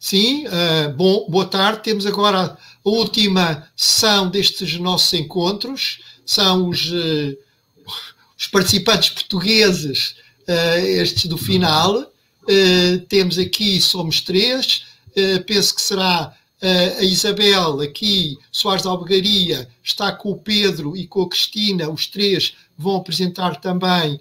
Sim, boa tarde. Temos agora a última sessão destes nossos encontros. São os participantes portugueses, estes do final. Temos aqui, somos três. Penso que será a Isabel aqui, Soares de Albergaria, está com o Pedro e com a Cristina. Os três vão apresentar também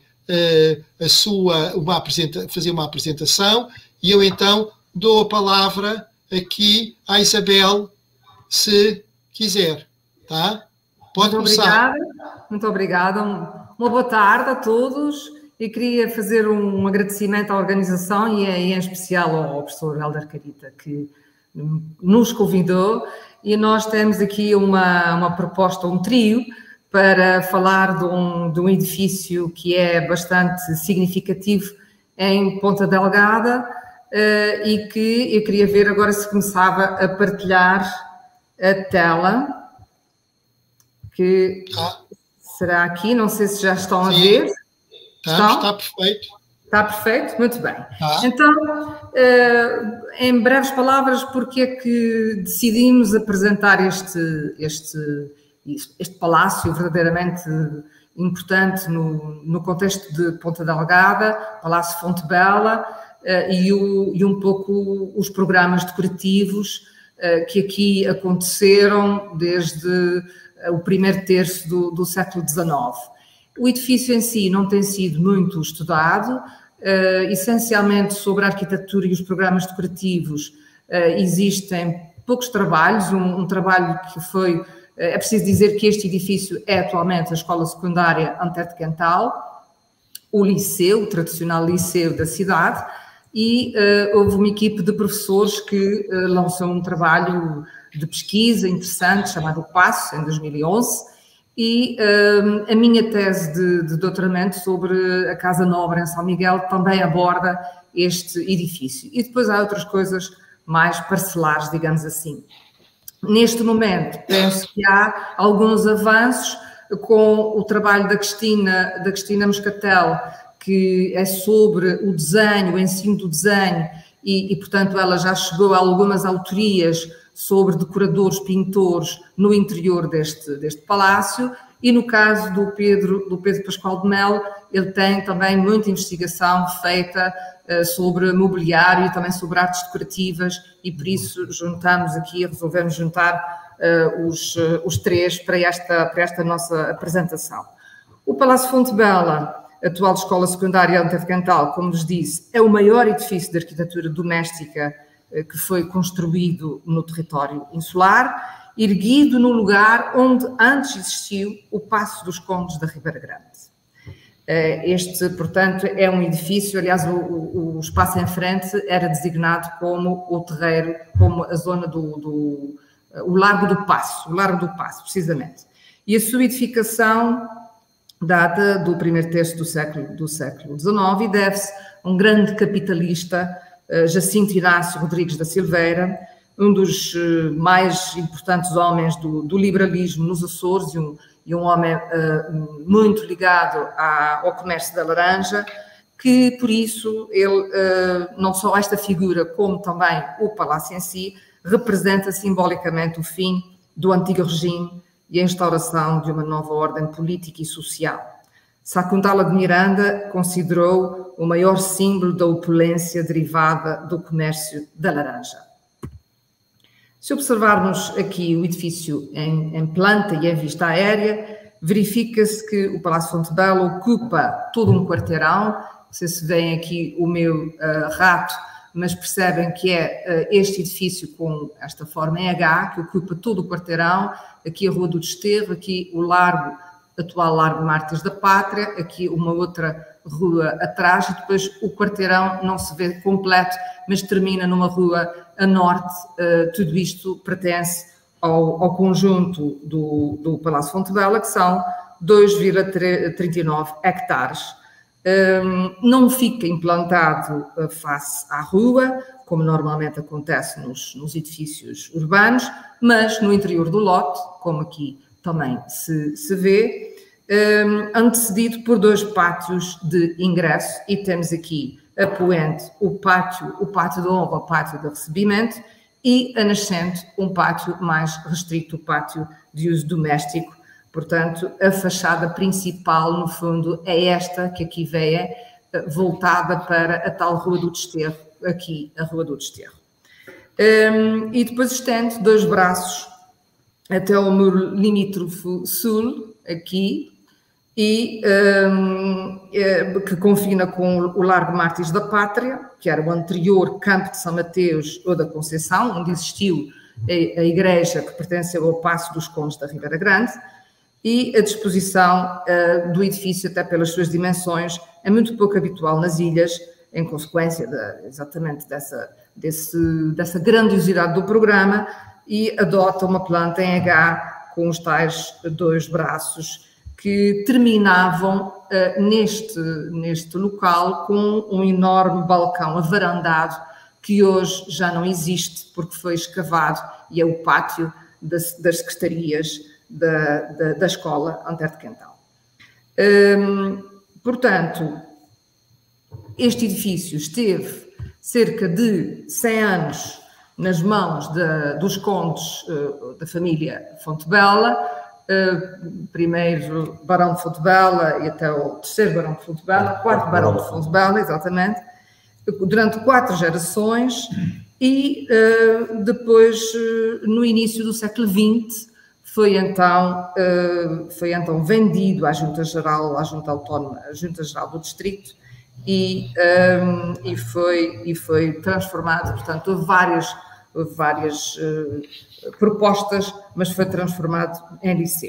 fazer uma apresentação. E eu então dou a palavra aqui à Isabel, se quiser, tá? Pode começar. Muito obrigada. Uma boa tarde a todos e queria fazer um agradecimento à organização e em especial ao professor Hélder Carita, que nos convidou, e nós temos aqui uma proposta, um trio, para falar de um edifício que é bastante significativo em Ponta Delgada, e que eu queria ver agora se começava a partilhar a tela, que será aqui, não sei se já estão a ver. Está perfeito. Está perfeito? Muito bem. Então, em breves palavras, porque é que decidimos apresentar este palácio verdadeiramente importante no contexto de Ponta Delgada, Palácio Fonte Bela, e um pouco os programas decorativos que aqui aconteceram desde o primeiro terço do século XIX. O edifício em si não tem sido muito estudado, essencialmente sobre a arquitetura e os programas decorativos existem poucos trabalhos, um trabalho que foi... É preciso dizer que este edifício é atualmente a Escola Secundária Antero de Quental, o liceu, o tradicional liceu da cidade, e houve uma equipe de professores que lançou um trabalho de pesquisa interessante chamado Passo, em 2011, e a minha tese de doutoramento sobre a Casa Nobre em São Miguel também aborda este edifício. E depois há outras coisas mais parcelares, digamos assim. Neste momento, penso que há alguns avanços com o trabalho da Cristina Moscatel, que é sobre o desenho, o ensino do desenho, e portanto, ela já chegou a algumas autorias sobre decoradores, pintores no interior deste palácio, e no caso do Pedro Pascoal de Melo, ele tem também muita investigação feita sobre mobiliário e também sobre artes decorativas, e por isso resolvemos juntar os três para esta nossa apresentação. O Palácio Fonte Bela, atual Escola Secundária Antero de Quental, como vos disse, é o maior edifício de arquitetura doméstica que foi construído no território insular, erguido no lugar onde antes existiu o Paço dos Condes da Ribeira Grande. Este, portanto, é um edifício, aliás, o espaço em frente era designado como o terreiro, como a zona o Largo do Paço, precisamente. E a sua edificação data do primeiro terço do século XIX e deve-se a um grande capitalista, Jacinto Inácio Rodrigues da Silveira, um dos mais importantes homens do liberalismo nos Açores e um homem muito ligado ao comércio da laranja, que por isso ele, não só esta figura como também o palácio em si, representa simbolicamente o fim do antigo regime e a instauração de uma nova ordem política e social. Sá Contala de Miranda considerou o maior símbolo da opulência derivada do comércio da laranja. Se observarmos aqui o edifício em planta e em vista aérea, verifica-se que o Palácio Fonte Bela ocupa todo um quarteirão. Vocês veem aqui o meu rato, mas percebem que é este edifício com esta forma em H, que ocupa todo o quarteirão, aqui a Rua do Desterro, aqui o atual Largo Mártires da Pátria, aqui uma outra rua atrás, e depois o quarteirão não se vê completo, mas termina numa rua a norte. Tudo isto pertence ao conjunto do Palácio Fonte Bela, que são 2,39 hectares. Não fica implantado face à rua, como normalmente acontece nos edifícios urbanos, mas no interior do lote, como aqui também se vê, antecedido por dois pátios de ingresso, e temos aqui a poente, o pátio de honra, o pátio de recebimento, e a nascente, um pátio mais restrito, o pátio de uso doméstico. Portanto, a fachada principal, no fundo, é esta que aqui vê, voltada para a tal Rua do Desterro, aqui, a Rua do Desterro. E depois estende 2 braços até o muro limítrofe sul, aqui, e que confina com o Largo Mártires da Pátria, que era o anterior Campo de São Mateus ou da Conceição, onde existiu a igreja que pertenceu ao Paço dos Condes da Ribeira Grande, e a disposição do edifício, até pelas suas dimensões, é muito pouco habitual nas ilhas, em consequência exatamente dessa grandiosidade do programa, e adota uma planta em H com os tais 2 braços que terminavam neste local com um enorme balcão avarandado que hoje já não existe porque foi escavado e é o pátio das secretarias da escola Antero de Quental. Portanto, este edifício esteve cerca de 100 anos nas mãos dos condes da família Fontebella, primeiro Barão de Fontebella e até o 3º Barão de Fontebella, 4º Barão de Fontebella, exatamente, durante 4 gerações, e depois, no início do século XX, foi então vendido à Junta Geral, à Junta Autónoma, à Junta Geral do Distrito, e foi transformado, portanto, houve várias propostas, mas foi transformado em liceu.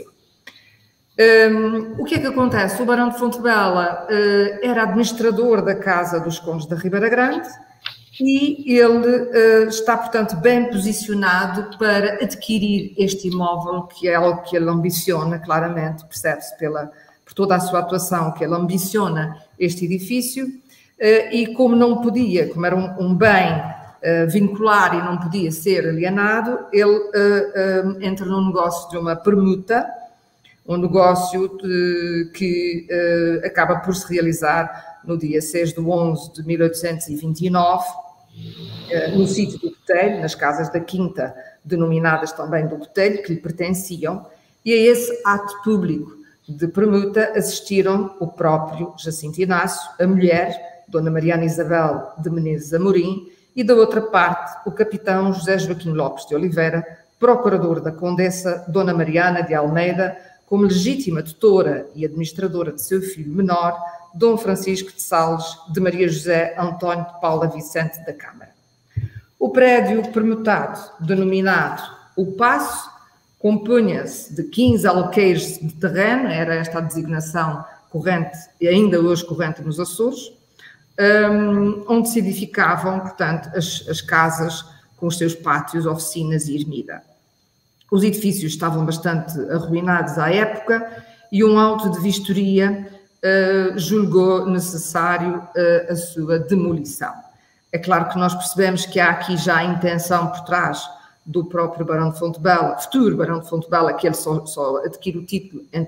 O que é que acontece? O Barão de Fontebella era administrador da Casa dos Condes da Ribeira Grande e ele está, portanto, bem posicionado para adquirir este imóvel, que é algo que ele ambiciona, claramente, percebe-se por toda a sua atuação, que ele ambiciona este edifício, e como não podia, como era um bem vincular e não podia ser alienado, ele entra num negócio de uma permuta, um negócio que acaba por se realizar no dia 6/11 de 1829, no sítio do Botelho, nas casas da Quinta, denominadas também do Botelho, que lhe pertenciam, e a esse ato público de permuta assistiram o próprio Jacinto Inácio, a mulher, Dona Mariana Isabel de Menezes Amorim, e da outra parte o capitão José Joaquim Lopes de Oliveira, procurador da Condessa Dona Mariana de Almeida, como legítima tutora e administradora de seu filho menor, Dom Francisco de Sales de Maria José António de Paula Vicente da Câmara. O prédio permutado, denominado o Paço, compunha-se de 15 alqueires de terreno, era esta a designação corrente e ainda hoje corrente nos Açores, onde se edificavam, portanto, as casas com os seus pátios, oficinas e ermida. Os edifícios estavam bastante arruinados à época e um auto de vistoria julgou necessário a sua demolição. É claro que nós percebemos que há aqui já a intenção por trás do próprio Barão de Fontebella, futuro Barão de Fontebella, que ele só adquire o título em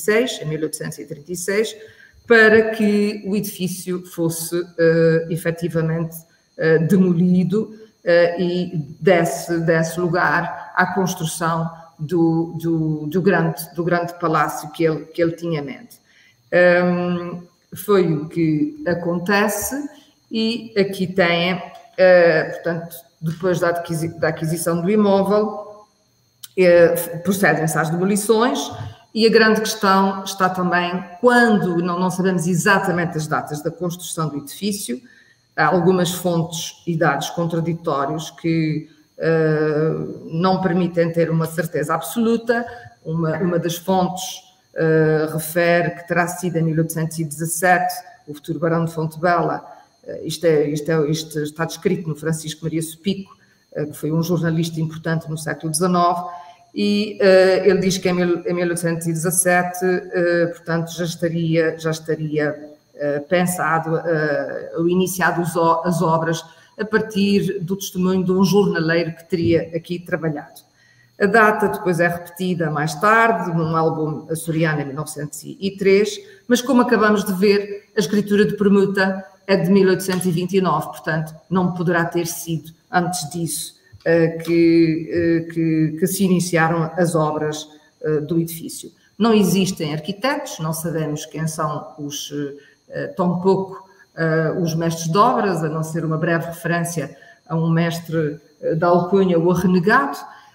1836, para que o edifício fosse efetivamente demolido e desse lugar à construção do grande palácio que ele tinha em mente. Foi o que acontece e aqui tem, portanto, depois da aquisição do imóvel, procedem-se às demolições e a grande questão está também quando, não sabemos exatamente as datas da construção do edifício, há algumas fontes e dados contraditórios que não permitem ter uma certeza absoluta. Uma das fontes refere que terá sido em 1817 o futuro Barão de Fontebella. Isto está descrito no Francisco Maria Sopico, que foi um jornalista importante no século XIX, e ele diz que em 1817, portanto, já estaria pensado ou iniciado as obras a partir do testemunho de um jornaleiro que teria aqui trabalhado. A data depois é repetida mais tarde, num álbum açoriano em 1903, mas como acabamos de ver, a escritura de permuta é de 1829, portanto, não poderá ter sido antes disso que se iniciaram as obras do edifício. Não existem arquitetos, não sabemos quem são tampouco os mestres de obras, a não ser uma breve referência a um mestre da alcunha, o Renegado,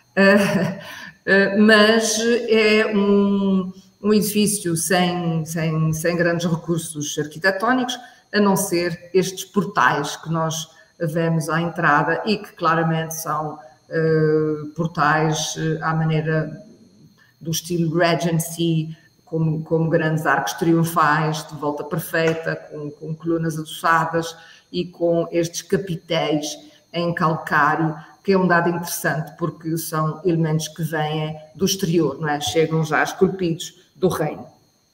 mas é um edifício sem grandes recursos arquitetónicos, a não ser estes portais que nós vemos à entrada e que claramente são portais à maneira do estilo Regency, como grandes arcos triunfais, de volta perfeita, com colunas adoçadas e com estes capitéis em calcário, que é um dado interessante porque são elementos que vêm do exterior, não é? Chegam já esculpidos do reino.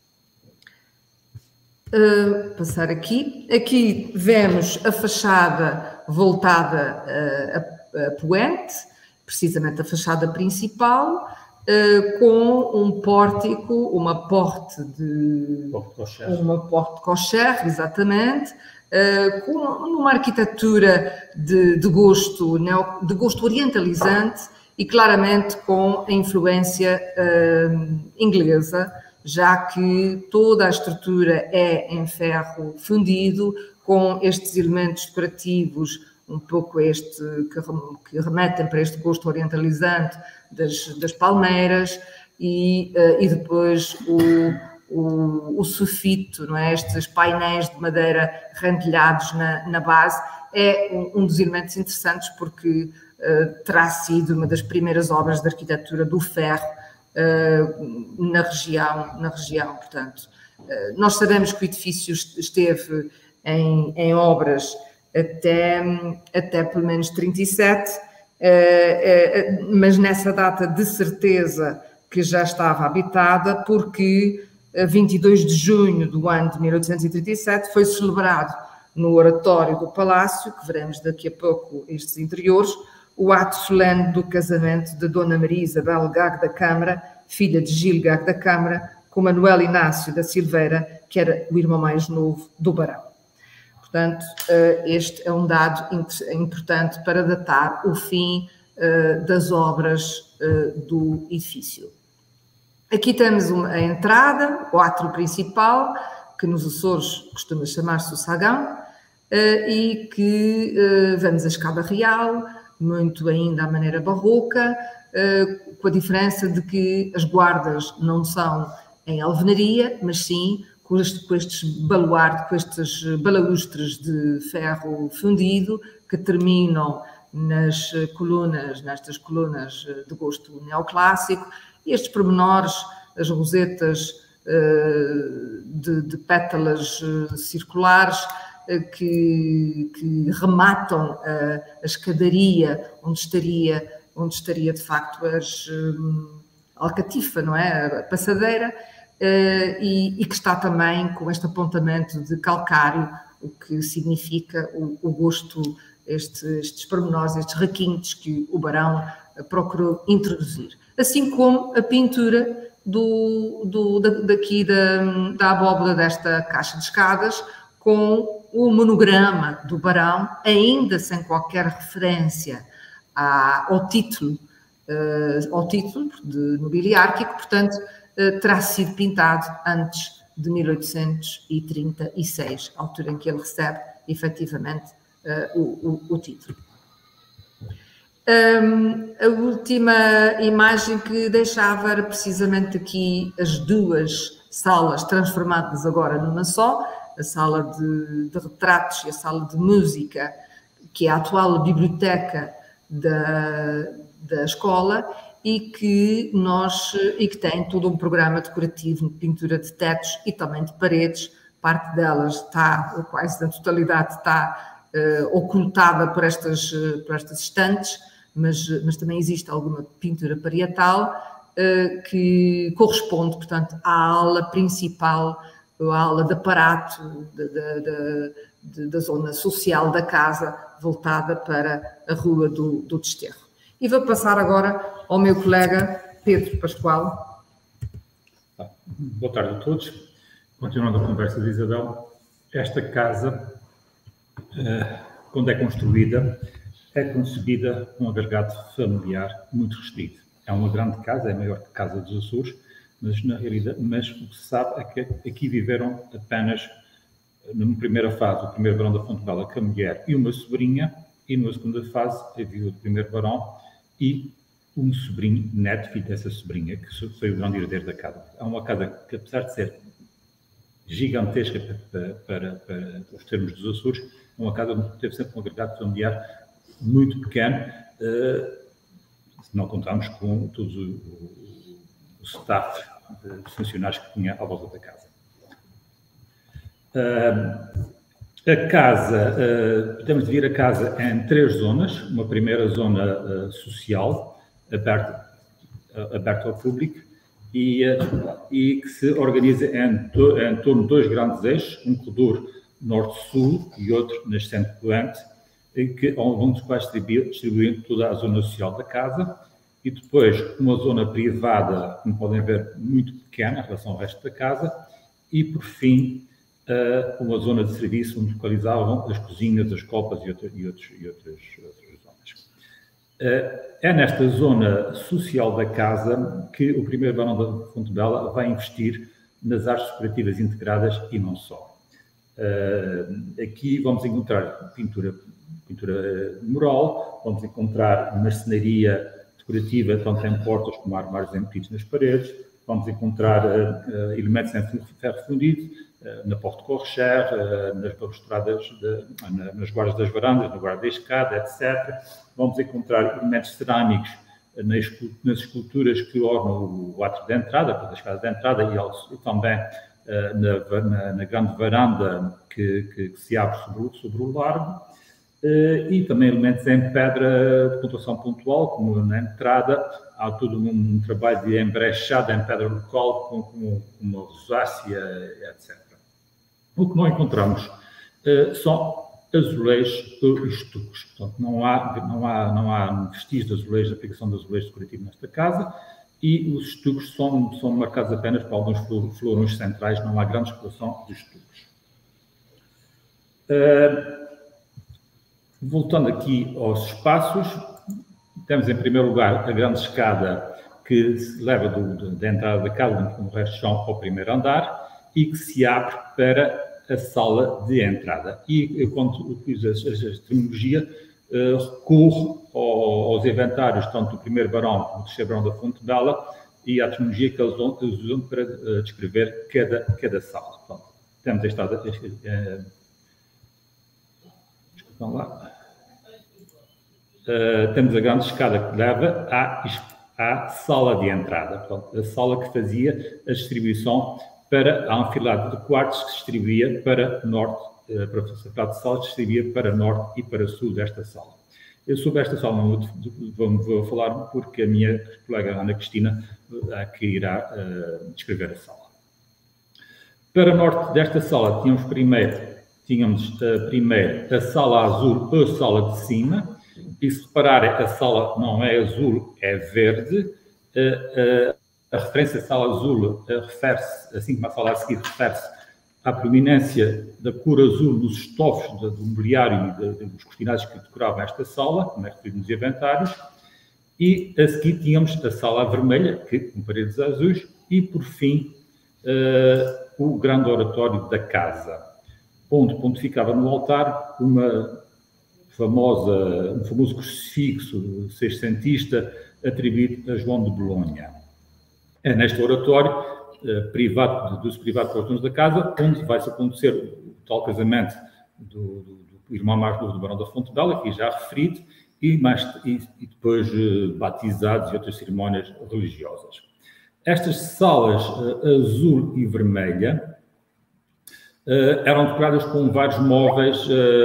Passar aqui. Aqui vemos a fachada voltada a poente, precisamente a fachada principal, com um pórtico, uma porte cochère, exatamente, com uma arquitetura de gosto orientalizante e claramente com a influência inglesa, já que toda a estrutura é em ferro fundido, com estes elementos decorativos, um pouco que remetem para este gosto orientalizante das palmeiras e depois o sulfito, não é? Estes painéis de madeira rendilhados na base, é um dos elementos interessantes porque terá sido uma das primeiras obras de arquitetura do ferro na região, portanto. Nós sabemos que o edifício esteve em obras até pelo menos 37, mas nessa data de certeza que já estava habitada, porque a 22 de junho do ano de 1837 foi celebrado no oratório do Palácio, que veremos daqui a pouco estes interiores, o ato solene do casamento de Dona Maria Isabel Gago da Câmara, filha de Gil Gago da Câmara, com Manuel Inácio da Silveira, que era o irmão mais novo do barão. Portanto, este é um dado importante para datar o fim das obras do edifício. Aqui temos a entrada, o átrio principal, que nos Açores costuma chamar-se o sagão, e que vemos a escada real, muito ainda à maneira barroca, com a diferença de que as guardas não são em alvenaria, mas sim com estes balaústres de ferro fundido que terminam nestas colunas de gosto neoclássico, e estes pormenores, as rosetas de pétalas circulares que rematam a escadaria onde estaria de facto a alcatifa, não é? A passadeira, e que está também com este apontamento de calcário, o que significa o gosto, estes pormenores, estes requintes que o barão procurou introduzir. Assim como a pintura da abóbada desta caixa de escadas, com o monograma do barão, ainda sem qualquer referência ao título de nobiliárquico, portanto, terá sido pintado antes de 1836, altura em que ele recebe, efetivamente, o título. A última imagem que deixava era precisamente aqui as duas salas transformadas agora numa só, a sala de retratos e a sala de música, que é a atual biblioteca da escola, e que tem todo um programa decorativo de pintura de tetos e também de paredes. Parte delas está, ou quase na totalidade, está ocultada por estas estantes, mas também existe alguma pintura parietal que corresponde, portanto, à ala principal, à ala de aparato da zona social da casa, voltada para a Rua do Desterro. E vou passar agora ao meu colega Pedro Pascoal. Boa tarde a todos. Continuando a conversa de Isabel, esta casa quando é construída, é concebida com um agregado familiar muito restrito. É uma grande casa, é a maior casa dos Açores, mas na realidade, o que se sabe é que aqui viveram apenas, numa primeira fase, o primeiro barão da Fonte Bela, com a mulher e uma sobrinha, e numa segunda fase, a viúva do primeiro barão e um sobrinho neto, filho dessa sobrinha, que foi o grande herdeiro da casa. É uma casa que, apesar de ser gigantesca para os termos dos Açores, é uma casa que teve sempre um agregado familiar muito pequeno, se não contarmos com todo o staff de funcionários que tinha à volta da casa. A casa, podemos dividir a casa em 3 zonas. Uma primeira zona social, aberta ao público, e que se organiza em torno de 2 grandes eixos, um corredor norte-sul e outro nascente-poente, ao longo dos quais distribuem toda a zona social da casa, e depois uma zona privada, como podem ver, muito pequena em relação ao resto da casa, e por fim uma zona de serviço onde localizavam as cozinhas, as copas e outras zonas. É nesta zona social da casa que o primeiro barão da Fonte Bela vai investir nas artes decorativas integradas e não só. Aqui vamos encontrar pintura mural, vamos encontrar marcenaria decorativa, tanto em portas como armários embutidos nas paredes, vamos encontrar elementos em ferro fundido, na porta de correcher, nas balustradas, nas guardas das varandas, na guarda da escada, etc. Vamos encontrar elementos cerâmicos nas esculturas que ornam o átrio de entrada, a escada de entrada, e também na grande varanda que se abre sobre o largo, e também elementos em pedra de pontuação pontual, como na entrada, há todo um trabalho de embrechado em pedra local, com uma rosácea, etc. O que nós encontramos são azulejos e estuques. Portanto, não há vestígios de azulejos, de aplicação de azulejos decorativos nesta casa, e os estuques são marcados apenas por alguns florões centrais, não há grande exploração de estuques. Voltando aqui aos espaços, temos em primeiro lugar a grande escada que se leva da entrada da casa, com o resto do chão, ao primeiro andar, e que se abre para a sala de entrada. E quando utilizo a terminologia, recorro aos inventários, tanto do primeiro barão como do terceiro barão da Fonte Bela, e à terminologia que eles usam para descrever cada sala. Portanto, temos esta... desculpem lá. Temos a grande escada que leva à sala de entrada. Portanto, a sala que fazia a distribuição para a enfilada de quartos que se distribuía para norte, para a facilidade de sala, que se distribuía para norte e para sul desta sala. Eu sobre esta sala não vou falar porque a minha colega Ana Cristina que irá descrever a sala. Para norte desta sala tínhamos primeiro a sala azul ou a sala de cima, e se repararem, a sala não é azul, é verde. A referência à sala azul refere-se, assim como a sala a seguir, refere-se à prominência da cor azul nos estofos do mobiliário e dos cortinados que decoravam esta sala, como é referido nos inventários, e a seguir tínhamos a sala vermelha, com paredes azuis, e por fim o grande oratório da casa, onde pontificava no altar um famoso crucifixo sexcentista atribuído a João de Bolonha. É neste oratório, do uso privado para os donos da casa, onde vai-se acontecer o tal casamento do irmão mais novo do Barão da Fonte Bela, aqui já referido, e depois batizados e outras cerimónias religiosas. Estas salas azul e vermelha eram decoradas com vários móveis,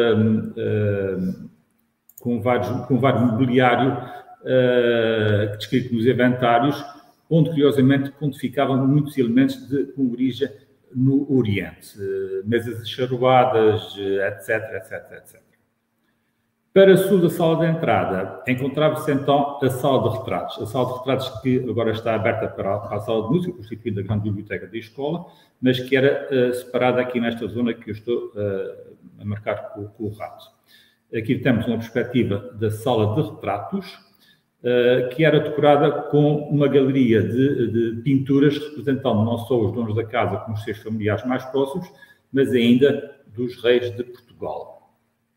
com vários mobiliário descrito nos inventários, onde, curiosamente, pontificavam muitos elementos com origem no Oriente, mesas charuadas, etc. Para sul da sala de entrada, encontrava-se então a sala de retratos. A sala de retratos que agora está aberta para a sala de música, constituída da grande biblioteca da escola, mas que era separada aqui nesta zona que eu estou a marcar com o rato. Aqui temos uma perspectiva da sala de retratos, que era decorada com uma galeria de pinturas representando não só os donos da casa como os seus familiares mais próximos, mas ainda dos reis de Portugal.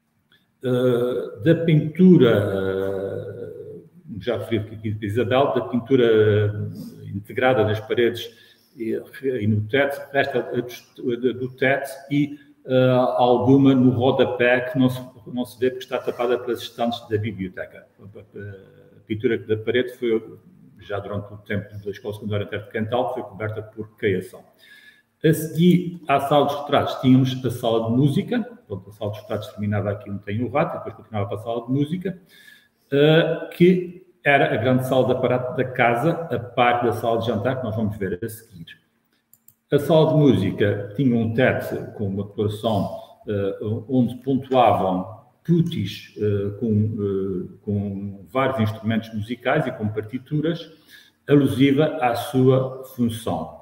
Da pintura, já referi aqui de Isabel, da pintura integrada nas paredes e no teto, resta do teto e alguma no rodapé que não se vê porque está tapada pelas estantes da biblioteca. A pintura da parede foi, já durante o tempo da Escola Secundária Terra de Cantal, foi coberta por caiação. A seguir à sala dos retratos, tínhamos a sala de música. Pronto, a sala dos retratos terminava aqui onde tem o rato, e depois continuava para a sala de música, que era a grande sala de aparato da casa, a par da sala de jantar, que nós vamos ver a seguir. A sala de música tinha um teto com uma decoração onde pontuavam putis com vários instrumentos musicais e com partituras, alusiva à sua função.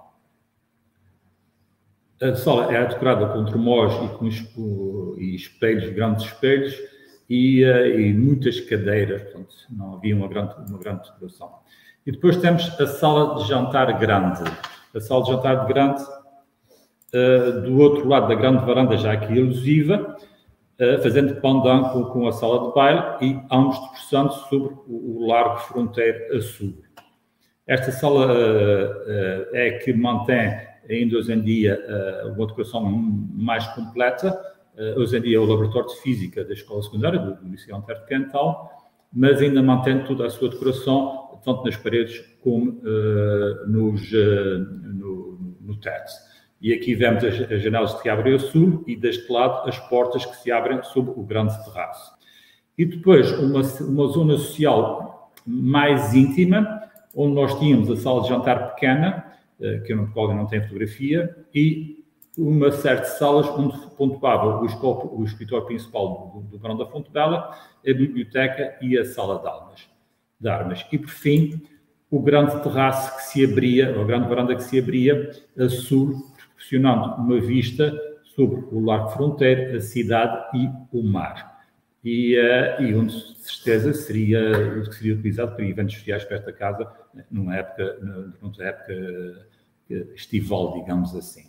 A sala era decorada com tromós e espelhos, grandes espelhos, e muitas cadeiras, portanto, não havia uma grande decoração. E depois temos a sala de jantar grande. A sala de jantar grande, do outro lado da grande varanda, já aqui alusiva, fazendo pendant com a sala de baile e ambos debruçando sobre o largo fronteiro a sul. Esta sala é que mantém ainda hoje em dia uma decoração mais completa. Hoje em dia é o laboratório de física da Escola Secundária, do Liceu Terra de Cantal, mas ainda mantém toda a sua decoração, tanto nas paredes como no teto. E aqui vemos as janelas que se abrem a sul e deste lado as portas que se abrem sobre o grande terraço. E depois uma zona social mais íntima, onde nós tínhamos a sala de jantar pequena, que no qual não tem fotografia, e uma série de salas onde pontuava o escritório principal do Barão da Fontebela, a biblioteca e a sala de armas. E, por fim, o grande terraço que se abria, a grande varanda que se abria a sul, proporcionando uma vista sobre o largo fronteiro, a cidade e o mar. E onde, de certeza, seria utilizado para eventos sociais para esta casa, numa época estival, digamos assim.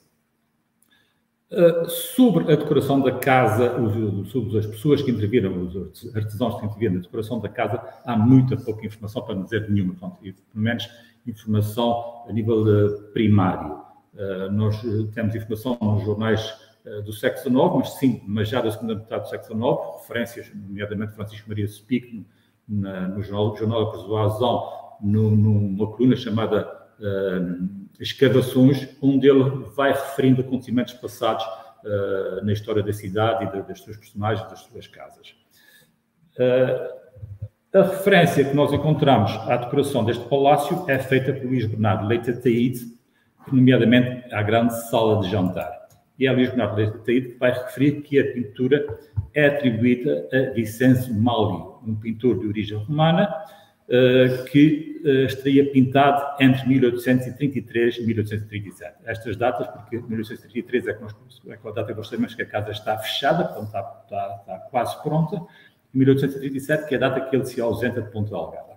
Sobre a decoração da casa, sobre as pessoas que interviram, os artesãos que interviram na decoração da casa, há muita pouca informação, para não dizer nenhuma, portanto, pelo menos informação a nível primário. Nós temos informação nos jornais do século XIX, mas já da segunda metade do século XIX, referências, nomeadamente Francisco Maria Spic, no Jornal da Persuasão, numa coluna chamada Escavações, onde ele vai referindo acontecimentos passados na história da cidade e das suas personagens, das suas casas. A referência que nós encontramos à decoração deste palácio é feita por Luís Bernardo Leite Ataíde, nomeadamente à grande sala de jantar. E é Luís Bernardo Leite Ataíde que vai referir que a pintura é atribuída a Vicêncio Málio, um pintor de origem romana, que estaria pintado entre 1833 e 1837. Estas datas, porque 1833 é a data que nós sabemos que a casa está fechada, portanto está quase pronta, e 1837 que é a data que ele se ausenta de Ponta Delgada.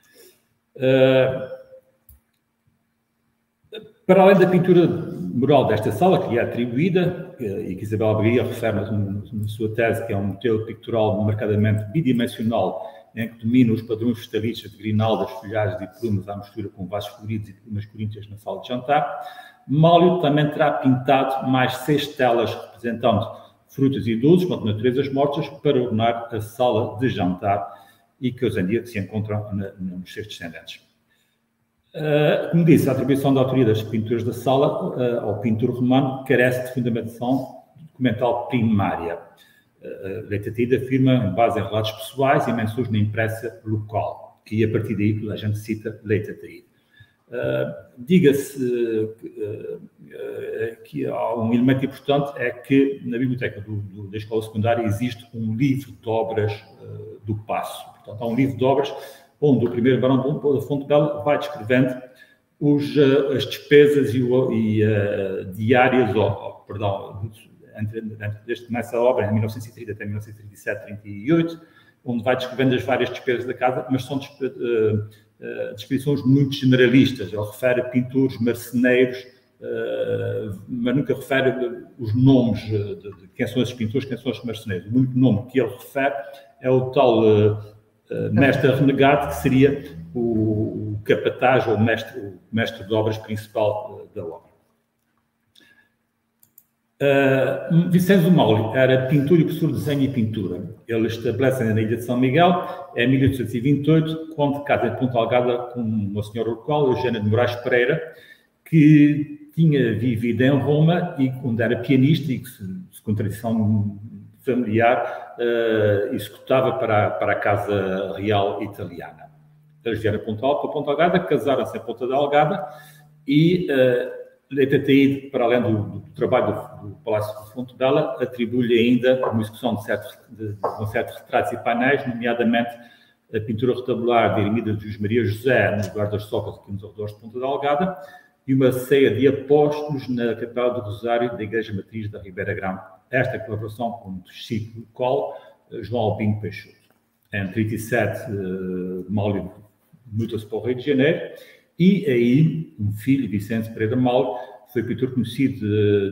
Para além da pintura mural desta sala, que é atribuída, e que Isabel Albergaria refere na sua tese, que é um modelo pictural marcadamente bidimensional, em que domina os padrões vegetalistas de grinaldas, folhagens e plumas à mistura com vasos floridos e plumas coríntias na sala de jantar, Málio também terá pintado mais 6 telas representando frutas e doces, quanto naturezas mortas, para ornar a sala de jantar e que hoje em dia se encontram nos seus descendentes. Como disse, a atribuição da autoria das pinturas da sala ao pintor romano carece de fundamentação documental primária. Leite Ataíde afirma em base em relatos pessoais e menções na imprensa local, que a partir daí toda a gente cita Leite Ataíde. Diga-se que há um elemento importante, é que na biblioteca da Escola Secundária existe um livro de obras do Paço. Portanto, há um livro de obras onde o primeiro Barão da Fontebela vai descrevendo as despesas diárias, desde começa a obra, em 1930 até 1937, 38, onde vai descrevendo as várias despesas da casa, mas são descrições muito generalistas. Ele refere a pintores, marceneiros, mas nunca refere os nomes de quem são esses pintores, quem são esses marceneiros. O único nome que ele refere é o tal mestre renegado, que seria o capataz ou o mestre de obras principal da obra. Vicente Mauli era pintor e professor de desenho e pintura. Ele estabelece na ilha de São Miguel em 1828, quando casa em Ponta Algada com uma senhora local, Eugênia de Moraes Pereira, que tinha vivido em Roma e onde era pianista e que, com tradição familiar, executava para a Casa Real Italiana. Eles vieram para Ponta Algada, casaram-se em Ponta da Algada e Leite, para além do trabalho do Palácio de Fontebella, atribui-lhe ainda uma execução de um certo retratos e painéis, nomeadamente a pintura retabular de Ermida de José Maria José, nos guarda-socas aqui nos arredores de Ponta da Algada, e uma ceia de apóstolos na Capela do Rosário da Igreja Matriz da Ribeira Grande. Esta colaboração com o discípulo local, João Albino Peixoto. Em 37, Mauli muda-se para o Rio de Janeiro, e aí um filho, Vicente Pereira Mauli, foi pintor conhecido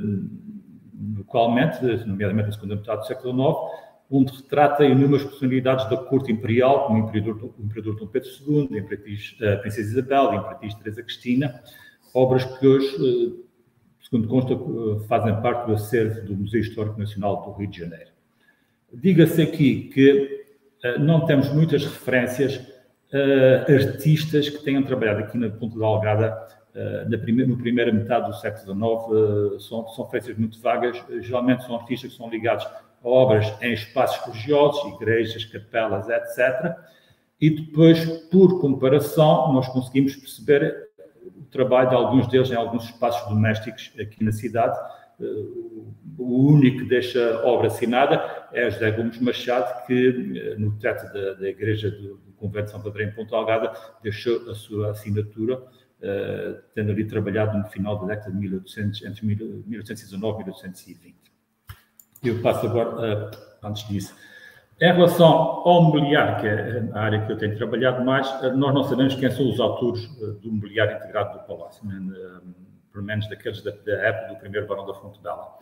localmente, nomeadamente na segunda metade do século IX, onde retrata inúmeras personalidades da corte imperial, como o imperador Dom Pedro II, a princesa Isabel, a imperatriz Teresa Cristina, obras que hoje, segundo consta, fazem parte do acervo do Museu Histórico Nacional do Rio de Janeiro. Diga-se aqui que não temos muitas referências artistas que tenham trabalhado aqui na Ponta da Algada na primeira metade do século XIX. São referências muito vagas, geralmente são artistas que são ligados a obras em espaços religiosos, igrejas, capelas, etc. E depois, por comparação, nós conseguimos perceber o trabalho de alguns deles em alguns espaços domésticos aqui na cidade. O único que deixa obra assinada é José Gomes Machado, que no teto da igreja do Convento de São Padre em Ponta Algada deixou a sua assinatura, tendo ali trabalhado no final da década de 1800, entre 1819 e 1820. Eu passo agora, antes disso, em relação ao mobiliário, que é a área que eu tenho trabalhado mais, nós não sabemos quem são os autores do mobiliário integrado do Palácio, pelo menos daqueles da época do primeiro Barão da Fontebella.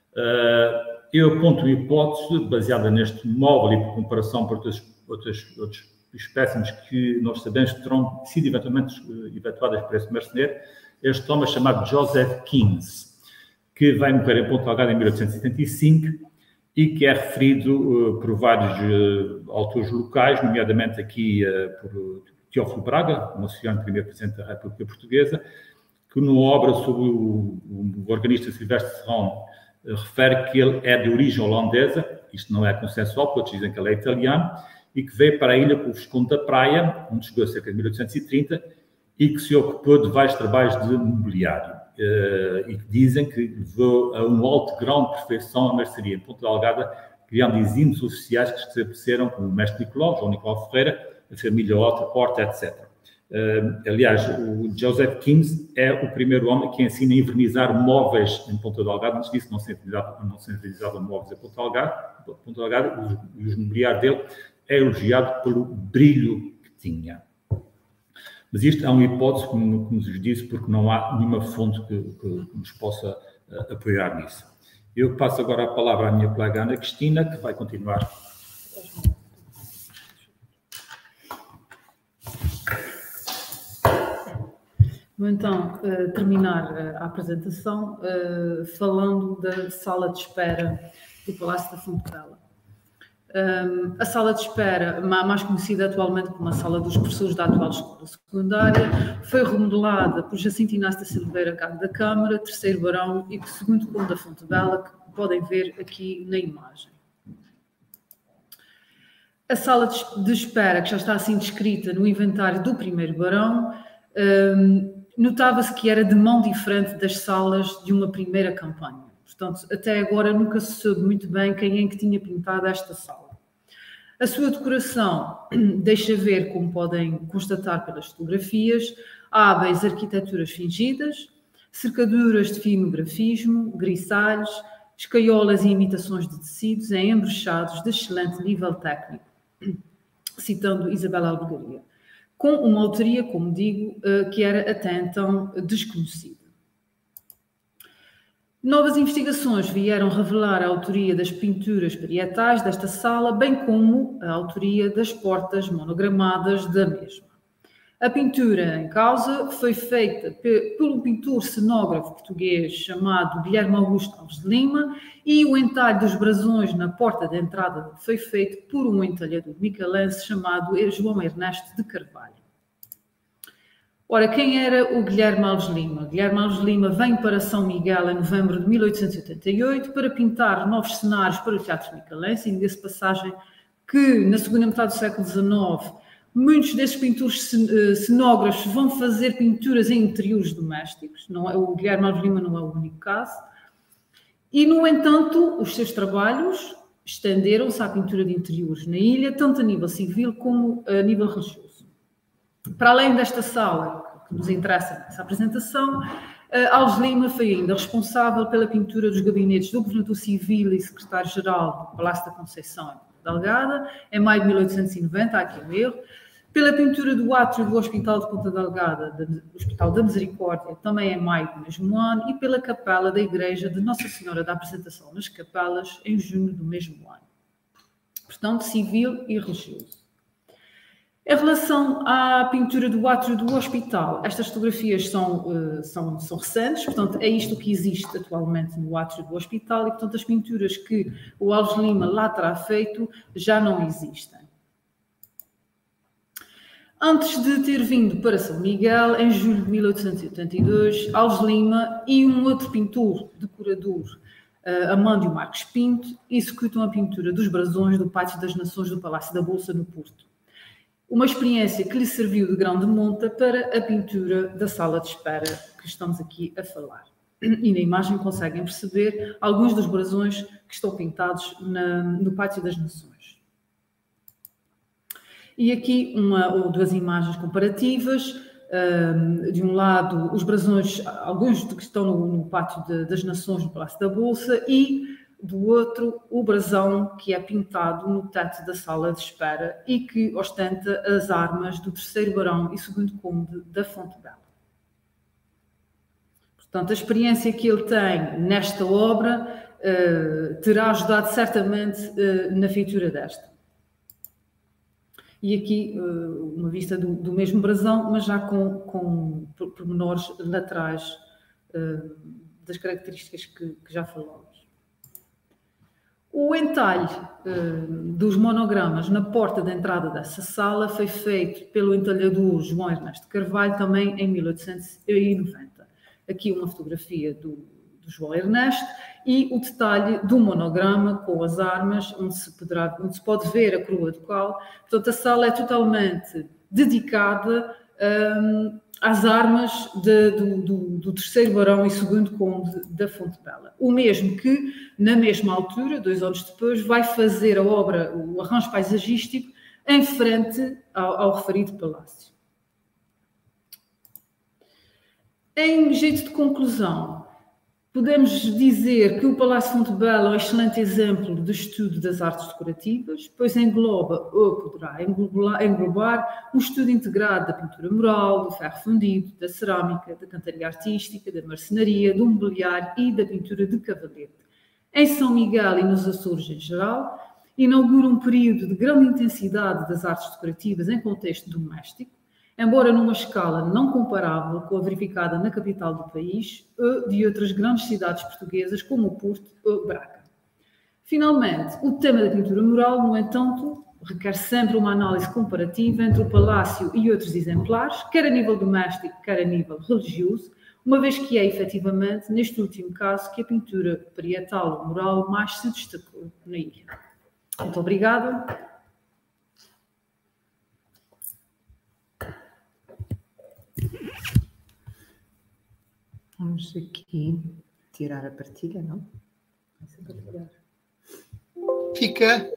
Eu aponto uma hipótese baseada neste móvel e por comparação por outros espécimes que nós sabemos que terão sido eventualmente efetuadas por esse marceneiro. Este homem chamado Joseph Keynes, que vai morrer em Ponta Algada em 1875 e que é referido por vários autores locais, nomeadamente aqui por Teófilo Braga, o nosso primeiro Presidente da República Portuguesa, que numa obra sobre o organista Silvestre Serrão refere que ele é de origem holandesa, isto não é consensual, porque outros dizem que ele é italiano, e que veio para a ilha com o Visconde da Praia, onde chegou cerca de 1830, e que se ocupou de vários trabalhos de mobiliário. E que dizem que levou a um alto grau de perfeição a mercearia em Ponta da Algada, criando exímios oficiais que se estabeleceram como o mestre Nicolau, João Nicolau Ferreira, a família Horta, etc. Aliás, o Joseph Keynes é o primeiro homem que ensina a envernizar móveis em Ponta da Algada. Antes disso, não se envernizavam móveis em Ponta da Algada, e o mobiliário dele é elogiado pelo brilho que tinha. Mas isto é uma hipótese, como nos disse, porque não há nenhuma fonte que nos possa apoiar nisso. Eu passo agora a palavra à minha colega Ana Cristina, que vai continuar. Vou então terminar a apresentação falando da sala de espera do Palácio da Fontebella. A sala de espera, mais conhecida atualmente como a sala dos professores da atual escola secundária, foi remodelada por Jacinto Inácio da Silveira Gago da Câmara, terceiro barão e segundo conde da Fontebella, que podem ver aqui na imagem. A sala de espera, que já está assim descrita no inventário do primeiro barão, notava-se que era de mão diferente das salas de uma primeira campanha. Portanto, até agora nunca se soube muito bem quem é que tinha pintado esta sala. A sua decoração deixa ver, como podem constatar pelas fotografias, hábeis arquiteturas fingidas, cercaduras de fino grafismo, grisalhos, escaiolas e imitações de tecidos em embrechados de excelente nível técnico, citando Isabel Albergaria, com uma autoria, como digo, que era até então desconhecida. Novas investigações vieram revelar a autoria das pinturas parietais desta sala, bem como a autoria das portas monogramadas da mesma. A pintura em causa foi feita pelo pintor cenógrafo português chamado Guilherme Augusto Alves de Lima, e o entalhe dos brasões na porta de entrada foi feito por um entalhador micalense chamado João Ernesto de Carvalho. Ora, quem era o Guilherme Alves Lima? Guilherme Alves Lima vem para São Miguel em novembro de 1888 para pintar novos cenários para o Teatro Micalense, e diga-se passagem que na segunda metade do século XIX muitos desses pintores cenógrafos vão fazer pinturas em interiores domésticos. Não é, o Guilherme Alves Lima não é o único caso. E, no entanto, os seus trabalhos estenderam-se à pintura de interiores na ilha, tanto a nível civil como a nível religioso. Para além desta sala, que nos interessa nessa apresentação, Alves Lima foi ainda responsável pela pintura dos gabinetes do Governador Civil e Secretário-Geral do Palácio da Conceição da Delgada, em maio de 1890, há aqui um erro, pela pintura do átrio do Hospital de Ponta Delgada, do Hospital da Misericórdia, também em maio do mesmo ano, e pela capela da Igreja de Nossa Senhora da Apresentação nas Capelas, em junho do mesmo ano. Portanto, civil e religioso. Em relação à pintura do átrio do hospital, estas fotografias são recentes, portanto, é isto que existe atualmente no átrio do hospital, e, portanto, as pinturas que o Alves Lima lá terá feito já não existem. Antes de ter vindo para São Miguel, em julho de 1882, Alves Lima e um outro pintor, decorador, Amândio Marques Pinto, executam a pintura dos brasões do Pátio das Nações do Palácio da Bolsa, no Porto. Uma experiência que lhe serviu de grande monta para a pintura da sala de espera que estamos aqui a falar. E na imagem conseguem perceber alguns dos brasões que estão pintados no Pátio das Nações. E aqui uma ou duas imagens comparativas. De um lado, os brasões, alguns que estão no Pátio das Nações, no Palácio da Bolsa, e do outro, o brasão que é pintado no teto da sala de espera e que ostenta as armas do 3º Barão e 2º Conde da Fonte Bela. Portanto, a experiência que ele tem nesta obra terá ajudado certamente na feitura desta. E aqui uma vista do mesmo brasão, mas já com pormenores laterais das características que já falamos. O entalhe dos monogramas na porta de entrada dessa sala foi feito pelo entalhador João Ernesto Carvalho, também em 1890. Aqui uma fotografia do João Ernesto e o detalhe do monograma com as armas, onde se pode ver a coroa ducal. Portanto, a sala é totalmente dedicada às armas do 3º Barão e 2º Conde da Fonte Bela. O mesmo que, na mesma altura, 2 anos depois, vai fazer a obra, o arranjo paisagístico, em frente ao referido palácio. Em jeito de conclusão, podemos dizer que o Palácio Fonte Bela é um excelente exemplo de estudo das artes decorativas, pois engloba ou poderá englobar um estudo integrado da pintura mural, do ferro fundido, da cerâmica, da cantaria artística, da marcenaria, do mobiliário e da pintura de cavalete. Em São Miguel e nos Açores em geral, inaugura um período de grande intensidade das artes decorativas em contexto doméstico, embora numa escala não comparável com a verificada na capital do país ou de outras grandes cidades portuguesas como o Porto ou Braga. Finalmente, o tema da pintura mural, no entanto, requer sempre uma análise comparativa entre o palácio e outros exemplares, quer a nível doméstico, quer a nível religioso, uma vez que é, efetivamente, neste último caso, que a pintura parietal ou mural mais se destacou na ilha. Muito obrigada. Vamos aqui tirar a partilha, não? Fica.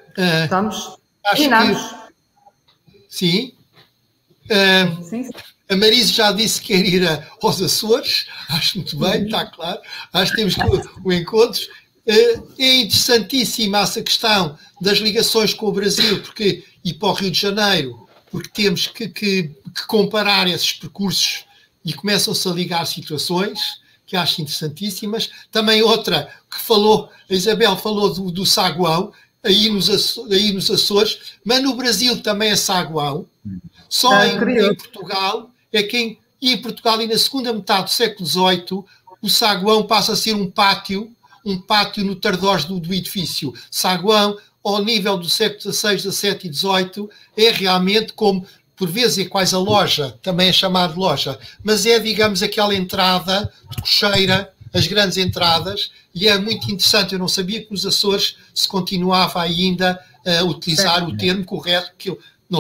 Estamos? Acho Terminamos. que sim. Sim. A Marisa já disse que quer ir aos Açores, acho muito bem, está claro. Acho que temos o encontro. É interessantíssima essa questão das ligações com o Brasil e para o Rio de Janeiro, porque temos que comparar esses percursos e começam-se a ligar situações que acho interessantíssimas. Também outra que a Isabel falou do saguão, aí nos Açores, mas no Brasil também é saguão. Só em Portugal em Portugal e na segunda metade do século XVIII o saguão passa a ser um pátio no tardós do edifício. Saguão, ao nível do século XVI, XVII e XVIII, é realmente como, por vezes é quase a loja, também é chamado loja, mas é, digamos, aquela entrada de cocheira, as grandes entradas, e é muito interessante. Eu não sabia que nos Açores se continuava ainda a utilizar o termo correto, que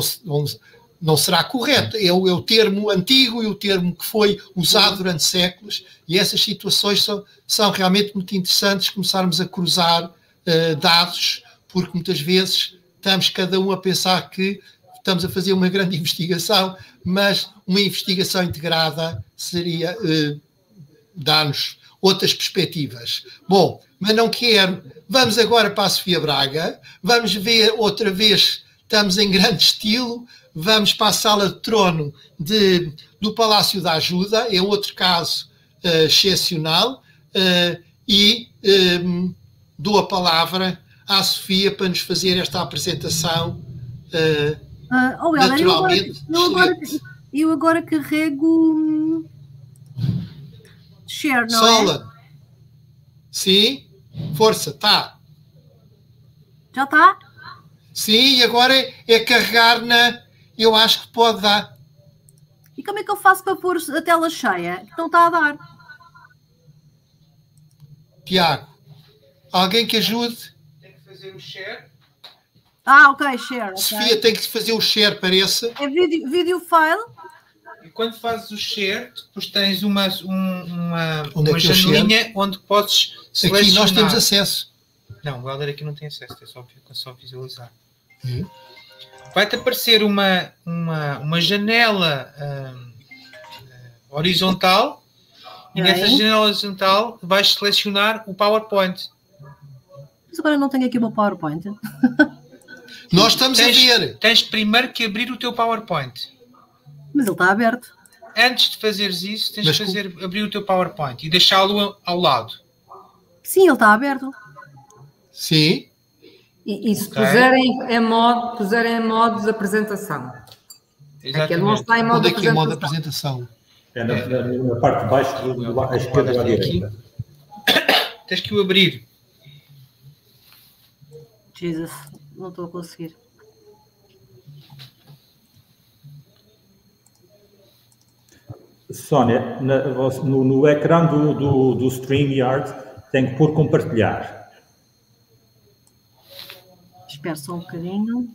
não será correto, é o termo antigo e o termo que foi usado durante séculos, e essas situações são realmente muito interessantes, começarmos a cruzar dados, porque muitas vezes estamos cada um a pensar que estamos a fazer uma grande investigação, mas uma investigação integrada seria dar-nos outras perspectivas. Bom, mas não quero. Vamos agora para a Sofia Braga, vamos ver outra vez, estamos em grande estilo, vamos para a sala de trono do Palácio da Ajuda, é outro caso excepcional, e dou a palavra à Sofia para nos fazer esta apresentação. Naturalmente, eu agora carrego share, não Solon. Sim, força, tá. Já está? Sim, e agora é carregar eu acho que pode dar. E como é que eu faço para pôr a tela cheia? Não está a dar. Tiago, alguém que ajude? Tem que fazer o share. Ok, share. Sofia Okay. tem que fazer o share, parece. É video file. E quando fazes o share, depois tens uma janelinha janelinha onde podes selecionar. Aqui nós temos acesso. Não, o Helder aqui não tem acesso, é só visualizar. Vai-te aparecer uma janela horizontal e nessa janela horizontal vais selecionar o PowerPoint. Mas agora não tenho aqui o meu PowerPoint. Nós estamos a ver. Tens primeiro que abrir o teu PowerPoint. Mas ele está aberto. Antes de fazeres isso, tens de abrir o teu PowerPoint e deixá-lo ao lado. Sim, ele está aberto. Sim. E se puserem em modo de apresentação. Aquele não está em modo de apresentação. É na parte de baixo, à esquerda ou à direita. Tens que o abrir. Jesus, não estou a conseguir. Sónia, no ecrã do StreamYard tem que pôr compartilhar. Espera só um bocadinho.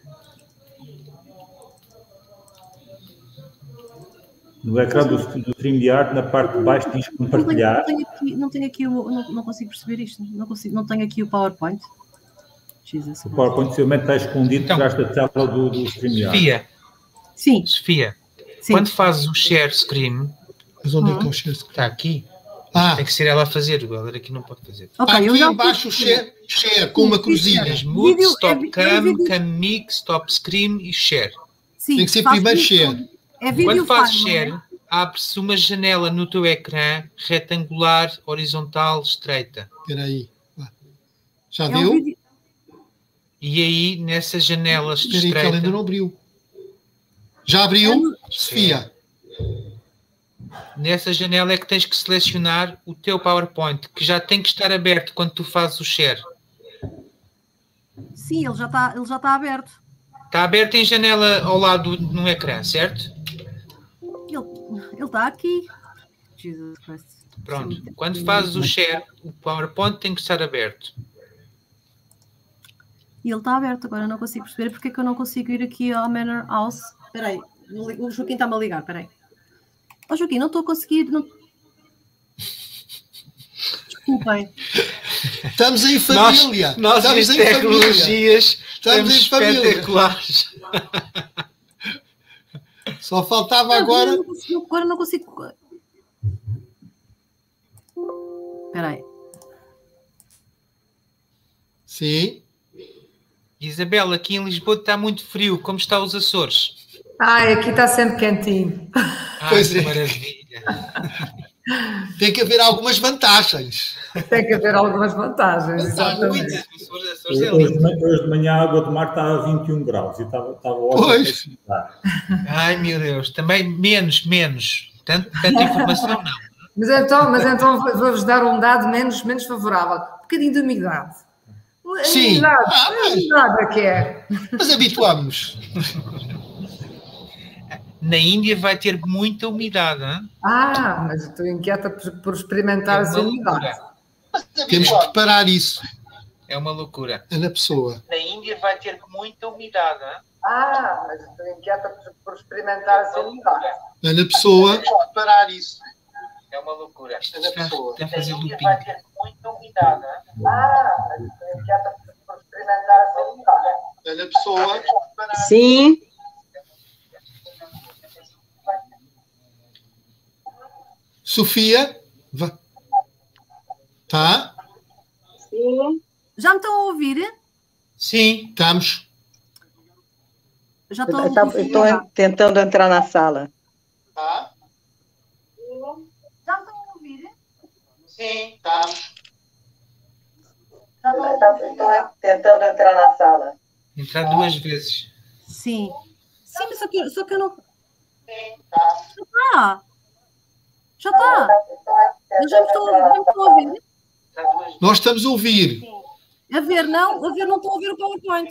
No ecrã do StreamYard, na parte de baixo, diz compartilhar. Não tenho aqui não consigo perceber isto. Não tenho aqui o PowerPoint. Jesus, o PowerPoint possivelmente está escondido atrás da tela do StreamYard. Sofia. Sim. Sofia, sim. Quando fazes o share screen... Mas onde é que está o share screen? Está aqui. Tem que ser ela a fazer, o Helder aqui não pode fazer. Está aqui embaixo o share com uma cruzinha. Move, stop cam, cam mix, stop screen e share. Sim, tem que ser primeiro share. Quando fazes share, abre-se uma janela no teu ecrã retangular, horizontal, estreita. Espera aí. Já viu? E aí, nessa janela estreita... Espera aí, que ela ainda não abriu. Já abriu, Sofia? Nessa janela é que tens que selecionar o teu PowerPoint, que já tem que estar aberto quando tu fazes o share. Sim, ele já está aberto. Está aberto em janela ao lado no ecrã, certo? Ele está aqui. Jesus Christ. Pronto. Quando fazes o share, o PowerPoint tem que estar aberto. E ele está aberto, agora não consigo perceber porque é que eu não consigo ir aqui ao Manor House. Espera aí, o Joaquim está-me a ligar, espera aí. Joaquim, não estou a conseguir... Não... Desculpem. Estamos em família. Nós estamos em tecnologias estamos em família. Espetaculares. Só faltava agora... Agora não consigo... Espera aí. Sim. Isabel, aqui em Lisboa está muito frio. Como está os Açores? Ai, aqui está sempre quentinho. Pois Que é. maravilha. Tem que haver algumas vantagens. Tem que haver algumas vantagens. Exatamente. Muitas. Os Açores é lindo. Hoje de manhã a água do mar está a 21 graus e estava ótimo. Pois. Ai, meu Deus. Também menos. Tanta informação não. Mas então vou-vos dar um dado menos favorável. Um bocadinho de umidade. Sim. A umidade é que é. Mas habituámos. Na Índia vai ter muita umidade, hein? Ah, mas estou inquieta por experimentar essa umidade. Temos que preparar isso. É uma loucura. É na pessoa. Na Índia vai ter muita umidade, hein? Ah, mas estou inquieta por experimentar essa umidade. É na pessoa. Preparar isso. É uma loucura. É na pessoa. Está a fazer looping. Vai ter muita umidade. Ah, mas estou inquieta por experimentar essa umidade. É na pessoa. Sim. Sofia? Tá? Sim. Já me estão a ouvir? Sim. Estamos. Já estou a ouvir. Estou tentando entrar na sala. Tá? Já me estão a ouvir? Sim, estamos. Estou tentando entrar na sala. Entrar 2 vezes. Sim. Sim, mas só que eu não... Sim, tá. Já está. Eu já me estou a ouvir. Nós estamos a ouvir. A ver, não estou a ouvir o PowerPoint.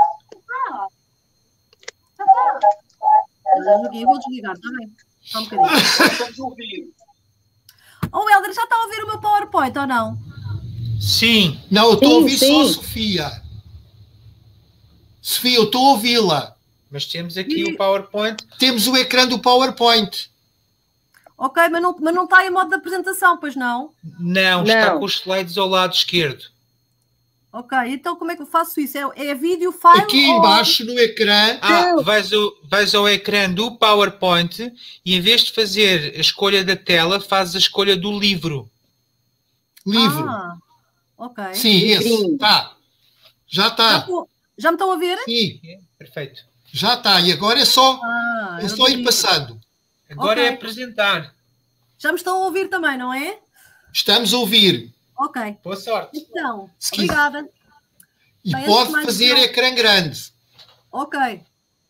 Eu vou desligar, está bem? Só um bocadinho. Estamos a ouvir. Oh, Helder, já está a ouvir o meu PowerPoint ou não? Sim. Não, eu estou a ouvir Sim. só Sofia. Sofia, eu estou a ouvi-la. Mas temos aqui o PowerPoint. Temos o ecrã do PowerPoint. Ok, mas não está em modo de apresentação, pois não? Não, está com os slides ao lado esquerdo. Ok, então como é que eu faço isso? É vídeo file? Aqui embaixo no ecrã. Vais ao ecrã do PowerPoint e em vez de fazer a escolha da tela, fazes a escolha do livro. Livro. Ok. Sim, esse. Tá. Já está. Já me estão a ver? Sim, Perfeito. já está. E agora é só ir livro. passando. Agora Ok. é apresentar. Já me estão a ouvir também, não é? Estamos a ouvir. Ok. Boa sorte. Então, Se quiser. obrigada. E Bem, pode antes de mais, fazer então- ecrã grande. Ok.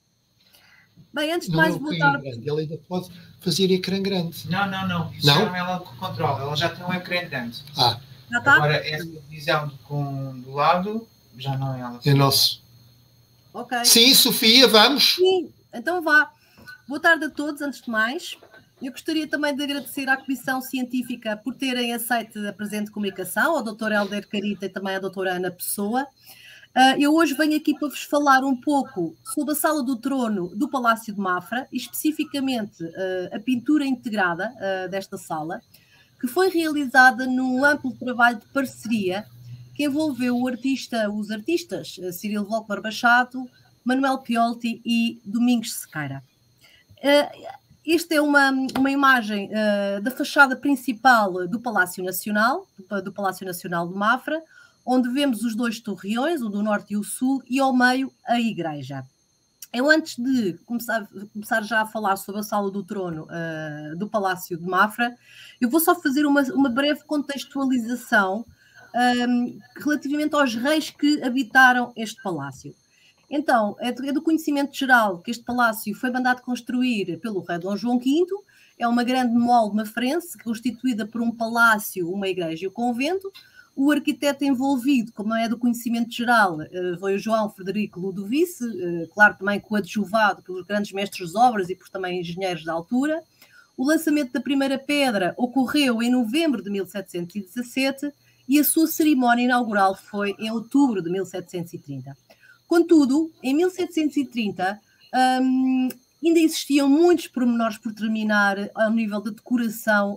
Bem, antes de Não é mais, o boa ecrã tarde. grande. Ele ainda pode fazer ecrã grande. Não. Isso Não? não é ela que controla. Ela já tem um ecrã grande. Ah, Já está? Agora, essa divisão do lado, já não é ela. é nosso. Ok. Sim, Sofia, vamos. Sim, então vá. Boa tarde a todos, antes de mais. Eu gostaria também de agradecer à Comissão Científica por terem aceito a presente comunicação, ao Dr. Helder Carita e também à doutora Ana Pessoa. Eu hoje venho aqui para vos falar um pouco sobre a Sala do Trono do Palácio de Mafra, e especificamente a pintura integrada desta sala, que foi realizada num amplo trabalho de parceria que envolveu os artistas Cirilo Volkmar Machado, Manuel Piolti e Domingos Sequeira. Esta é uma imagem da fachada principal do Palácio Nacional, do Palácio Nacional de Mafra, onde vemos os 2 torreões, o do norte e o sul, e ao meio a igreja. Eu, antes de começar já a falar sobre a Sala do Trono do Palácio de Mafra, eu vou só fazer uma breve contextualização relativamente aos reis que habitaram este palácio. Então, é do conhecimento geral que este palácio foi mandado construir pelo rei Dom João V, é uma grande mole mafrense, constituída por um palácio, uma igreja e um convento. O arquiteto envolvido, como é do conhecimento geral, foi o João Frederico Ludovice, claro, também coadjuvado pelos grandes mestres de obras e por também engenheiros da altura. O lançamento da primeira pedra ocorreu em novembro de 1717 e a sua cerimónia inaugural foi em outubro de 1730. Contudo, em 1730, ainda existiam muitos pormenores por terminar ao nível da decoração,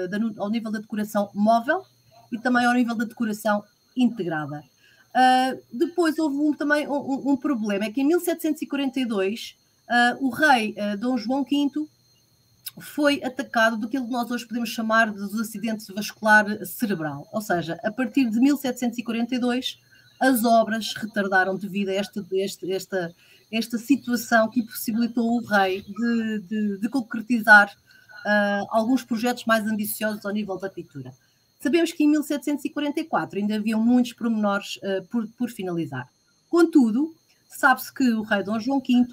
móvel e também ao nível da decoração integrada. Depois houve também um problema, é que em 1742 o rei Dom João V foi atacado daquilo que nós hoje podemos chamar de acidente vascular cerebral. Ou seja, a partir de 1742, as obras retardaram devido a esta situação que possibilitou o rei de concretizar alguns projetos mais ambiciosos ao nível da pintura. Sabemos que em 1744 ainda haviam muitos pormenores por finalizar. Contudo, sabe-se que o rei Dom João V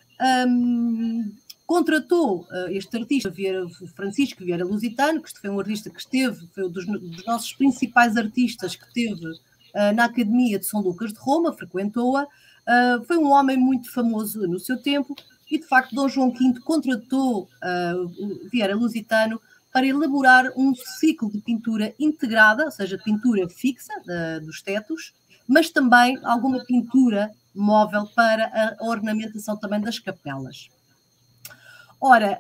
contratou este artista, Francisco Vieira Lusitano, que foi um artista que esteve, foi um dos nossos principais artistas que esteve na Academia de São Lucas de Roma, frequentou-a, foi um homem muito famoso no seu tempo e, de facto, Dom João V contratou Vieira Lusitano para elaborar um ciclo de pintura integrada, ou seja, pintura fixa dos tetos, mas também alguma pintura móvel para a ornamentação também das capelas. Ora,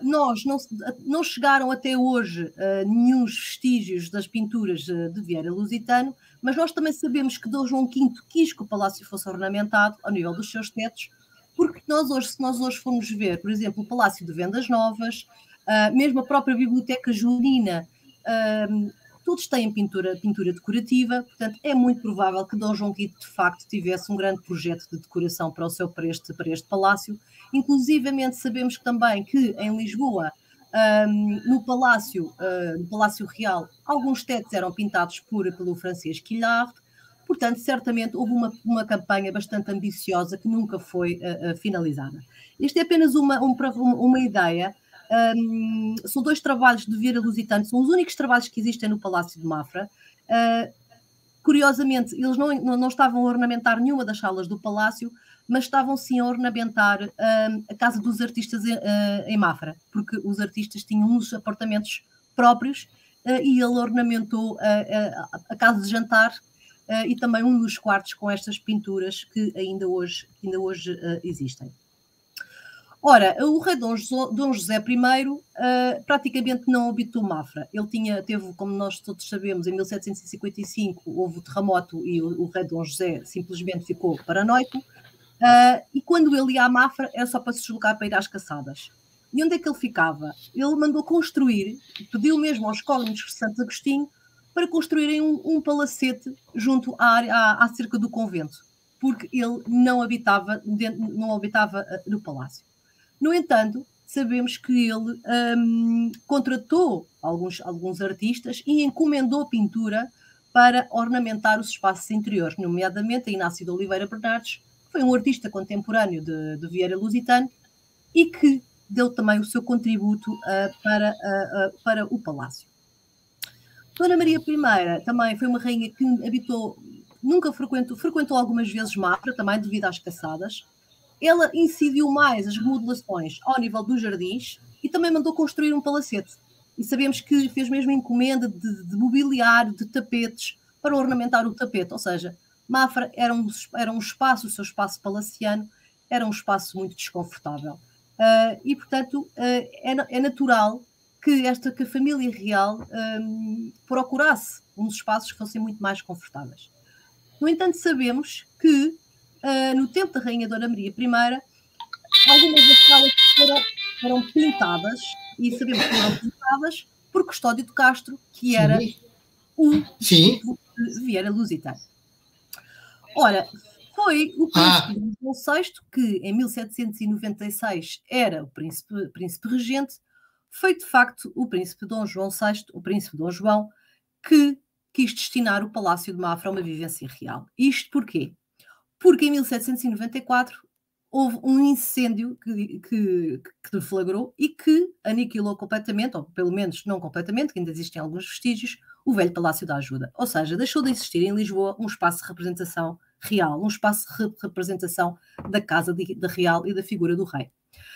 não chegaram até hoje nenhum vestígios das pinturas de Vieira Lusitano, mas nós também sabemos que Dom João V quis que o palácio fosse ornamentado ao nível dos seus tetos, porque se nós hoje formos ver, por exemplo, o Palácio de Vendas Novas, mesmo a própria Biblioteca Joanina, todos têm pintura decorativa, portanto é muito provável que Dom João V de facto tivesse um grande projeto de decoração para este palácio. Inclusivamente sabemos também que em Lisboa, no Palácio Real, alguns tetos eram pintados pelo Francisco Quillard, portanto certamente houve uma campanha bastante ambiciosa que nunca foi finalizada. Isto é apenas uma ideia. São dois trabalhos de Vieira Lusitano, são os únicos trabalhos que existem no Palácio de Mafra. Curiosamente, eles não estavam a ornamentar nenhuma das salas do Palácio, mas estavam sim a ornamentar a Casa dos Artistas em Mafra, porque os artistas tinham uns apartamentos próprios e ele ornamentou a casa de jantar e também um dos quartos com estas pinturas que ainda hoje existem. Ora, o rei Dom José I praticamente não habitou Mafra. Ele teve, como nós todos sabemos, em 1755 houve o terremoto e o rei Dom José simplesmente ficou paranoico. E quando ele ia à Mafra era só para se deslocar para ir às caçadas. E onde é que ele ficava? Ele mandou construir, pediu mesmo aos cónegos de Santo Agostinho para construírem um palacete junto à cerca do convento, porque ele não habitava no palácio. No entanto, sabemos que ele contratou alguns artistas e encomendou pintura para ornamentar os espaços interiores, nomeadamente a Inácio de Oliveira Bernardes, que foi um artista contemporâneo de Vieira Lusitano e que deu também o seu contributo para o palácio. Dona Maria I também foi uma rainha que nunca frequentou algumas vezes Mafra, também devido às caçadas. Ela incidiu mais as remodelações ao nível dos jardins e também mandou construir um palacete. E sabemos que fez mesmo encomenda de mobiliário, de tapetes, para ornamentar o tapete. Ou seja, Mafra era um espaço, o seu espaço palaciano, era um espaço muito desconfortável. E, portanto, é natural que a família real procurasse uns espaços que fossem muito mais confortáveis. No entanto, sabemos que no tempo da Rainha Dona Maria I, algumas das salas foram pintadas, e sabemos que foram pintadas por Custódio de Castro, que era o discípulo de Vieira Lusitano. Ora, foi o príncipe Dom João VI, que em 1796 era o príncipe regente, foi de facto o príncipe Dom João VI, o príncipe Dom João, que quis destinar o Palácio de Mafra a uma vivência real. Isto porquê? Porque em 1794 houve um incêndio que deflagrou e que aniquilou completamente, ou pelo menos não completamente, que ainda existem alguns vestígios, o velho Palácio da Ajuda. Ou seja, deixou de existir em Lisboa um espaço de representação real, um espaço de representação da Casa da Real e da figura do rei.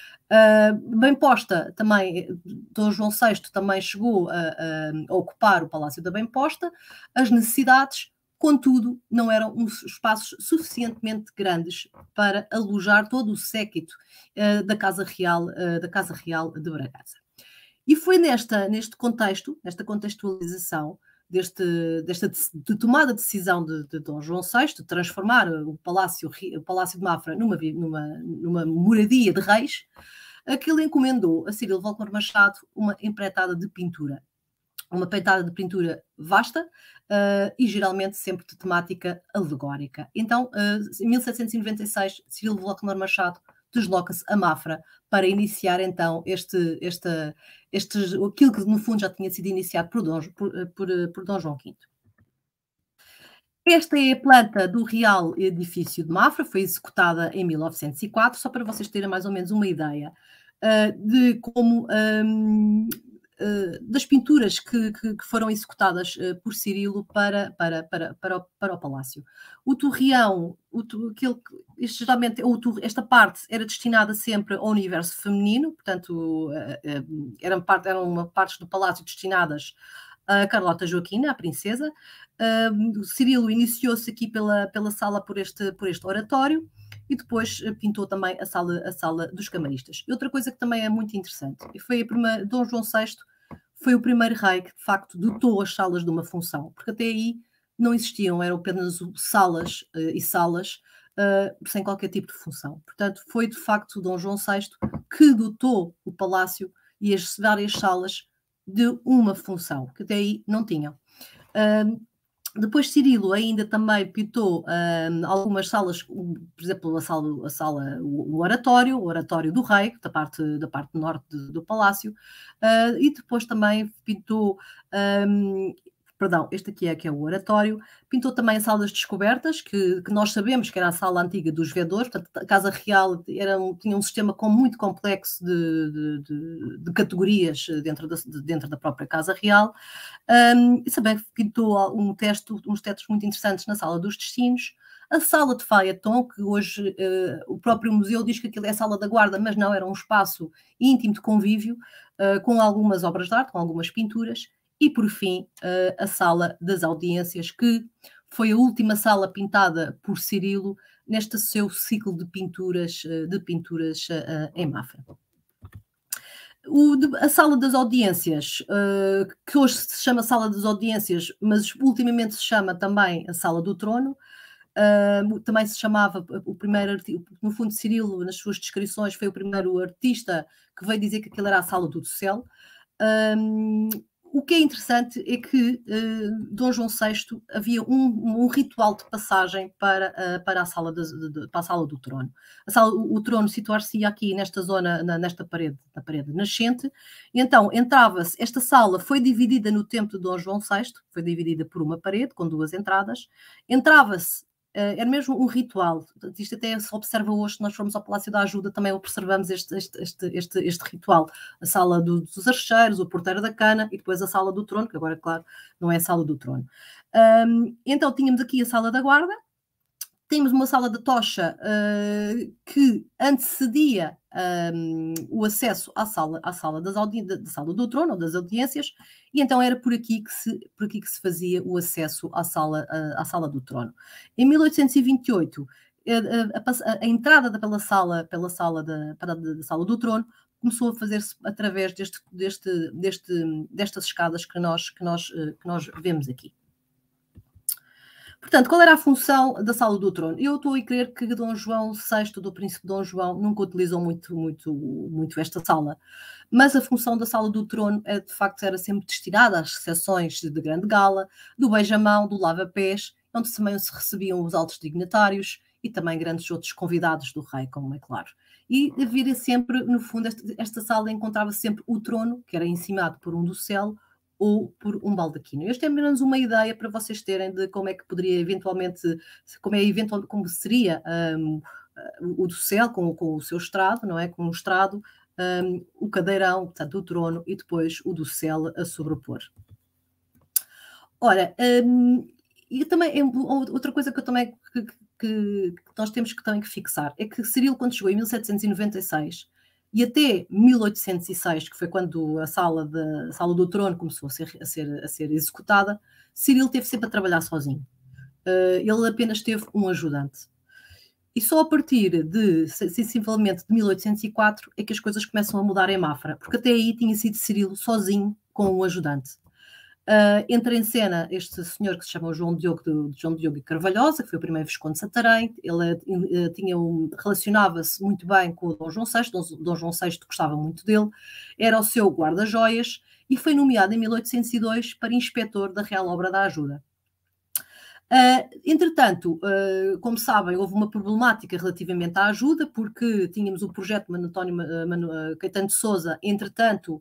Bem-Posta também, Dom João VI também chegou a ocupar o Palácio da Bem-Posta. As necessidades, contudo, não eram espaços suficientemente grandes para alojar todo o séquito da Casa Real de Bragança. E foi neste contexto, nesta contextualização, de tomada de decisão de Dom João VI, de transformar o Palácio de Mafra numa moradia de reis, que ele encomendou a Cirilo Volkmar Machado uma empreitada de pintura. Uma empreitada de pintura vasta e geralmente sempre de temática alegórica. Então, em 1796, Cirilo Volkmar Machado desloca-se a Mafra para iniciar então aquilo que no fundo já tinha sido iniciado por Dom João V. Esta é a planta do Real Edifício de Mafra, foi executada em 1904, só para vocês terem mais ou menos uma ideia de como das pinturas que foram executadas por Cirilo para o Palácio. O torreão, geralmente esta parte era destinada sempre ao universo feminino, portanto eram partes do Palácio destinadas a Carlota Joaquina, a princesa. Cirilo iniciou-se aqui pela sala por este oratório e depois pintou também a sala dos camaristas. E outra coisa que também é muito interessante, foi Dom João VI foi o primeiro rei que de facto dotou as salas de uma função, porque até aí não existiam, eram apenas salas e salas sem qualquer tipo de função. Portanto, foi de facto Dom João VI que dotou o palácio e as várias salas de uma função, que até aí não tinham. Depois Cirilo ainda também pintou algumas salas, por exemplo, o oratório do rei, da parte norte do palácio, e depois também pintou, este aqui que é o oratório, pintou também a sala das descobertas, que nós sabemos que era a sala antiga dos vedores, portanto a Casa Real tinha um sistema muito complexo de categorias dentro da própria Casa Real, e também pintou uns tetos muito interessantes na sala dos destinos, a sala de Faiaton, que hoje o próprio museu diz que aquilo é a sala da guarda, mas não, era um espaço íntimo de convívio, com algumas obras de arte, com algumas pinturas. E, por fim, a sala das audiências, que foi a última sala pintada por Cirilo neste seu ciclo de pinturas em Mafra. A sala das audiências, que hoje se chama Sala das Audiências, mas ultimamente se chama também a Sala do Trono, também se chamava o primeiro artista, no fundo Cirilo, nas suas descrições, foi o primeiro artista que veio dizer que aquilo era a Sala do Dossel. O que é interessante é que Dom João VI havia um ritual de passagem para a sala do trono. O trono situar-se aqui nesta zona, na parede nascente, e então entrava-se, esta sala foi dividida no tempo de Dom João VI, foi dividida por uma parede com duas entradas, entrava-se, era mesmo um ritual, isto até se observa hoje, se nós formos ao Palácio da Ajuda, também observamos este ritual, a sala dos archeiros, o porteiro da cana e depois a sala do trono, que agora, claro, não é a sala do trono. Então tínhamos aqui a sala da guarda, tínhamos uma sala de tocha que antecedia o acesso à sala da sala do trono, ou das audiências, e então era por aqui que se fazia o acesso à sala do trono. Em 1828, a entrada pela sala da sala do trono começou a fazer-se através destas escadas que nós vemos aqui. Portanto, qual era a função da Sala do Trono? Eu estou a crer que Dom João VI, do Príncipe Dom João, nunca utilizou muito esta sala, mas a função da Sala do Trono, de facto, era sempre destinada às recepções de grande gala, do beijamão, do lava-pés, onde também se recebiam os altos dignatários e também grandes outros convidados do rei, como é claro. E havia sempre, no fundo, esta sala encontrava sempre o trono, que era encimado por um dossel, ou por um baldaquino. Este é menos uma ideia para vocês terem de como é que poderia eventualmente, como seria o dossel com o seu estrado, não é? Com o estrado, o cadeirão, portanto, o trono, e depois o dossel a sobrepor. Ora, e também outra coisa que eu também que nós temos que também fixar é que Cirilo, quando chegou em 1796 e até 1806, que foi quando a sala do trono começou a ser executada, Cirilo teve sempre a trabalhar sozinho. Ele apenas teve um ajudante. E só a partir sensivelmente de 1804 é que as coisas começam a mudar em Mafra, porque até aí tinha sido Cirilo sozinho com um ajudante. entra em cena este senhor que se chama João Diogo e Carvalhosa, que foi o primeiro Visconde de Santarém. Ele relacionava-se muito bem com o Dom João VI. Dom João VI gostava muito dele, era o seu guarda-joias e foi nomeado em 1802 para inspetor da Real Obra da Ajuda. Entretanto, como sabem, houve uma problemática relativamente à ajuda, porque tínhamos o projeto António Caetano de Sousa. Entretanto,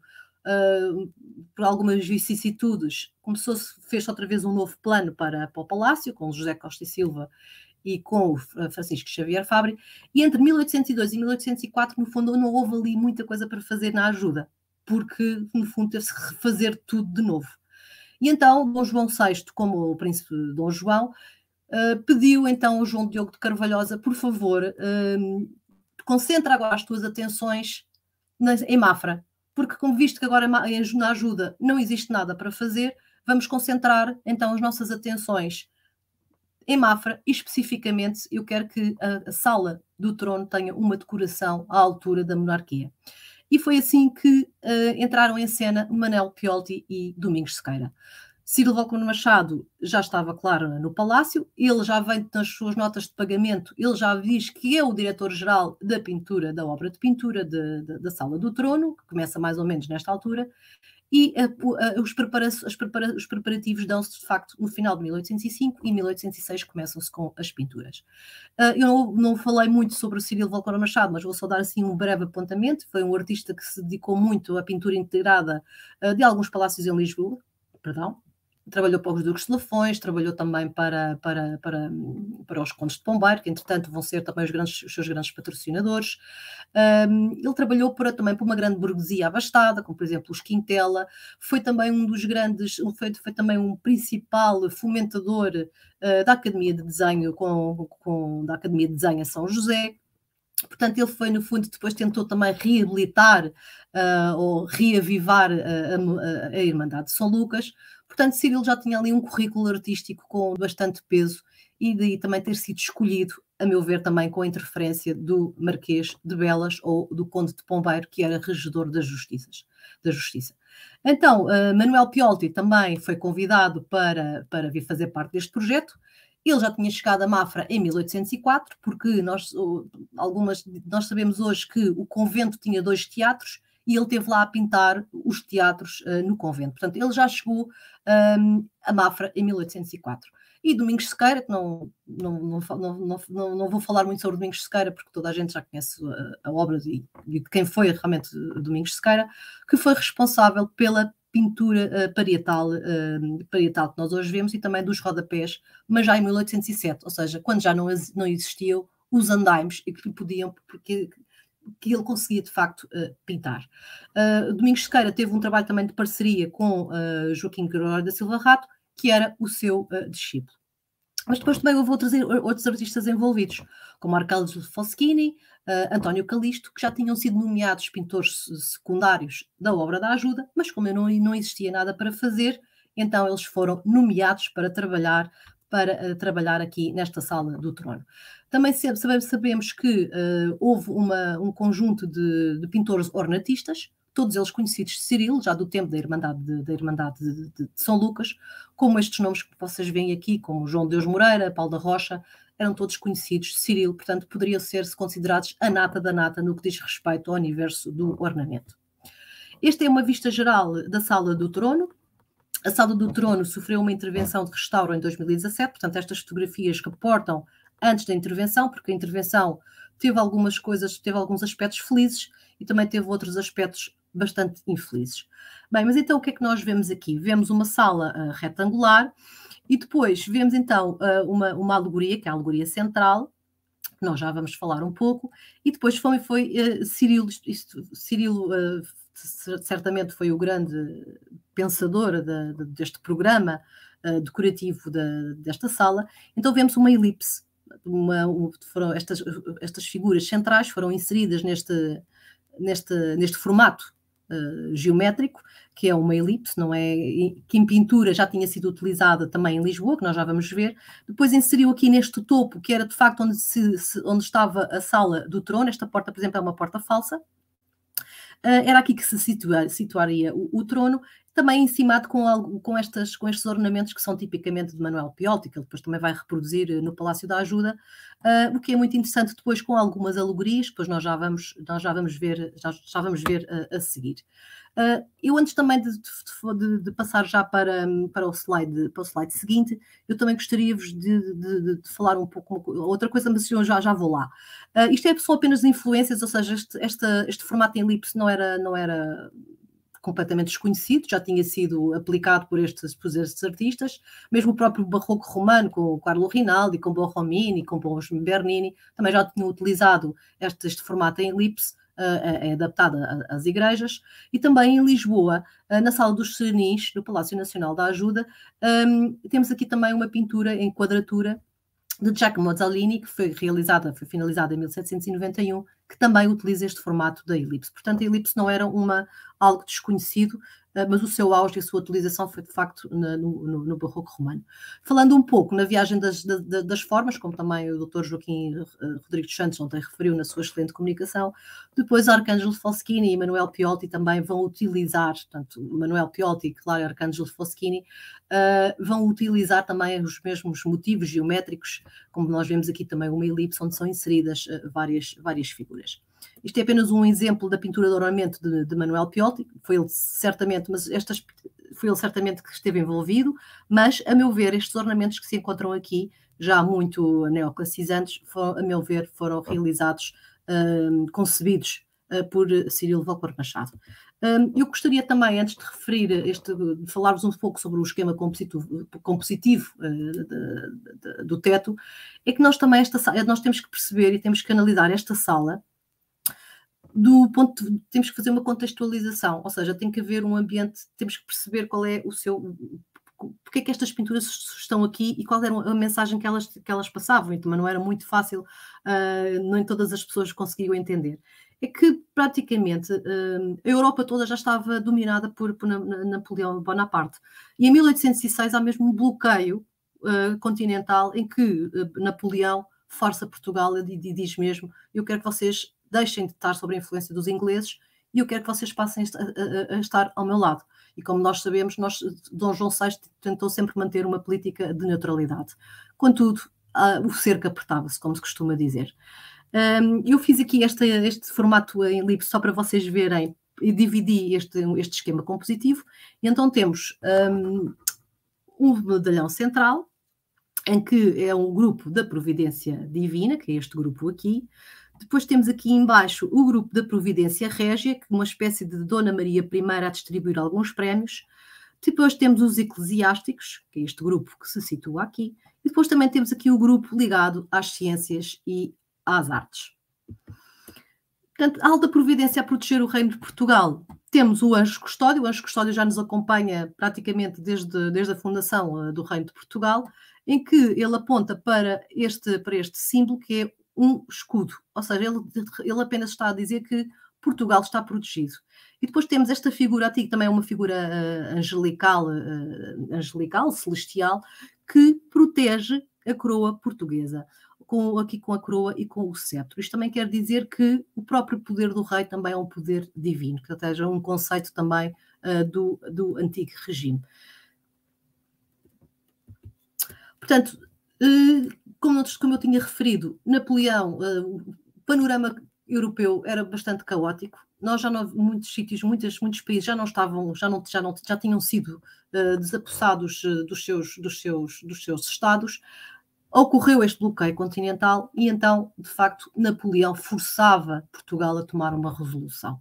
por algumas vicissitudes, fez outra vez um novo plano para o Palácio, com José Costa e Silva e com o Francisco Xavier Fabri, e entre 1802 e 1804, no fundo, não houve ali muita coisa para fazer na ajuda, porque, no fundo, teve-se que refazer tudo de novo. E então, Dom João VI, como o príncipe Dom João, pediu então ao João Diogo de Carvalhosa, por favor, concentra agora as tuas atenções em Mafra, porque como visto que agora na ajuda não existe nada para fazer, vamos concentrar então as nossas atenções em Mafra e especificamente eu quero que a sala do trono tenha uma decoração à altura da monarquia. E foi assim que entraram em cena Manel Piolti e Domingos Sequeira. Ciro Valcon Machado já estava, claro, no Palácio, ele já vem nas suas notas de pagamento, ele já diz que é o diretor-geral da pintura, da obra de pintura da Sala do Trono, que começa mais ou menos nesta altura, e os preparativos dão-se, de facto, no final de 1805 e 1806 começam-se com as pinturas. Eu não falei muito sobre o Ciro Valcon Machado, mas vou só dar assim um breve apontamento. Foi um artista que se dedicou muito à pintura integrada de alguns palácios em Lisboa, trabalhou para os Duques de Lafões, trabalhou também para os Condes de Pombeiro, que entretanto vão ser também os seus grandes patrocinadores. Ele trabalhou também para uma grande burguesia abastada, como por exemplo os Quintela. Foi também um dos grandes, foi também um principal fomentador da Academia de Desenho, da Academia de Desenho a São José. Portanto, ele foi, no fundo, depois tentou também reabilitar ou reavivar a Irmandade de São Lucas. Portanto, Cirilo já tinha ali um currículo artístico com bastante peso e daí também ter sido escolhido, a meu ver, também com a interferência do Marquês de Belas ou do Conde de Pombeiro, que era regedor da Justiça. Então, Manuel Piolti também foi convidado para vir fazer parte deste projeto. Ele já tinha chegado a Mafra em 1804, porque nós sabemos hoje que o convento tinha 2 teatros e ele esteve lá a pintar os teatros no convento. Portanto, ele já chegou a Mafra em 1804. E Domingos Sequeira, que não vou falar muito sobre Domingos Sequeira, porque toda a gente já conhece a obra de quem foi realmente Domingos Sequeira, que foi responsável pela pintura parietal que nós hoje vemos e também dos rodapés, mas já em 1807, ou seja, quando já não existiam os andaimes e que ele conseguia de facto pintar. Domingos Sequeira teve um trabalho também de parceria com Joaquim Gregório da Silva Rato, que era o seu discípulo. Mas depois também houve outros artistas envolvidos, como Arcangelo Foschini, António Calisto, que já tinham sido nomeados pintores secundários da obra da ajuda, mas como não existia nada para fazer, então eles foram nomeados para trabalhar aqui nesta Sala do Trono. Também sabemos que houve um conjunto de pintores ornatistas, todos eles conhecidos de Cirilo, já do tempo da Irmandade de São Lucas, como estes nomes que vocês veem aqui, como João Deus Moreira, Paulo da Rocha, eram todos conhecidos de Cirilo, portanto poderiam ser-se considerados a nata da nata no que diz respeito ao universo do ornamento. Esta é uma vista geral da Sala do Trono. A Sala do Trono sofreu uma intervenção de restauro em 2017, portanto estas fotografias reportam antes da intervenção, porque a intervenção teve alguns aspectos felizes e também teve outros aspectos bastante infelizes. Bem, mas então o que é que nós vemos aqui? Vemos uma sala retangular e depois vemos então uma alegoria, que é a alegoria central, que nós já vamos falar um pouco, e depois foi Cirilo certamente foi o grande pensador deste programa decorativo desta sala. Então vemos uma elipse, estas figuras centrais foram inseridas neste formato geométrico, que é uma elipse, não é? Que em pintura já tinha sido utilizada também em Lisboa, que nós já vamos ver. Depois inseriu aqui neste topo, que era de facto onde estava a Sala do Trono. Esta porta, por exemplo, é uma porta falsa. Era aqui que se situaria o trono, também encimado com estes ornamentos que são tipicamente de Manuel Piolti, que ele depois também vai reproduzir no Palácio da Ajuda, o que é muito interessante depois com algumas alegorias, depois nós já vamos ver a seguir. Eu antes também de passar já para o slide seguinte, eu também gostaria-vos de falar um pouco, outra coisa, mas eu já vou lá. Isto são apenas influências, ou seja, este formato em elipse não era completamente desconhecido, já tinha sido aplicado por estes artistas, mesmo o próprio barroco romano, com o Carlo Rinaldi, com Borromini, com Bernini, também já tinham utilizado este formato em elipse, adaptado às igrejas, e também em Lisboa, na Sala dos Serenis, no Palácio Nacional da Ajuda, temos aqui também uma pintura em quadratura de Giacomo Mazzolini, que foi finalizada em 1791, que também utiliza este formato da elipse. Portanto, a elipse não era algo desconhecido, mas o seu auge e a sua utilização foi, de facto, no Barroco Romano. Falando um pouco na viagem das formas, como também o Dr. Joaquim Rodrigues Santos ontem referiu na sua excelente comunicação, depois Arcangelo Foschini e Manuel Piolti também vão utilizar, portanto, Manuel Piolti e, claro, Arcangelo Foschini, vão utilizar também os mesmos motivos geométricos, como nós vemos aqui também uma elipse, onde são inseridas várias figuras. Isto é apenas um exemplo da pintura de ornamento de Manuel Piolti, foi ele certamente que esteve envolvido, mas, a meu ver, estes ornamentos que se encontram aqui, já muito neoclassicizantes, a meu ver, foram realizados, concebidos por Cirilo Valcor Machado. Eu gostaria também, antes de referir de falar-vos um pouco sobre o esquema compositivo do teto, é que nós também nós temos que perceber e temos que analisar esta sala temos que fazer uma contextualização, ou seja, tem que haver um ambiente, temos que perceber qual é porque é que estas pinturas estão aqui e qual era a mensagem que elas passavam, então não era muito fácil, nem todas as pessoas conseguiam entender. É que praticamente a Europa toda já estava dominada por Napoleão Bonaparte, e em 1806 há mesmo um bloqueio continental em que Napoleão força Portugal e diz mesmo: eu quero que vocês deixem de estar sob a influência dos ingleses e eu quero que vocês passem a estar ao meu lado. E como nós sabemos, Dom João VI tentou sempre manter uma política de neutralidade. Contudo, o cerco apertava-se, como se costuma dizer. Eu fiz aqui este formato em elipse só para vocês verem e dividi este esquema compositivo. E então temos um medalhão central, em que é um grupo da Providência Divina, que é este grupo aqui. Depois temos aqui embaixo o grupo da Providência Régia, que é uma espécie de Dona Maria I a distribuir alguns prémios. Depois temos os eclesiásticos, que é este grupo que se situa aqui. E depois também temos aqui o grupo ligado às ciências e às artes. Portanto, a Alta Providência a proteger o Reino de Portugal. Temos o Anjo Custódio. O Anjo Custódio já nos acompanha praticamente desde a fundação do Reino de Portugal, em que ele aponta para este símbolo, que é um escudo, ou seja, ele apenas está a dizer que Portugal está protegido. E depois temos esta figura aqui, que também é uma figura angelical, celestial, que protege a coroa portuguesa, aqui com a coroa e com o cetro. Isto também quer dizer que o próprio poder do rei também é um poder divino, que até é um conceito também do antigo regime. Portanto, como eu tinha referido, Napoleão, o panorama europeu era bastante caótico. Nós já não, muitos sítios, muitos países já tinham sido desapossados dos seus estados. Ocorreu este bloqueio continental e então, de facto, Napoleão forçava Portugal a tomar uma resolução.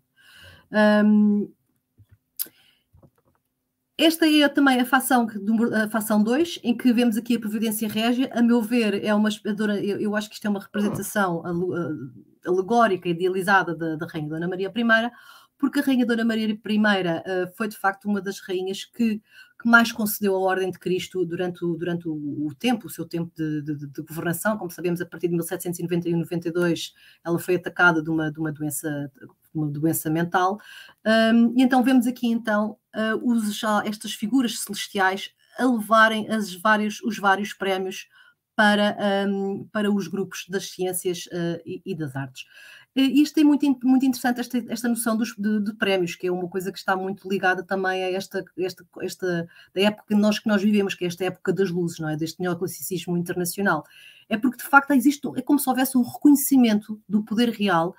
Esta é também a facção 2, em que vemos aqui a Providência Régia. A meu ver, eu acho que isto é uma representação alegórica e idealizada da Rainha Dona Maria I, porque a Rainha Dona Maria I foi, de facto, uma das rainhas que mais concedeu a Ordem de Cristo durante o seu tempo de governação. Como sabemos, a partir de 1791-92, ela foi atacada de uma doença mental. E então vemos aqui então estas figuras celestiais a levarem os vários prémios para os grupos das ciências e das artes. Isto é muito interessante, esta noção de prémios, que é uma coisa que está muito ligada também a esta da época que nós vivemos, que é esta época das luzes, não é? Deste neoclassicismo internacional. É porque, de facto, é como se houvesse um reconhecimento do poder real,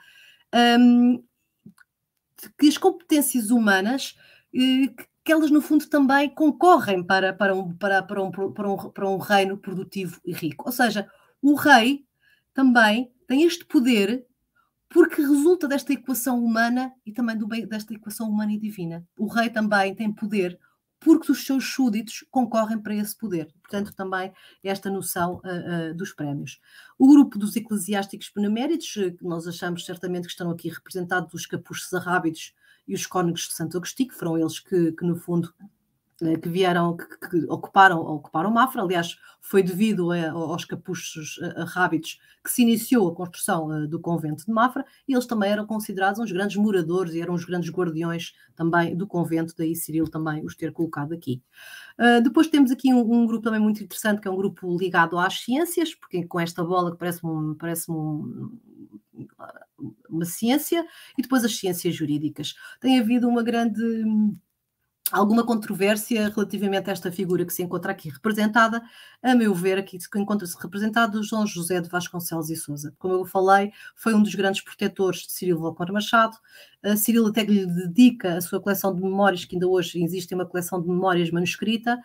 que as competências humanas, que elas, no fundo, também concorrem para um reino produtivo e rico. Ou seja, o rei também tem este poder porque resulta desta equação humana e também desta equação humana e divina. O rei também tem poder porque os seus súditos concorrem para esse poder. Portanto, também esta noção dos prémios. O grupo dos eclesiásticos beneméritos, que nós achamos certamente que estão aqui representados os capuchos arrábidos e os cônegos de Santo Agostinho, que foram eles que no fundo, que vieram, que ocuparam Mafra. Aliás, foi devido aos capuchos arrábidos que se iniciou a construção do convento de Mafra, e eles também eram considerados uns grandes moradores e eram os grandes guardiões também do convento, daí Cirilo também os ter colocado aqui. Depois temos aqui um grupo também muito interessante, que é um grupo ligado às ciências, porque com esta bola que parece uma ciência, e depois as ciências jurídicas. Tem havido alguma controvérsia relativamente a esta figura que se encontra aqui representada. A meu ver, aqui encontra-se representado João José de Vasconcelos e Sousa. Como eu falei, foi um dos grandes protetores de Cirilo Valcor Machado. Cirilo até lhe dedica a sua coleção de memórias, que ainda hoje existe uma coleção de memórias manuscrita,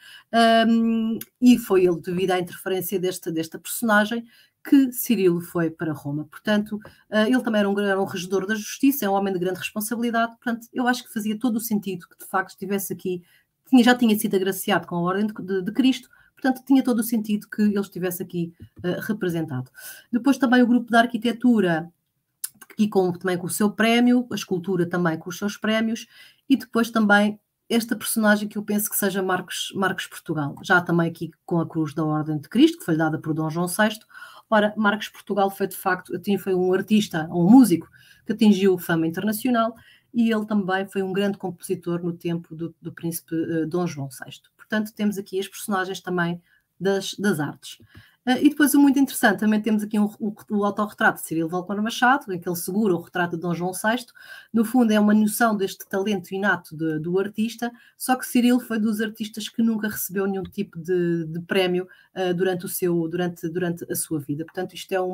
e foi ele, devido à interferência desta personagem, que Cirilo foi para Roma. Portanto, ele também era um regedor da justiça, é um homem de grande responsabilidade. Portanto, eu acho que fazia todo o sentido que, de facto, estivesse aqui, já tinha sido agraciado com a Ordem de Cristo, portanto, tinha todo o sentido que ele estivesse aqui representado. Depois também o grupo da arquitetura, aqui também com o seu prémio, a escultura também com os seus prémios, e depois também esta personagem que eu penso que seja Marcos Portugal, já também aqui com a Cruz da Ordem de Cristo, que foi dada por Dom João VI. Ora, Marcos Portugal foi, de facto, foi um artista, um músico, que atingiu fama internacional, e ele também foi um grande compositor no tempo do príncipe Dom João VI. Portanto, temos aqui as personagens também das artes. E depois, o muito interessante, também temos aqui o autorretrato de Cirilo Valcor Machado, em que ele segura o retrato de Dom João VI. No fundo, é uma noção deste talento inato do artista, só que Cirilo foi dos artistas que nunca recebeu nenhum tipo de prémio durante a sua vida. Portanto, isto é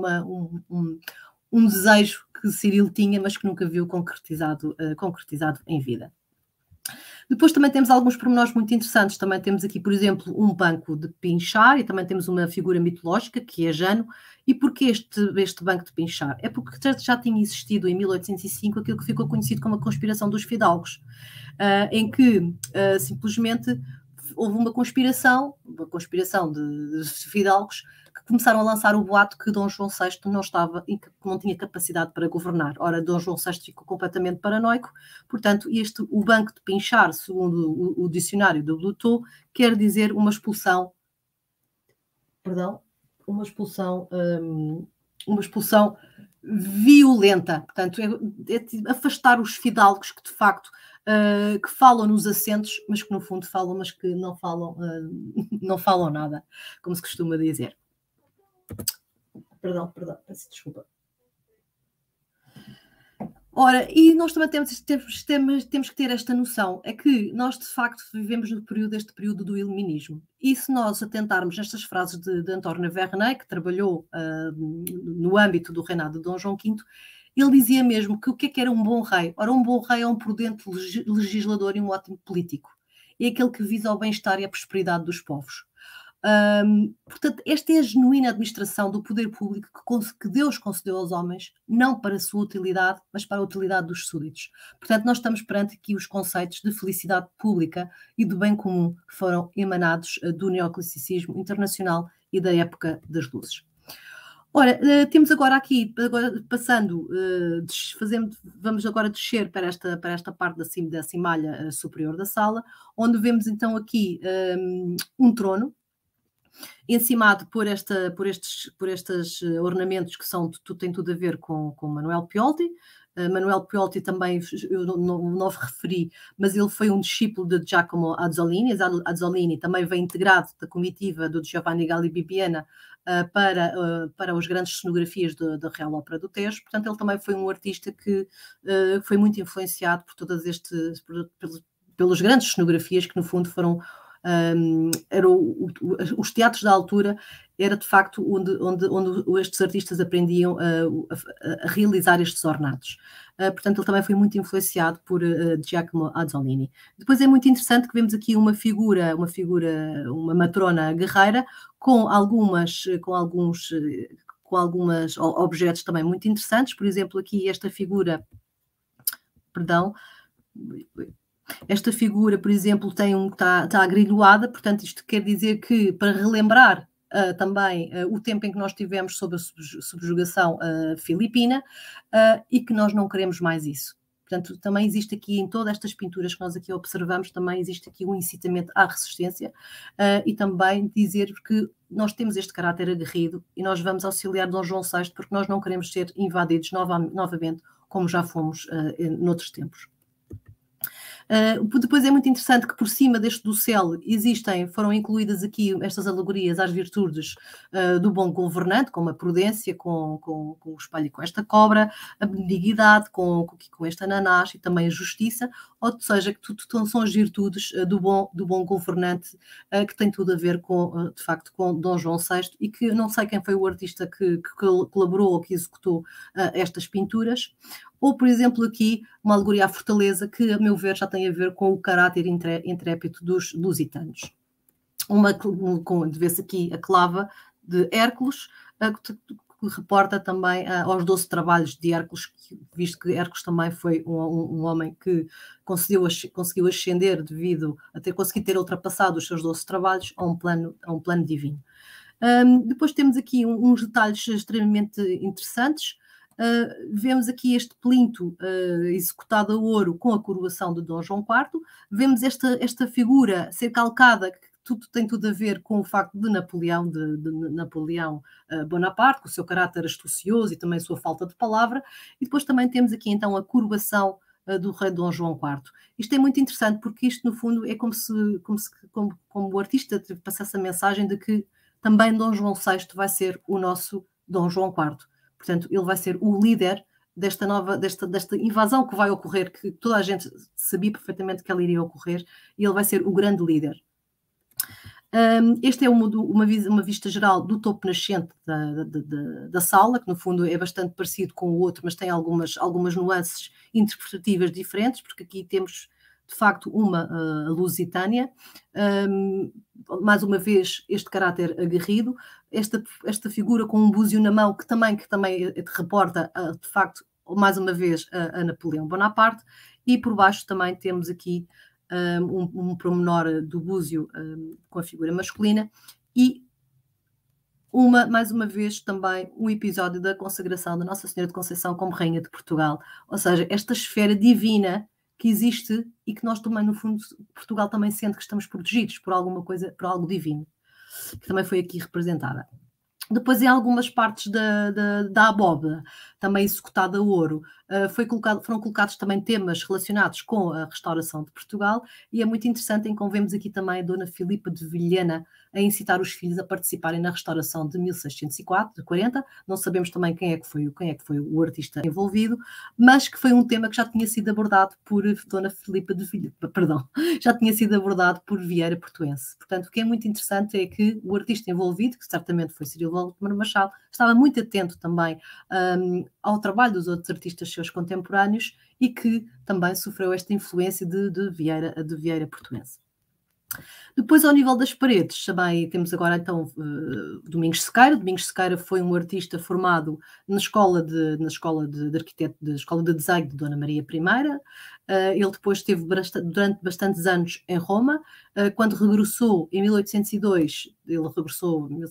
um desejo que Cirilo tinha, mas que nunca viu concretizado em vida. Depois também temos alguns pormenores muito interessantes. Também temos aqui, por exemplo, um banco de pinchar, e também temos uma figura mitológica, que é Jano. E porquê este banco de pinchar? É porque já tinha existido em 1805 aquilo que ficou conhecido como a conspiração dos fidalgos, em que simplesmente houve uma conspiração de fidalgos que começaram a lançar o boato que Dom João VI não tinha capacidade para governar. Ora, Dom João VI ficou completamente paranoico. Portanto, o banco de pinchar, segundo o dicionário do Bluetooth, quer dizer uma expulsão violenta. Portanto, é afastar os fidalgos que, de facto, que falam nos acentos, mas que no fundo falam, mas que não falam nada, como se costuma dizer. Perdão, peço desculpa. Ora, e nós também temos que ter esta noção, é que nós, de facto, vivemos este período do iluminismo. E se nós atentarmos nestas frases de António Vernet, que trabalhou no âmbito do reinado de Dom João V, ele dizia mesmo que o que era um bom rei? Ora, um bom rei é um prudente legislador e um ótimo político. É aquele que visa o bem-estar e a prosperidade dos povos. Portanto, esta é a genuína administração do poder público que Deus concedeu aos homens, não para a sua utilidade, mas para a utilidade dos súditos. Portanto, nós estamos perante aqui os conceitos de felicidade pública e do bem comum que foram emanados do neoclassicismo internacional e da época das luzes. Ora, temos agora aqui, passando, vamos agora descer para esta parte da cimalha superior da sala, onde vemos então aqui um trono, encimado por estes ornamentos que têm tudo a ver com Manuel Pioldi. Manuel Piolti também, eu não referi, mas ele foi um discípulo de Giacomo Azzolini. Azzolini também veio integrado da comitiva do Giovanni Galli Bibbiena para as grandes cenografias da Real Ópera do Tejo. Portanto, ele também foi um artista que foi muito influenciado por todas pelas grandes cenografias que, no fundo, foram... os teatros da altura era de facto onde estes artistas aprendiam a realizar estes ornatos. Portanto, ele também foi muito influenciado por Giacomo Azzolini. Depois é muito interessante que vemos aqui uma matrona guerreira com alguns objetos também muito interessantes. Por exemplo, aqui esta figura, por exemplo, está agrilhoada, portanto, isto quer dizer que, para relembrar também o tempo em que nós tivemos sob a subjugação filipina e que nós não queremos mais isso. Portanto, também existe aqui, em todas estas pinturas que nós aqui observamos, também existe aqui um incitamento à resistência e também dizer que nós temos este caráter aguerrido e nós vamos auxiliar Dom João VI porque nós não queremos ser invadidos novamente, como já fomos noutros tempos. Depois é muito interessante que por cima deste dossel foram incluídas aqui estas alegorias às virtudes do bom governante, como a prudência, com o espelho e com esta cobra, a benignidade com este ananás e também a justiça, ou seja, que tudo são as virtudes do bom governante, que tem tudo a ver de facto com Dom João VI, e que não sei quem foi o artista que colaborou ou que executou estas pinturas. Ou, por exemplo, aqui uma alegoria à fortaleza que, a meu ver, já tem a ver com o caráter intrépido dos lusitanos. Vê-se aqui a clava de Hércules, que reporta também aos 12 trabalhos de Hércules, visto que Hércules também foi um homem que conseguiu ascender devido a ter conseguido ter ultrapassado os seus 12 trabalhos a um plano divino. Depois temos aqui uns detalhes extremamente interessantes. Vemos aqui este plinto executado a ouro com a coroação de Dom João IV. Vemos esta figura ser calcada, que tem tudo a ver com o facto de Napoleão Bonaparte, com o seu caráter astucioso e também a sua falta de palavra. E depois também temos aqui então a coroação do rei Dom João IV. Isto é muito interessante porque isto, no fundo, é como o artista passasse a mensagem de que também Dom João VI vai ser o nosso Dom João IV. Portanto, ele vai ser o líder desta invasão que vai ocorrer, que toda a gente sabia perfeitamente que ela iria ocorrer, e ele vai ser o grande líder. Este é uma vista geral do topo nascente da sala, que no fundo é bastante parecido com o outro, mas tem algumas nuances interpretativas diferentes, porque aqui temos de facto uma lusitânia, mais uma vez este caráter aguerrido, esta figura com um búzio na mão que também reporta de facto mais uma vez a Napoleão Bonaparte, e por baixo também temos aqui um promenor do búzio com a figura masculina e mais uma vez também um episódio da consagração da Nossa Senhora de Conceição como Rainha de Portugal, ou seja, esta esfera divina que existe e que nós também, no fundo, Portugal também sente que estamos protegidos por alguma coisa, por algo divino, que também foi aqui representada. Depois, em algumas partes da abóbada, também executada a ouro, foram colocados também temas relacionados com a restauração de Portugal, e é muito interessante em como vemos aqui também a Dona Filipa de Vilhena a incitar os filhos a participarem na restauração de 1640. Não sabemos também quem é que foi o artista envolvido, mas que foi um tema que já tinha sido abordado por Dona Filipa de Vilhena, já tinha sido abordado por Vieira Portuense. Portanto, o que é muito interessante é que o artista envolvido, que certamente foi Cirilo Valdemar Machado, estava muito atento também ao trabalho dos outros artistas seus contemporâneos e que também sofreu esta influência de Vieira Portuense. Depois, ao nível das paredes, também temos agora então Domingos Sequeira. Domingos Sequeira foi um artista formado na escola de design de Dona Maria I. Ele depois esteve durante bastantes anos em Roma. Quando regressou em 1802, ele regressou em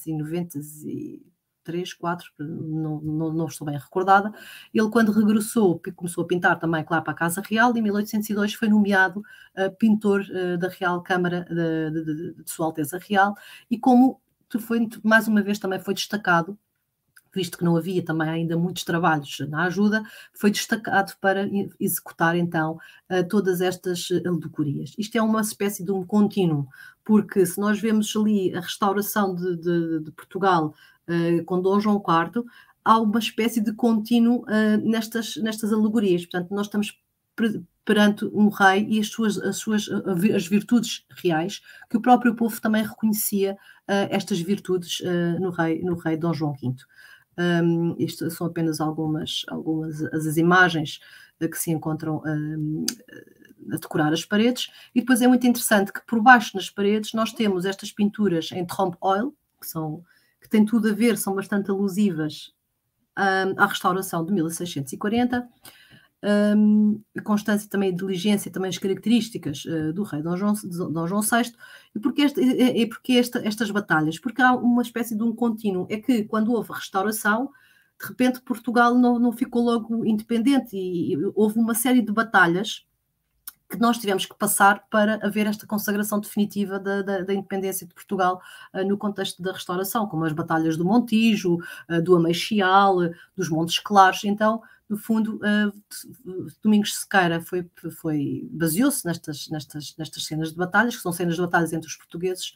1793, 4, não estou bem recordada. Ele, quando regressou, começou a pintar também, claro, para a Casa Real, e em 1802 foi nomeado pintor da Real Câmara de Sua Alteza Real, e como mais uma vez também foi destacado visto que não havia também ainda muitos trabalhos na ajuda, foi destacado para executar então todas estas alegorias. Isto é uma espécie de um contínuo, porque se nós vemos ali a restauração de Portugal com Dom João IV, há uma espécie de contínuo nestas alegorias. Portanto, nós estamos perante um rei e as virtudes reais, que o próprio povo também reconhecia estas virtudes no rei Dom João V. Isto são apenas algumas as imagens que se encontram a decorar as paredes, e depois é muito interessante que por baixo nas paredes nós temos estas pinturas em trompe oil, que têm tudo a ver, são bastante alusivas à restauração de 1640, a constância também, a diligência, também as características do rei Dom João VI. E porque estas batalhas? Porque há uma espécie de um contínuo, é que quando houve a restauração, de repente Portugal não ficou logo independente e houve uma série de batalhas que nós tivemos que passar para haver esta consagração definitiva da independência de Portugal no contexto da restauração, como as batalhas do Montijo, do Ameixial, dos Montes Claros. Então, no fundo, Domingos Sequeira baseou-se nestas cenas de batalhas, que são cenas de batalhas entre os portugueses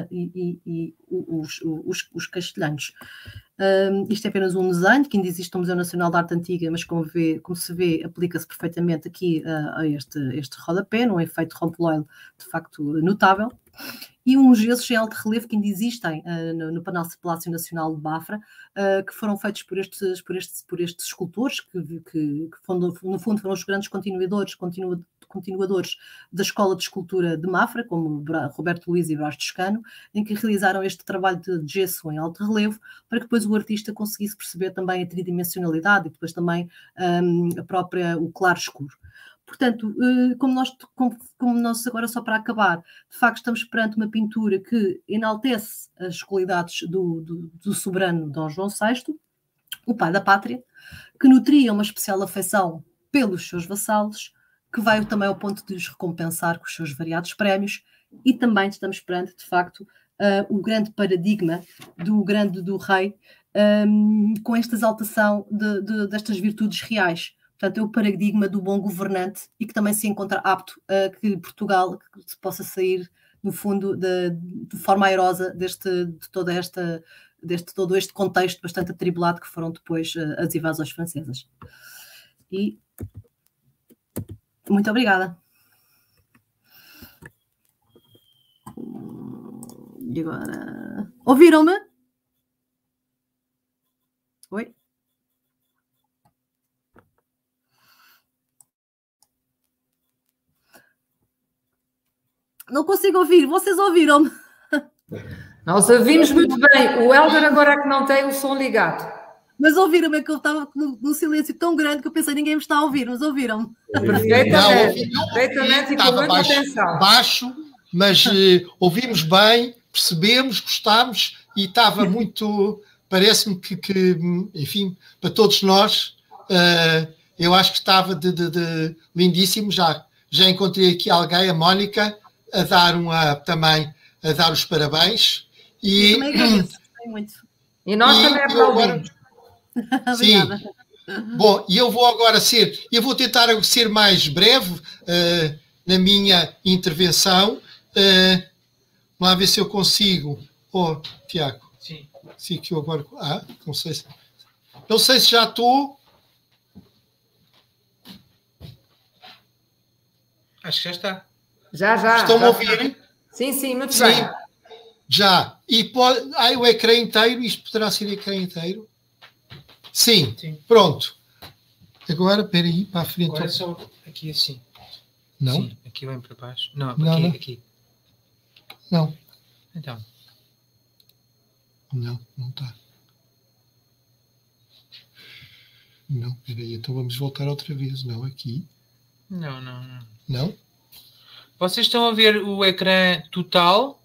e os castelhanos. Isto é apenas um desenho, que ainda existe no Museu Nacional de Arte Antiga, mas como se vê, aplica-se perfeitamente aqui a este rodapé, num efeito rompe-l'oeil de facto notável, e uns gessos em alto relevo que ainda existem no Palácio Nacional de Mafra, que foram feitos por estes escultores, que no fundo foram os grandes continuadores da Escola de Escultura de Mafra, como Roberto Luís e Brás Toscano, em que realizaram este trabalho de gesso em alto relevo, para que depois o artista conseguisse perceber também a tridimensionalidade e depois também o claro-escuro. Portanto, como nós agora, só para acabar, de facto estamos perante uma pintura que enaltece as qualidades do soberano Dom João VI, o pai da pátria, que nutria uma especial afeição pelos seus vassalos, que vai também ao ponto de os recompensar com os seus variados prémios, e também estamos perante, de facto, o grande paradigma do rei, com esta exaltação destas virtudes reais. Portanto, é o paradigma do bom governante e que também se encontra apto a que Portugal possa sair, no fundo, de forma airosa de todo este contexto bastante atribulado que foram depois as invasões francesas. E muito obrigada. E agora... Ouviram-me? Oi? Não consigo ouvir. Vocês ouviram-me? Nós ouvimos muito bem. O Helder agora é que não tem o som ligado. Mas ouviram-me, é que eu estava num silêncio tão grande que eu pensei, ninguém me está a ouvir, mas ouviram-me. Perfeitamente. Perfeitamente e com muita atenção. Baixo, mas ouvimos bem, percebemos, gostámos e estava muito... Parece-me que, enfim, para todos nós, eu acho que estava de lindíssimo. Já encontrei aqui alguém, a Mónica, a dar os parabéns. E também agradeço, muito. E nós também aplaudimos. Obrigada. Sim. Bom, e eu vou tentar ser mais breve na minha intervenção. Vamos lá ver se eu consigo. Tiago. Sim, que eu agora... não sei se já estou... Acho que já está. Já. Estão a ouvir? Sim, muito bem. Já. E o ecrã inteiro, isto poderá ser ecrã inteiro? Sim. Pronto. Agora, espera aí, para a frente. Agora é só aqui assim. Não? Sim, aqui vem para baixo. Não, aqui. Não. Então. Não está. Não, espera aí, então vamos voltar outra vez. Não, aqui. Não. Não? Vocês estão a ver o ecrã total?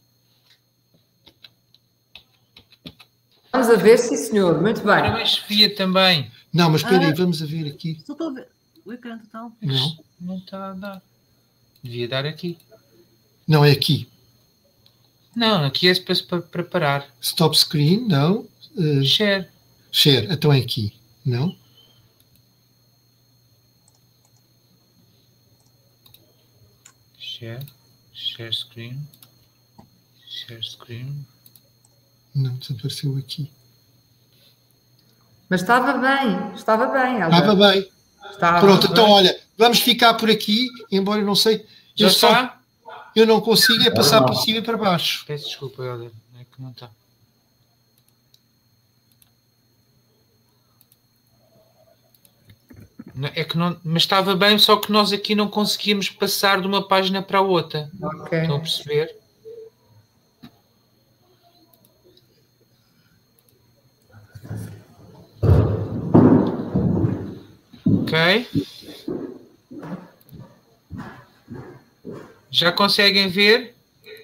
Vamos a ver, sim senhor, muito bem. Parabéns, Sofia, também. Não, mas espera aí, vamos a ver aqui. Só estou a ver o ecrã total. Não está a dar. Devia dar aqui. Não, é aqui. Não, aqui é para parar. Stop screen, não. Share. Share, então é aqui, não? Share screen. Share screen. Não, desapareceu aqui. Mas estava bem, Helder. Estava bem. Estava Pronto, bem. então olha, vamos ficar por aqui, embora eu não sei. Já está? Eu não consigo passar por cima e para baixo. Peço desculpa, Helder. É que não está. É que não, mas estava bem, só que nós aqui não conseguimos passar de uma página para a outra. Ok. Estão a perceber? Ok. Já conseguem ver?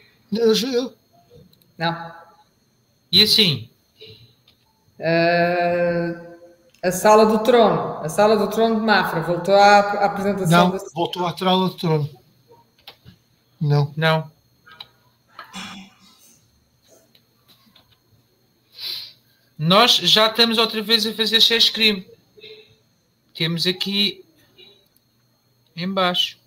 Não. E assim? A sala do trono. A sala do trono de Mafra. Voltou à apresentação. Não, voltou à sala do trono. Não. Não. Nós já estamos outra vez a fazer share screen. Temos aqui em baixo.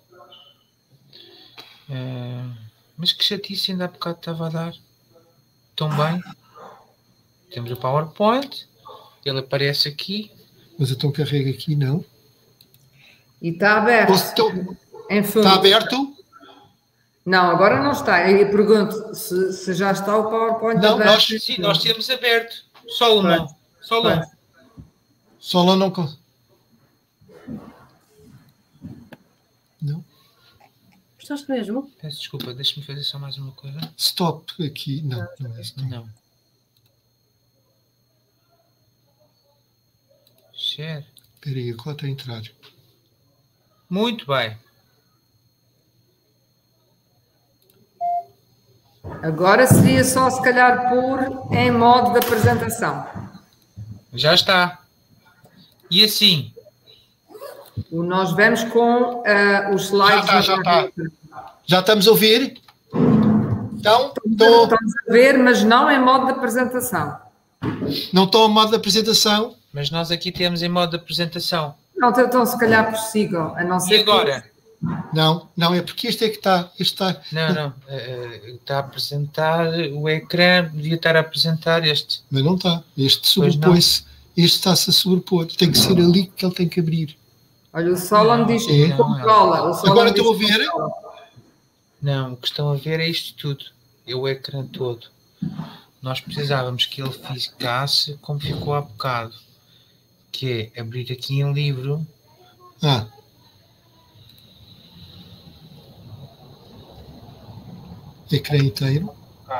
Mas que chatice, ainda há bocado estava a dar tão bem. Temos o PowerPoint. Ele aparece aqui. Mas então carrega aqui, não. E está aberto. Em fundo. Está aberto? Não, agora não está. Eu pergunto se já está o PowerPoint não, aberto. Sim, nós temos aberto. Só o não. Só o não. Só lá não. Não. Gostaste mesmo? Peço desculpa, deixa-me fazer só mais uma coisa. Stop aqui. Não, não é stop. Não. Share. Espera aí, agora está a entrar. Muito bem. Agora seria só, se calhar, pôr em modo de apresentação. Já está. E assim? Nós vemos com os slides. Já está. Já estamos a ouvir? Então, estamos a ver, mas não em modo de apresentação. Não estão em modo de apresentação? Mas nós aqui temos em modo de apresentação. Não, então se calhar prossigam. A não ser e agora? Não, é porque este é que está. Não. Está a apresentar o ecrã, devia estar a apresentar este. Mas não está. Este sobrepõe-se. Este está-se a sobrepor. Tem que ser ali que ele tem que abrir. Olha, o Solon diz que controla. Agora estou a ver. Não, o que estão a ver é isto tudo. É o ecrã todo. Nós precisávamos que ele ficasse como ficou há bocado. Que é abrir aqui em livro. Ecrã inteiro.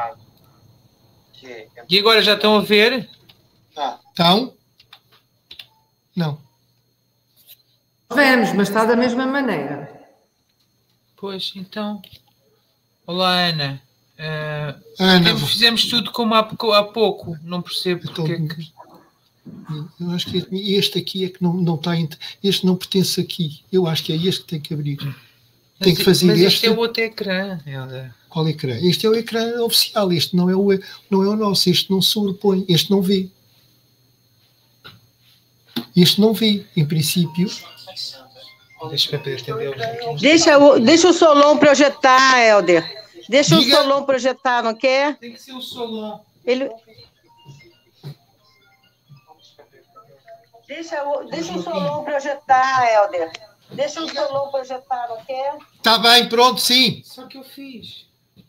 E agora já estão a ver? Estão? Não. Vemos, mas está da mesma maneira. Pois, então. Olá, Ana. Ana, fizemos tudo como há pouco. Não percebo porque é que... Eu acho que este aqui é que não está. Este não pertence aqui. Eu acho que é este que tem que abrir. Tem que fazer este. Este é o outro ecrã, Helder. Qual ecrã? Este é o ecrã oficial. Este não é o nosso. Este não sobrepõe. Este não vê. Este não vê, em princípio. Deixa o Solon projetar, Helder. Deixa o Solon projetar, não quer? Tem que ser o Solon. Deixa o Solon projetar, Helder. Deixa o Solon projetar, não quer? Está bem, pronto, sim. Só que eu fiz.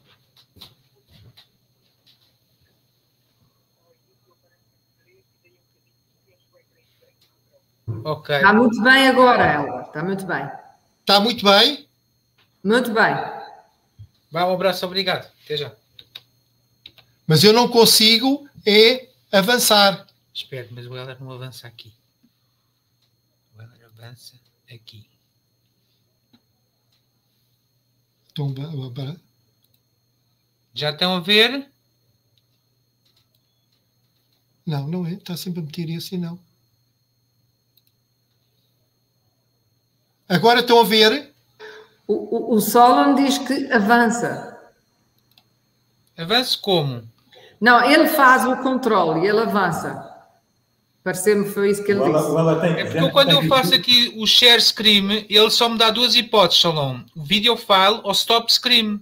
Ok. Está muito bem agora, Helder. Está muito bem. Está muito bem? Muito bem. Vá, um abraço, obrigado. Até já. Mas eu não consigo avançar. Espera, mas o Helder não avança aqui. O Helder avança aqui. Já estão a ver? Não é. Está sempre a meter esse e não. Agora estão a ver? O Solon diz que avança. Avance como? Não, ele faz o controle e ele avança. Pareceu-me foi isso que ele disse. É porque quando eu faço aqui o share screen, ele só me dá duas hipóteses, Shalom. O video file ou stop screen.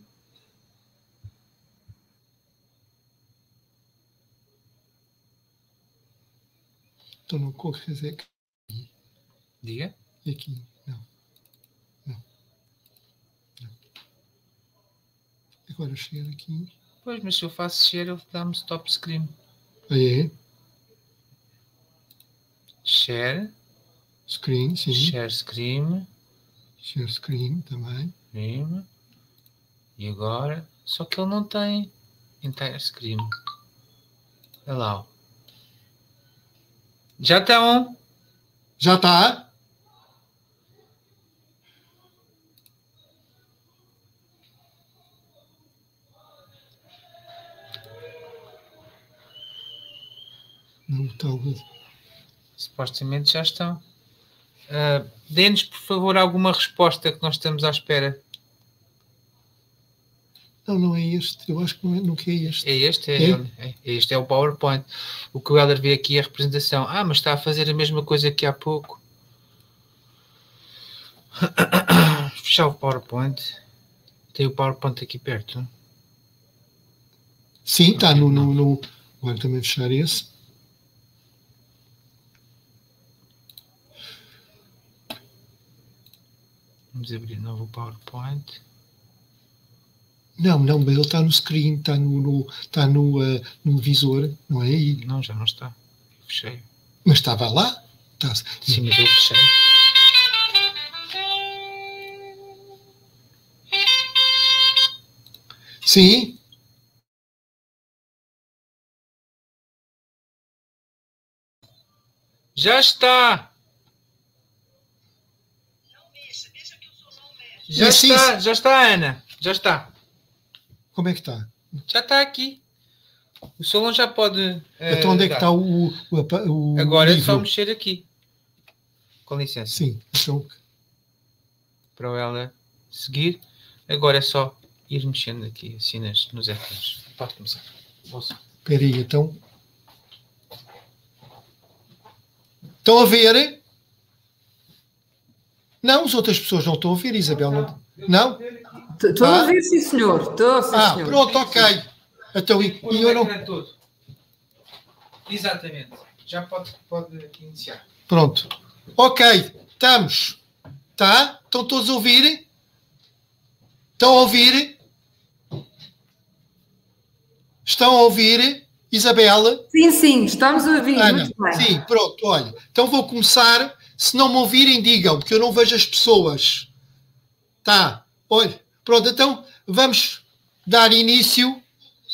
Então não corre dizer que... Diga. Aqui, não. Agora share aqui. Pois, mas se eu faço share, ele dá-me stop screen. É. Share. Screen, sim. Share screen. Share screen também. Screen. E agora? Só que ele não tem entire screen. Olha lá. Ó. Já estão. Já está? Não está. Supostamente já estão. Dê-nos, por favor, alguma resposta que nós estamos à espera. Não, não é este. Eu acho que nunca é este. É este? Este é o PowerPoint. O que o Helder vê aqui é a representação. Ah, mas está a fazer a mesma coisa que há pouco. Fechar o PowerPoint. Tem o PowerPoint aqui perto. Sim, está no... Agora também fechar esse. Vamos abrir de novo o PowerPoint. Não, mas ele está no screen, está no visor, não é aí? Não, já não está. Fechei. Mas estava lá? Está. Sim, mas eu fechei. Sim. Já está! Já está, Ana. Já está. Como é que está? Já está aqui. O Solon já pode. Então onde é que está o Agora livro? É só mexer aqui. Com licença. Sim. Então... Para ela seguir. Agora é só ir mexendo aqui, assim nos ecrãs. Pode começar. Espera aí, então. Estão a ver? Não, as outras pessoas não estão a ver, Isabel. Não? Estou a ver, sim, senhor. Estou, sim, senhor. Pronto, ok. Então, e eu não... Todo. Exatamente. Já pode iniciar. Pronto. Ok, estamos. Tá? Estão todos a ouvir? Estão a ouvir? Estão a ouvir, Isabela? Sim, estamos a ouvir. Ana, muito bem. sim, pronto, olha. Então vou começar. Se não me ouvirem, digam, porque eu não vejo as pessoas. Tá, olha. Pronto, então vamos dar início.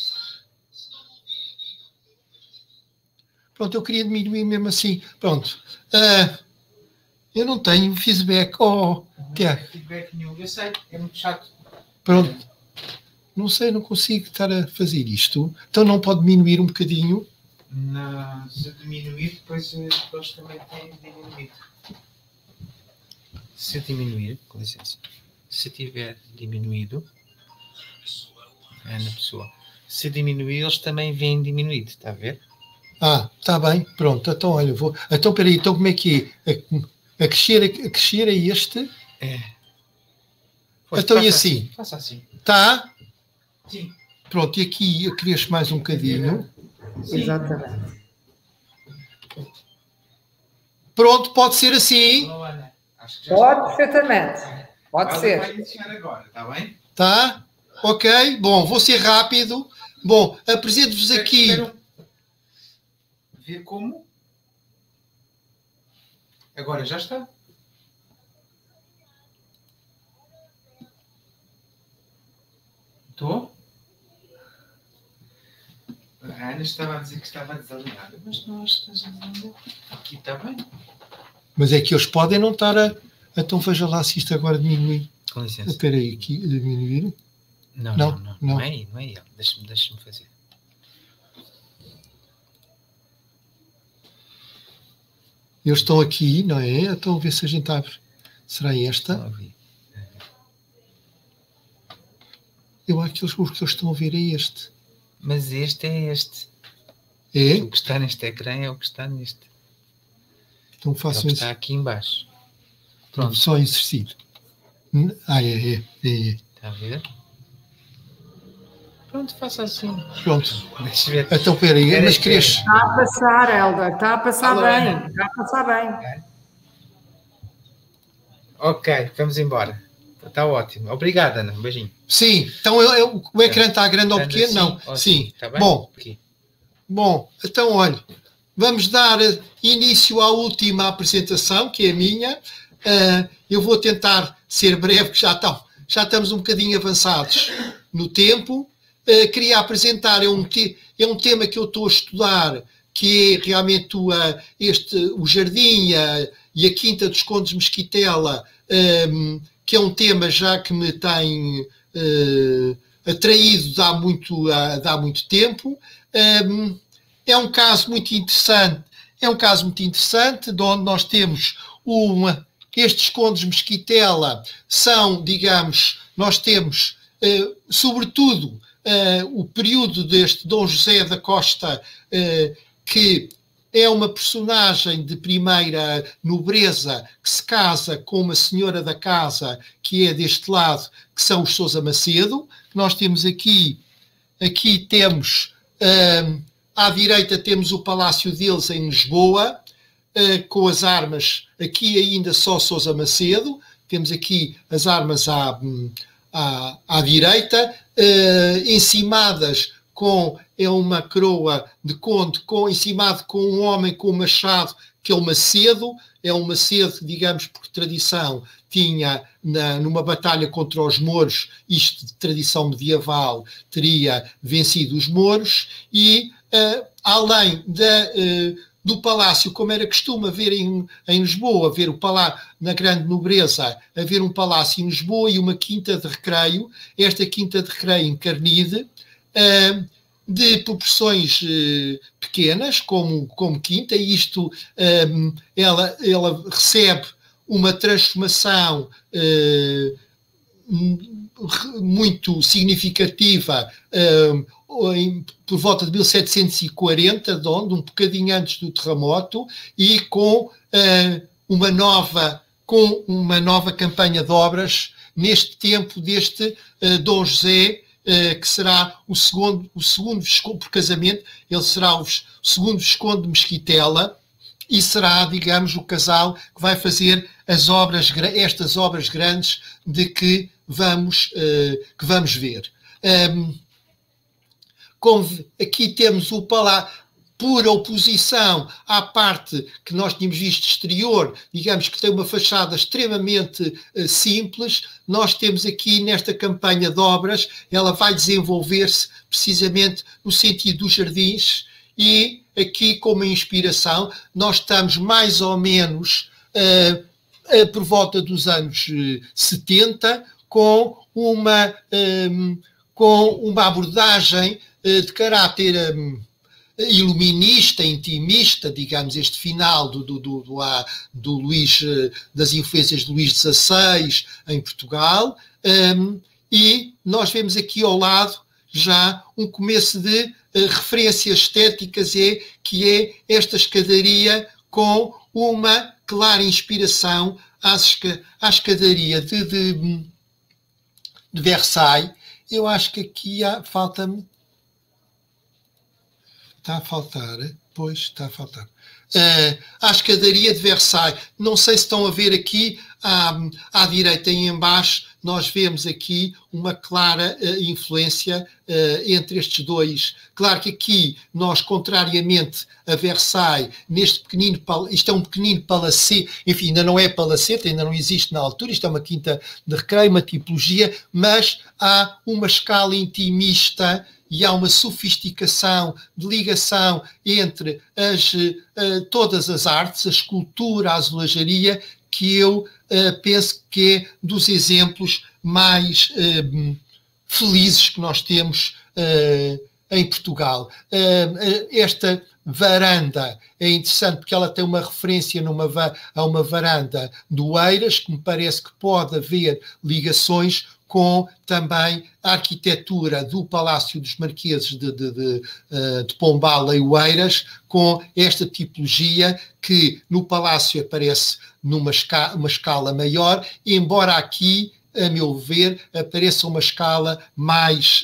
Pronto, eu queria diminuir mesmo assim. Pronto. Eu não tenho feedback. Tiago. Feedback nenhum. Eu sei, é muito chato. Pronto. Não sei, não consigo estar a fazer isto. Então não pode diminuir um bocadinho? Não, se diminuir, depois eles também têm diminuído. Se diminuir, com licença. Se tiver diminuído, na pessoa. Se diminuir, eles também vêm diminuído, está a ver? Está bem, pronto. Então, olha, vou. Então, peraí, então como é que é? A crescer é este? É. Pois, então, e assim? Faça assim. Tá? Sim. Pronto, e aqui eu cresço mais um bocadinho. Sim. Exatamente. Pronto, pode ser assim? Pode, perfeitamente. Pode ser. Vai iniciar agora, está bem? Tá? Ok, bom, vou ser rápido. Bom, apresento-vos aqui. Ver como? Agora já está. Estou? A Ana estava a dizer que estava desalinhada, mas não acho que esteja desalinhada. Aqui está bem. Mas é que eles podem não estar a... Então veja lá se isto agora diminui. Com licença. Espera aí, aqui, diminuir. Não é ele. Deixa-me fazer. Eles estão aqui, não é? Então a ver se a gente abre. Será esta? Eu acho que os que eles estão a ver é este. Mas este é este. É? O que está neste ecrã é o que está neste. Então façam está aqui embaixo. Pronto. Só exercício. É. Está a ver? Pronto, faça assim. Pronto. Deixa ver. Então, peraí, mas queres... Está a passar, Helder, está a passar bem. Está a passar bem. Ok, vamos embora. Está ótimo. Obrigada, Ana. Um beijinho. Sim, então o ecrã está grande ou pequeno? Não. Ótimo. Sim. Está bem? Bom, então, olha, vamos dar início à última apresentação, que é a minha. Eu vou tentar ser breve, que já estamos um bocadinho avançados no tempo. Queria apresentar, é um tema que eu estou a estudar, que é realmente o Jardim e a Quinta dos Condes Mesquitela, que é um tema já que me tem atraído há muito tempo. É um caso muito interessante, de onde nós temos estes Condes Mesquitela são, digamos, nós temos, sobretudo, o período deste Dom José da Costa, que é uma personagem de primeira nobreza que se casa com uma senhora da casa que é deste lado, que são os Sousa Macedo. Nós temos aqui temos, à direita temos o palácio deles em Lisboa, com as armas, aqui ainda só Sousa Macedo, temos aqui as armas à direita, encimadas é uma coroa de conde, encimado com um homem com um machado, que é o Macedo, digamos, por tradição, tinha numa batalha contra os mouros, isto de tradição medieval, teria vencido os mouros, e além do palácio, como era costume haver em Lisboa, haver o palácio, na grande nobreza, haver um palácio em Lisboa e uma quinta de recreio, esta quinta de recreio em Carnide, de proporções pequenas, como quinta, e isto ela recebe uma transformação muito significativa por volta de 1740, um bocadinho antes do terremoto, e com uma nova campanha de obras neste tempo deste Dom José, que será o segundo Visconde, por casamento, ele será o segundo Visconde de Mesquitela, e será, digamos, o casal que vai fazer estas obras grandes de que vamos ver. Aqui temos o palácio, por oposição à parte que nós tínhamos visto exterior, digamos que tem uma fachada extremamente simples. Nós temos aqui nesta campanha de obras, ela vai desenvolver-se precisamente no sentido dos jardins, e aqui como inspiração nós estamos mais ou menos por volta dos anos 70, com uma abordagem de caráter iluminista, intimista, digamos, este final do Luís, das influências de Luís XVI em Portugal, e nós vemos aqui ao lado já um começo de referências estéticas, que é esta escadaria com uma clara inspiração à escadaria de Versailles. Eu acho que aqui falta-me. Está a faltar, pois está a faltar. À escadaria de Versailles. Não sei se estão a ver aqui, à direita e em baixo, nós vemos aqui uma clara influência entre estes dois. Claro que aqui nós, contrariamente a Versailles, neste pequenino, isto é um pequenino palacete, enfim, ainda não é palacete, ainda não existe na altura, isto é uma quinta de recreio, uma tipologia, mas há uma escala intimista e há uma sofisticação de ligação entre todas as artes, a escultura, a azulejaria, que eu penso que é dos exemplos mais felizes que nós temos em Portugal. Esta varanda é interessante porque ela tem uma referência a uma varanda do Eiras, que me parece que pode haver ligações com também a arquitetura do Palácio dos Marqueses de Pombal e Oeiras, com esta tipologia que no Palácio aparece numa escala maior, embora aqui, a meu ver, apareça uma escala mais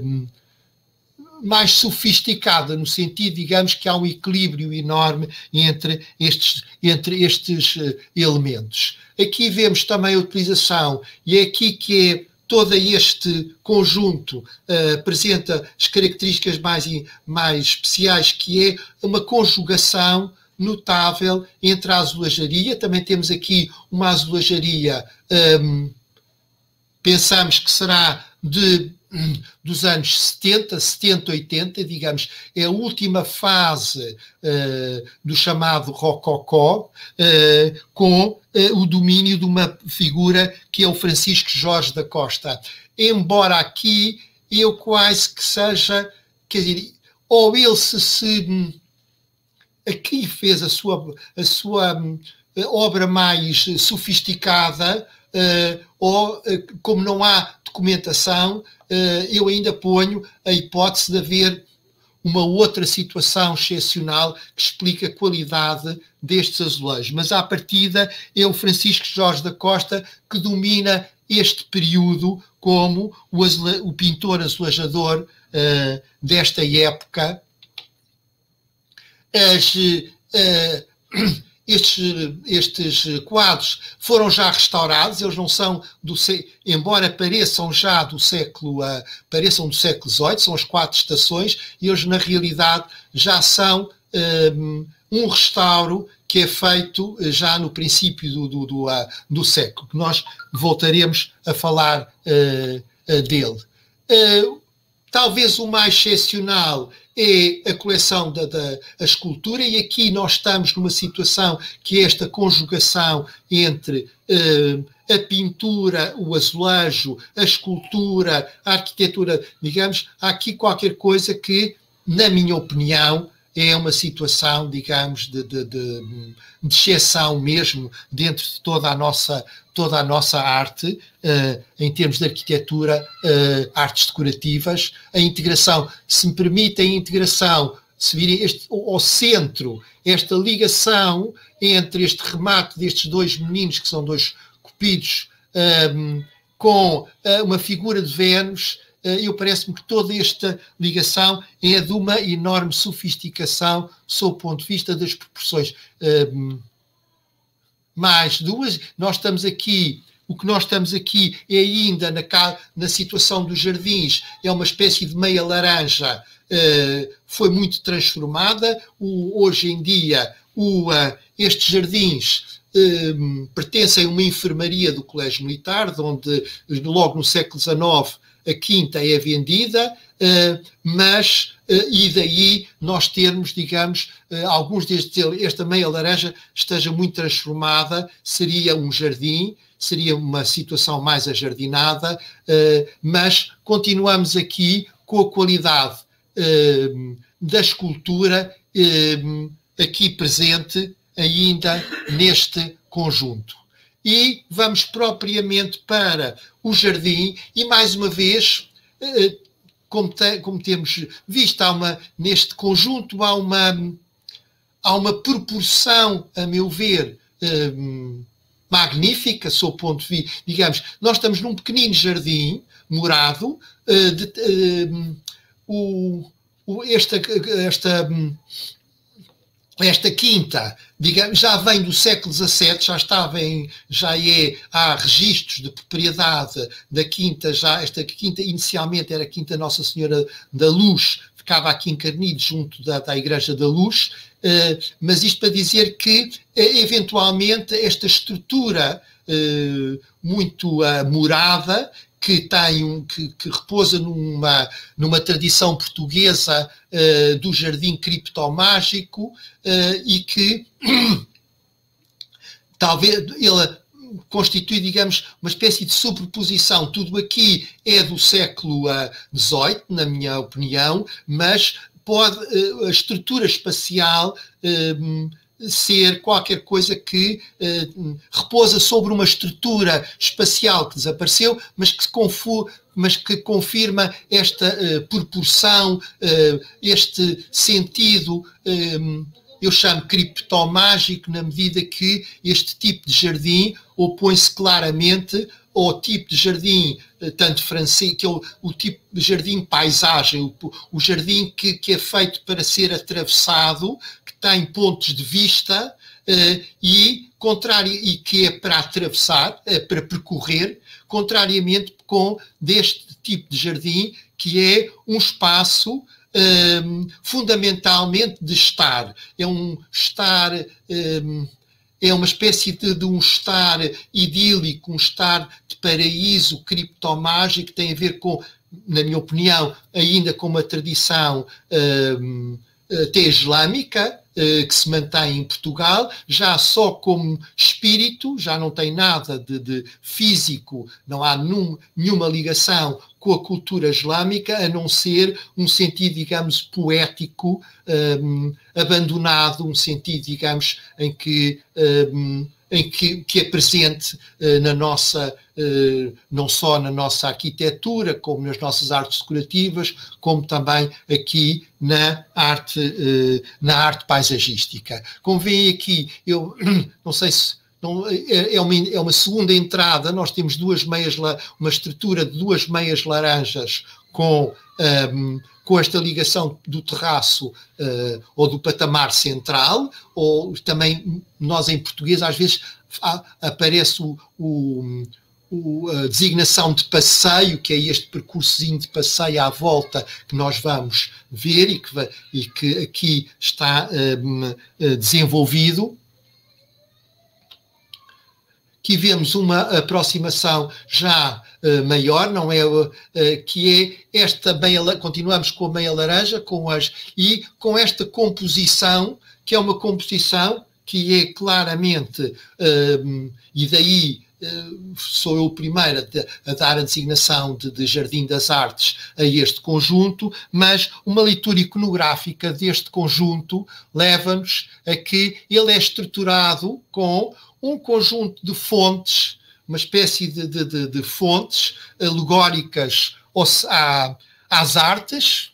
sofisticada, no sentido, digamos, que há um equilíbrio enorme entre estes elementos. Aqui vemos também a utilização, e é aqui que é todo este conjunto apresenta as características mais especiais, que é uma conjugação notável entre a azulejaria. Também temos aqui uma azulejaria, pensamos que será dos anos 70, 80, digamos, é a última fase do chamado rococó, com o domínio de uma figura que é o Francisco Jorge da Costa. Embora aqui eu quase que seja, quer dizer, ou ele aqui fez a sua obra mais sofisticada, ou como não há documentação, eu ainda ponho a hipótese de haver uma outra situação excepcional que explica a qualidade destes azulejos. Mas, à partida, é o Francisco Jorge da Costa que domina este período como o pintor azulejador desta época. Estes quadros foram já restaurados, eles não são embora pareçam já do século XVIII, são as 4 estações, e eles na realidade já são um restauro que é feito já no princípio do século, que nós voltaremos a falar dele. Talvez o mais excepcional é a coleção da escultura, e aqui nós estamos numa situação que é esta conjugação entre a pintura, o azulejo, a escultura, a arquitetura, digamos, há aqui qualquer coisa que, na minha opinião, é uma situação, digamos, de exceção mesmo dentro de toda a nossa arte, em termos de arquitetura, artes decorativas. A integração, se me permite, se virem ao centro, esta ligação entre este remate destes 2 meninos, que são 2 cupidos, com uma figura de Vênus, parece-me que toda esta ligação é de uma enorme sofisticação sob o ponto de vista das proporções. Mais duas, o que nós estamos aqui é ainda na situação dos jardins, é uma espécie de meia laranja, foi muito transformada. Hoje em dia, estes jardins pertencem a uma enfermaria do Colégio Militar, onde logo no século XIX a quinta é vendida, mas e daí nós termos, digamos, alguns esta meia laranja esteja muito transformada, seria um jardim, seria uma situação mais ajardinada, mas continuamos aqui com a qualidade da escultura aqui presente ainda neste conjunto. E vamos propriamente para o jardim, e mais uma vez, como temos visto, neste conjunto há uma proporção, a meu ver, magnífica, sob o ponto de vista, digamos, nós estamos num pequenino jardim morado, esta quinta, digamos, já vem do século XVII, há registros de propriedade da quinta, esta quinta inicialmente era a Quinta Nossa Senhora da Luz, ficava aqui em Carnide, junto da Igreja da Luz, mas isto para dizer que, eventualmente, esta estrutura muito morada, que repousa numa tradição portuguesa do jardim criptomágico, e que talvez ele constitui, digamos, uma espécie de sobreposição. Tudo aqui é do século XVIII, na minha opinião, mas a estrutura espacial ser qualquer coisa que repousa sobre uma estrutura espacial que desapareceu, mas que confirma esta proporção, este sentido, eu chamo criptomágico, na medida que este tipo de jardim opõe-se claramente ao tipo de jardim, tanto francês, que é o tipo de jardim paisagem, o jardim que é feito para ser atravessado, que tem pontos de vista e que é para atravessar, para percorrer, contrariamente com deste tipo de jardim, que é um espaço fundamentalmente de estar. É um estar... é uma espécie de um estar idílico, um estar de paraíso criptomágico, que tem a ver com, na minha opinião, ainda com uma tradição até islâmica, que se mantém em Portugal, já só como espírito, já não tem nada de físico, não há nenhuma ligação com a cultura islâmica, a não ser um sentido, digamos, poético, abandonado, um sentido, digamos, em que é presente na nossa, não só na nossa arquitetura, como nas nossas artes decorativas, como também aqui na arte paisagística. Como veem aqui, eu não sei se é uma segunda entrada, nós temos uma estrutura de duas meias laranjas com esta ligação do terraço ou do patamar central, ou também nós em português às vezes aparece a designação de passeio, que é este percursozinho de passeio à volta que nós vamos ver e que aqui está desenvolvido. Aqui vemos uma aproximação já maior, não é? Que é esta continuamos com a meia laranja, e com esta composição, que é uma composição que é claramente, e daí sou eu o primeiro a dar a designação de Jardim das Artes a este conjunto, mas uma leitura iconográfica deste conjunto leva-nos a que ele é estruturado com um conjunto de fontes, uma espécie de fontes alegóricas às artes.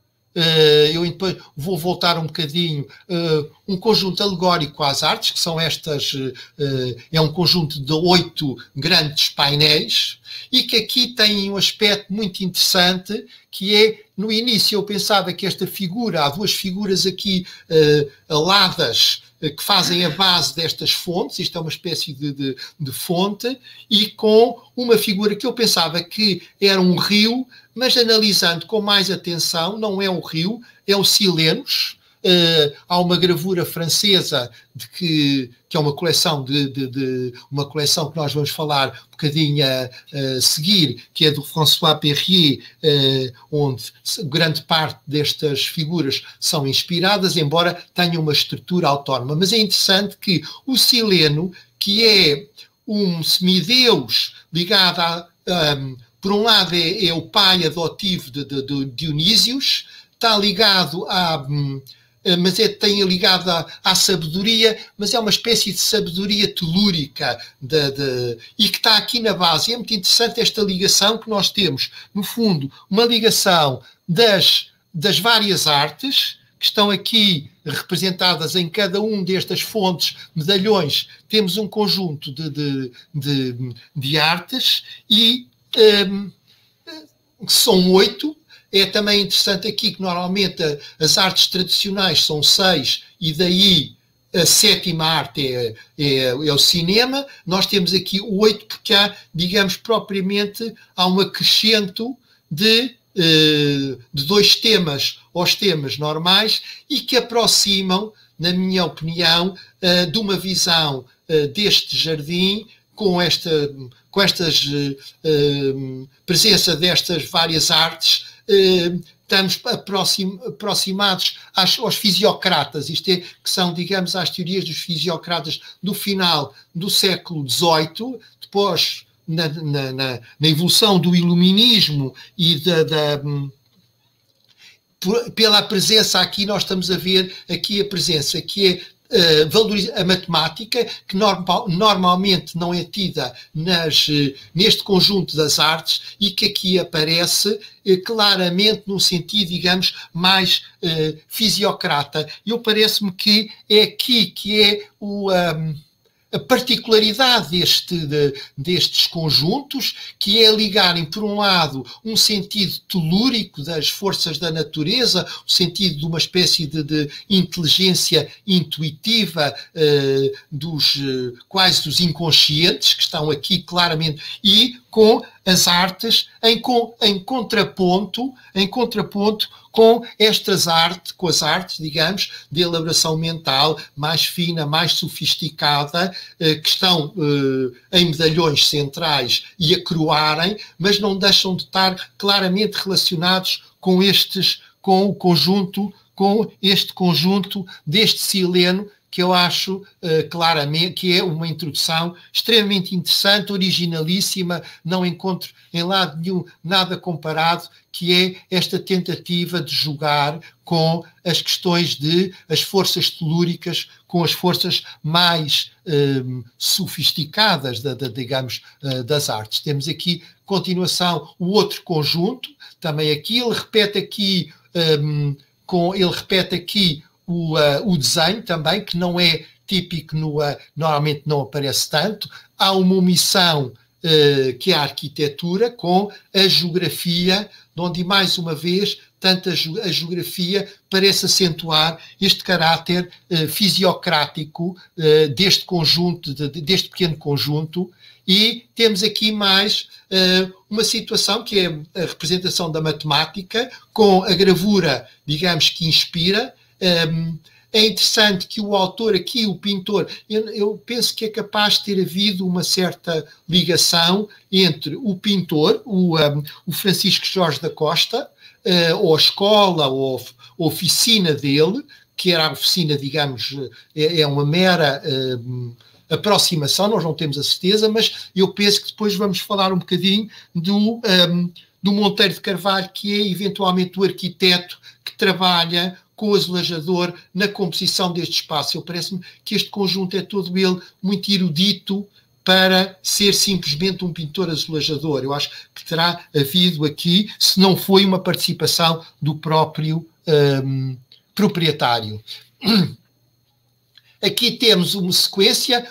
Eu depois vou voltar um bocadinho, um conjunto alegórico às artes, que são estas, é um conjunto de 8 grandes painéis, e que aqui tem um aspecto muito interessante, que é, no início eu pensava que esta figura, há duas figuras aqui aladas, que fazem a base destas fontes, isto é uma espécie de fonte, e com uma figura que eu pensava que era um rio, mas analisando com mais atenção, não é um rio, é o Silenos. Há uma gravura francesa que é uma coleção uma coleção que nós vamos falar um bocadinho a seguir, que é do François Perrier, onde grande parte destas figuras são inspiradas, embora tenham uma estrutura autónoma. Mas é interessante que o Sileno, que é um semideus ligado por um lado é o pai adotivo de Dionísios, está ligado mas tem ligado à sabedoria, mas é uma espécie de sabedoria telúrica e que está aqui na base. E é muito interessante esta ligação que nós temos, no fundo, uma ligação das várias artes que estão aqui representadas em cada um destas fontes, medalhões. Temos um conjunto de artes e que são 8. É também interessante aqui que normalmente as artes tradicionais são 6 e daí a 7ª arte é o cinema. Nós temos aqui 8 porque há, digamos, propriamente há um acrescento de 2 temas aos temas normais e que aproximam, na minha opinião, de uma visão deste jardim com esta presença destas várias artes. Estamos aproximados aos fisiocratas, isto é, que são, digamos, as teorias dos fisiocratas do final do século XVIII, depois na evolução do iluminismo e pela presença aqui, nós estamos a ver aqui a presença, que é a matemática, que normalmente não é tida neste conjunto das artes e que aqui aparece claramente num sentido, digamos, mais fisiocrata. Eu parece-me que é aqui que é a particularidade destes conjuntos, que é ligarem, por um lado, um sentido telúrico das forças da natureza, o sentido de uma espécie de inteligência intuitiva quase dos inconscientes, que estão aqui claramente, e com as artes em contraponto com as artes, digamos, de elaboração mental mais fina, mais sofisticada, que estão em medalhões centrais e a coroarem, mas não deixam de estar claramente relacionados com este conjunto deste sileno, que eu acho claramente que é uma introdução extremamente interessante, originalíssima, não encontro em lado nenhum nada comparado, que é esta tentativa de jogar com as questões as forças telúricas, com as forças mais sofisticadas, digamos, das artes. Temos aqui, continuação, o outro conjunto, também aqui, ele repete aqui o desenho também, que não é típico, normalmente não aparece tanto. Há uma omissão que é a arquitetura com a geografia, onde mais uma vez tanto a geografia parece acentuar este caráter fisiocrático deste conjunto, deste pequeno conjunto. E temos aqui mais uma situação que é a representação da matemática com a gravura, digamos, que inspira. É interessante que o autor aqui, o pintor, eu penso que é capaz de ter havido uma certa ligação entre o pintor, o Francisco Jorge da Costa, ou a escola, ou a oficina dele, que era a oficina, digamos, é uma mera aproximação, nós não temos a certeza, mas eu penso que depois vamos falar um bocadinho do Monteiro de Carvalho, que é eventualmente o arquiteto que trabalha com o azulejador na composição deste espaço. Parece-me que este conjunto é todo ele muito erudito para ser simplesmente um pintor azulejador. Eu acho que terá havido aqui, se não foi uma participação do próprio proprietário. Aqui temos uma sequência,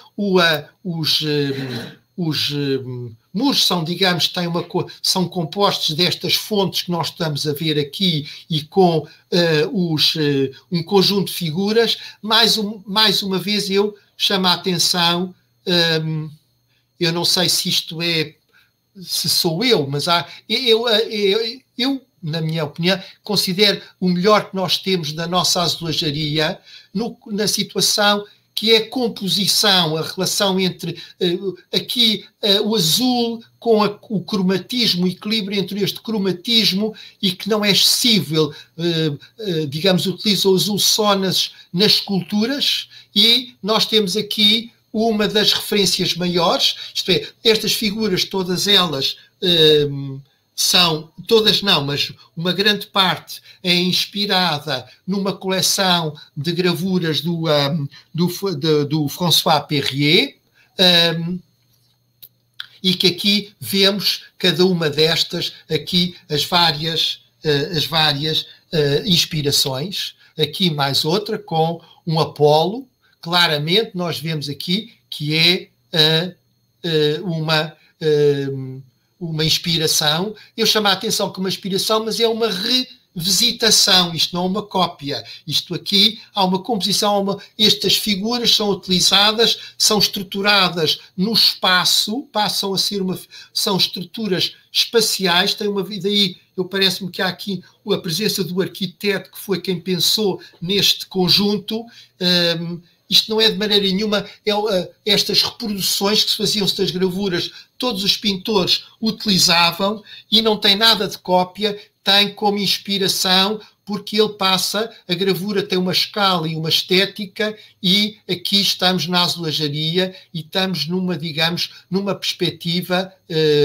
os muros são, digamos, são compostos destas fontes que nós estamos a ver aqui e com um conjunto de figuras. Mais uma vez eu chamo a atenção, eu não sei se se sou eu, mas eu, na minha opinião, considero o melhor que nós temos da nossa azulejaria na situação que é a composição, a relação entre aqui o azul com o cromatismo, o equilíbrio entre este cromatismo e que não é excessivo, digamos, utiliza o azul só nas esculturas, e nós temos aqui uma das referências maiores, isto é, estas figuras, todas elas todas não, mas uma grande parte é inspirada numa coleção de gravuras do François Perrier, e que aqui vemos cada uma destas, aqui as várias inspirações. Aqui mais outra com um Apolo, claramente nós vemos aqui que é uma inspiração. Eu chamo a atenção que uma inspiração, mas é uma revisitação, isto não é uma cópia. Isto aqui, há uma composição, estas figuras são utilizadas, são estruturadas no espaço, passam a ser são estruturas espaciais, têm uma vida aí. Parece-me que há aqui a presença do arquiteto, que foi quem pensou neste conjunto. Isto não é de maneira nenhuma, estas reproduções que se faziam das gravuras, todos os pintores utilizavam, e não tem nada de cópia, tem como inspiração, porque a gravura tem uma escala e uma estética, e aqui estamos na azulejaria e estamos numa perspectiva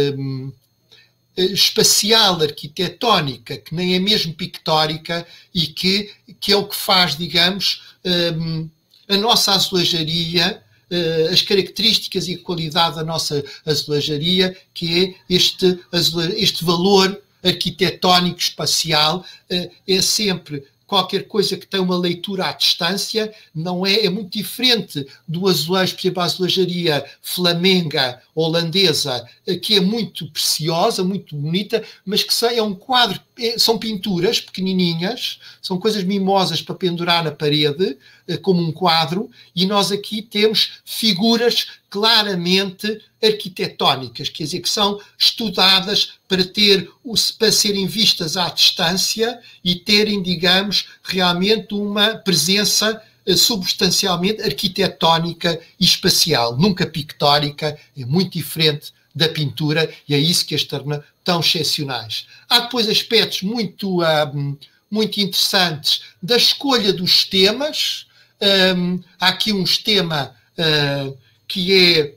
espacial, arquitetónica, que nem é mesmo pictórica, e que é o que faz, digamos, a nossa azulejaria, as características e a qualidade da nossa azulejaria, que é este valor arquitetónico espacial, é sempre qualquer coisa que tem uma leitura à distância, não é muito diferente do azulejo, por exemplo, a azulejaria flamenga holandesa, que é muito preciosa, muito bonita, mas que é um quadro, são pinturas pequenininhas, são coisas mimosas para pendurar na parede, como um quadro, e nós aqui temos figuras claramente arquitetónicas, quer dizer, que são estudadas para serem vistas à distância e terem, digamos, realmente uma presença substancialmente arquitetónica e espacial, nunca pictórica, é muito diferente da pintura, e é isso que as torna tão excepcionais. Há depois aspectos muito interessantes da escolha dos temas. Há aqui um tema que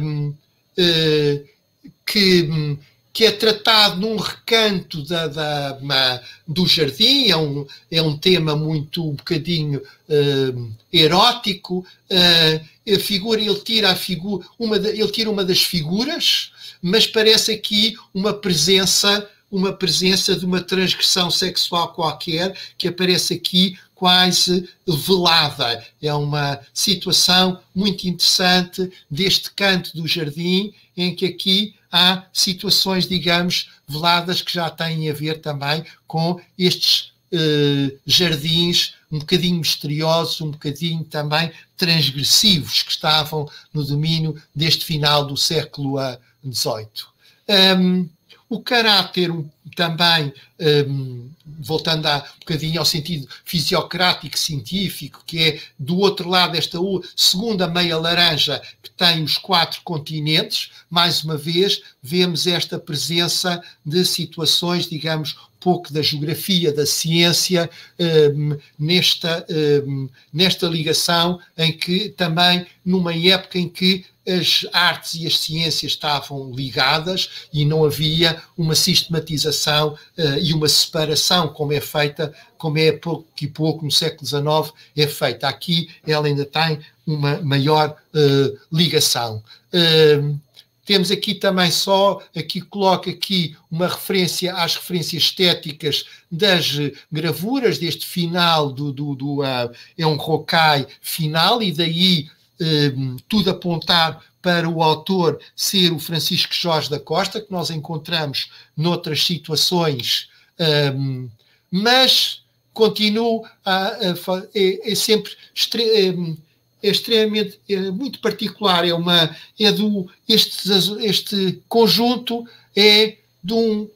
é tratado num recanto do jardim, é um tema muito um bocadinho erótico. Ele tira uma das figuras, mas parece aqui uma presença de uma transgressão sexual qualquer, que aparece aqui quase velada. É uma situação muito interessante deste canto do jardim, em que aqui há situações, digamos, veladas, que já têm a ver também com estes jardins um bocadinho misteriosos, um bocadinho também transgressivos, que estavam no domínio deste final do século XVIII. O caráter também, voltando um bocadinho ao sentido fisiocrático científico, que é do outro lado esta segunda meia laranja que tem os 4 continentes, mais uma vez vemos esta presença de situações, digamos, pouco da geografia, da ciência, nesta ligação, em que também numa época em que as artes e as ciências estavam ligadas e não havia uma sistematização e uma separação como é pouco e pouco no século XIX é feita. Aqui ela ainda tem uma maior ligação. Temos aqui também coloca aqui uma referência às referências estéticas das gravuras deste final é um rocaille final, e daí tudo apontar para o autor ser o Francisco Jorge da Costa, que nós encontramos noutras situações, mas continuo sempre extremamente muito particular. Este conjunto é de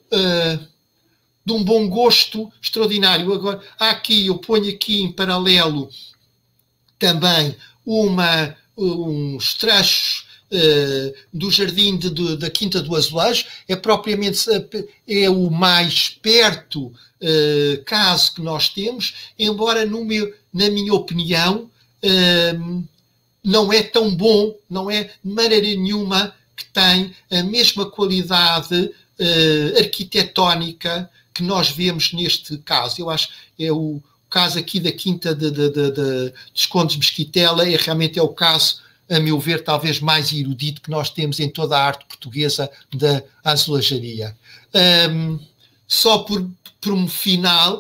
um bom gosto extraordinário. Agora, eu ponho aqui em paralelo também uns trechos do jardim da Quinta do Azulejo. É o mais perto caso que nós temos, embora na minha opinião não é tão bom, não é de maneira nenhuma que tem a mesma qualidade arquitetónica que nós vemos neste caso. Eu acho que é o caso aqui da Quinta dos Condes Mesquitela, realmente é o caso, a meu ver, talvez mais erudito que nós temos em toda a arte portuguesa da azulejaria. Só por um final,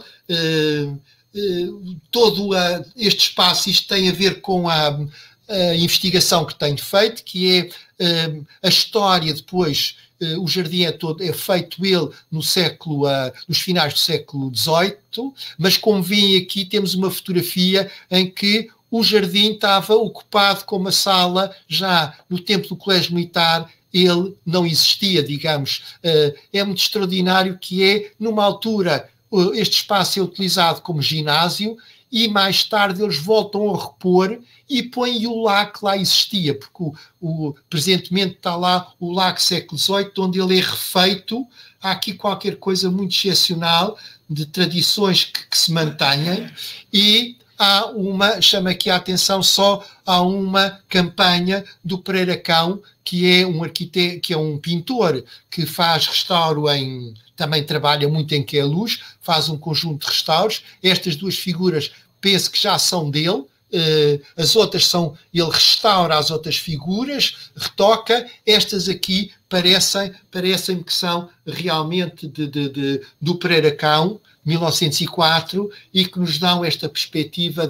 todo este espaço, isto tem a ver com a investigação que tenho feito, que é a história depois. O jardim é feito ele nos finais do século XVIII, mas como veem aqui temos uma fotografia em que o jardim estava ocupado com uma sala. Já no tempo do Colégio Militar ele não existia, digamos. É muito extraordinário que numa altura, este espaço é utilizado como ginásio, e mais tarde eles voltam a repor e põem o lago que lá existia, porque presentemente está lá o lago século XVIII, onde ele é refeito. Há aqui qualquer coisa muito excepcional de tradições que se mantêm, e chama aqui a atenção há uma campanha do Pereira Cão, que é um arquiteto, que é um pintor que faz restauro também trabalha muito em Queluz, faz um conjunto de restauros. Estas duas figuras penso que já são dele, as outras são, ele restaura as outras figuras, retoca, estas aqui parecem-me que são realmente do Pereiracão, 1904, e que nos dão esta perspectiva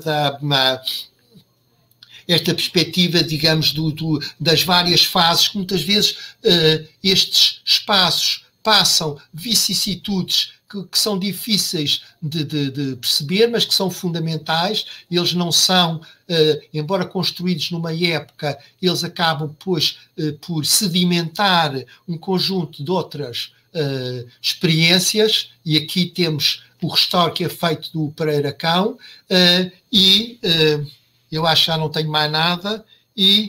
digamos, das várias fases, que muitas vezes estes espaços passam vicissitudes que são difíceis de perceber, mas que são fundamentais. Eles não são, embora construídos numa época, eles acabam depois por sedimentar um conjunto de outras experiências, e aqui temos o restauro que é feito do Pereiracão, e eu acho que já não tenho mais nada, e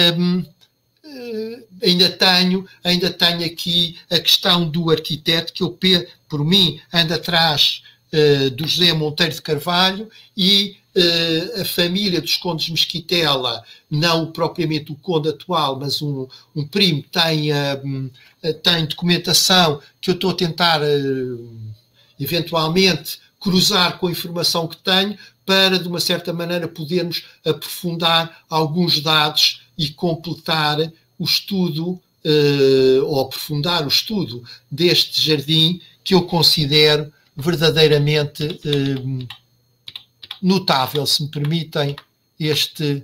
ainda tenho aqui a questão do arquiteto, que eu, por mim, anda atrás do José Monteiro de Carvalho, e a família dos condes Mesquitela, não propriamente o conde atual, mas um primo, tem documentação que eu estou a tentar eventualmente cruzar com a informação que tenho, para, de uma certa maneira, podermos aprofundar alguns dados e completar o estudo, ou aprofundar o estudo deste jardim, que eu considero verdadeiramente notável, se me permitem este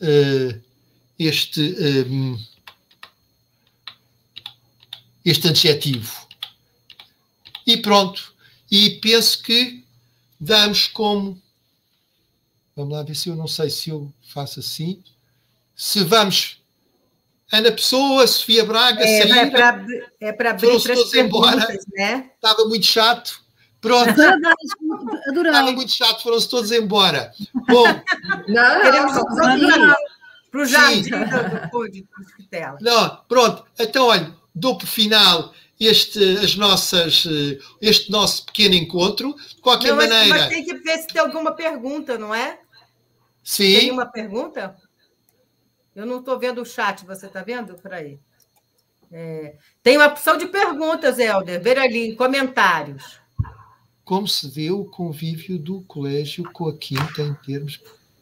adjetivo. E pronto, e penso que damos como... Vamos lá ver se eu não sei se eu faço assim. Se vamos... Ana Pessoa, Sofia Braga, Saída... É para abrir para as perguntas, né? Estava muito chato. Pronto. Adorei. Estava muito chato, foram-se todos embora. Bom... Queremos para o jardim do Conde Mesquitela. Não, pronto. Então, olha, dou por final este nosso pequeno encontro. De qualquer maneira... Mas tem que ver se tem alguma pergunta, não é? Sim. Tem uma pergunta? Eu não estou vendo o chat, você está vendo? Por aí. Tem uma opção de perguntas, Helder. Ver ali em comentários. Como se deu o convívio do colégio com a Quinta em termos...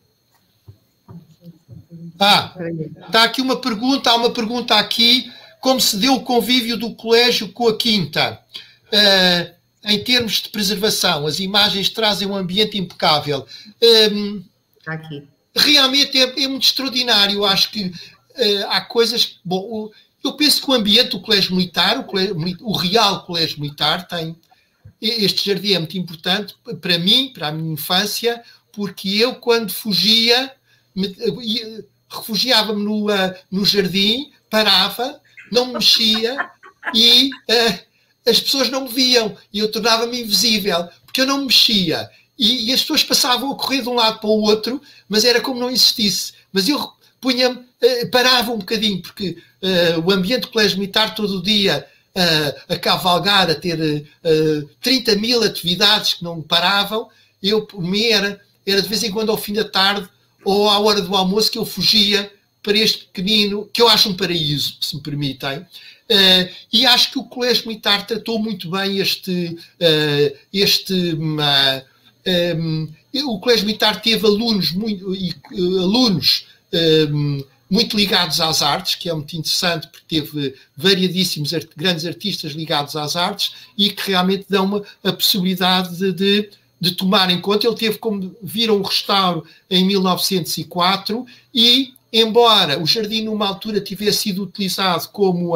Está aqui uma pergunta, há uma pergunta aqui. Como se deu o convívio do colégio com a Quinta? Em termos de preservação, as imagens trazem um ambiente impecável. Está aqui. Realmente é muito extraordinário. Acho que há coisas... Bom, eu penso que o ambiente do Colégio Militar, o Real Colégio Militar, tem... Este jardim é muito importante para mim, para a minha infância, porque eu, quando fugia, refugiava-me no jardim, parava, não me mexia e as pessoas não me viam e eu tornava-me invisível, porque eu não me mexia. E as pessoas passavam a correr de um lado para o outro, mas era como não existisse. Mas eu parava um bocadinho, porque o ambiente do Colégio Militar todo o dia a cavalgar, a ter 30 mil atividades que não paravam, por mim era de vez em quando ao fim da tarde ou à hora do almoço que eu fugia para este pequenino, que eu acho um paraíso, se me permitem. E acho que o Colégio Militar tratou muito bem o Colégio Militar teve alunos muito ligados às artes, que é muito interessante, porque teve variadíssimos grandes artistas ligados às artes e que realmente dão a possibilidade de tomar em conta. Ele teve, como viram, o restauro em 1904 e, embora o jardim numa altura tivesse sido utilizado como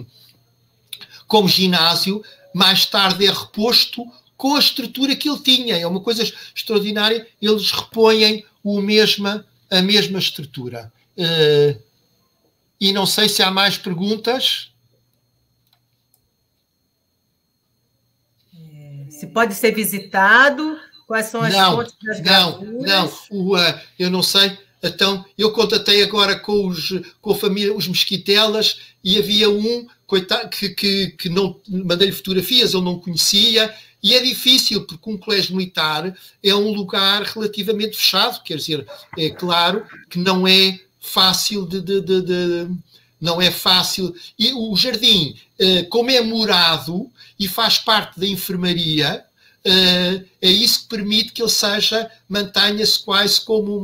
ginásio, mais tarde é reposto com a estrutura que ele tinha. É uma coisa extraordinária, eles repõem a mesma estrutura. E não sei se há mais perguntas. Se pode ser visitado, quais são as fontes das gravuras? Eu não sei. Então, eu contatei agora com a família, os Mesquitelas, e havia um, coitado, que não mandei-lhe fotografias, ele não conhecia, e é difícil, porque um colégio militar é um lugar relativamente fechado, quer dizer, é claro que não é fácil não é fácil. E o jardim, como é murado e faz parte da enfermaria, é isso que permite que ele mantenha-se quase como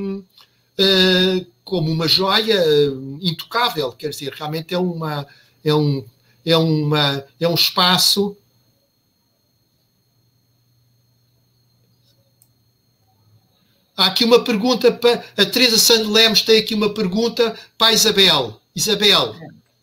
uma joia intocável, quer dizer, realmente é um espaço. Há aqui uma pergunta para a Teresa Santos Lemos, tem aqui uma pergunta para a Isabel. Isabel.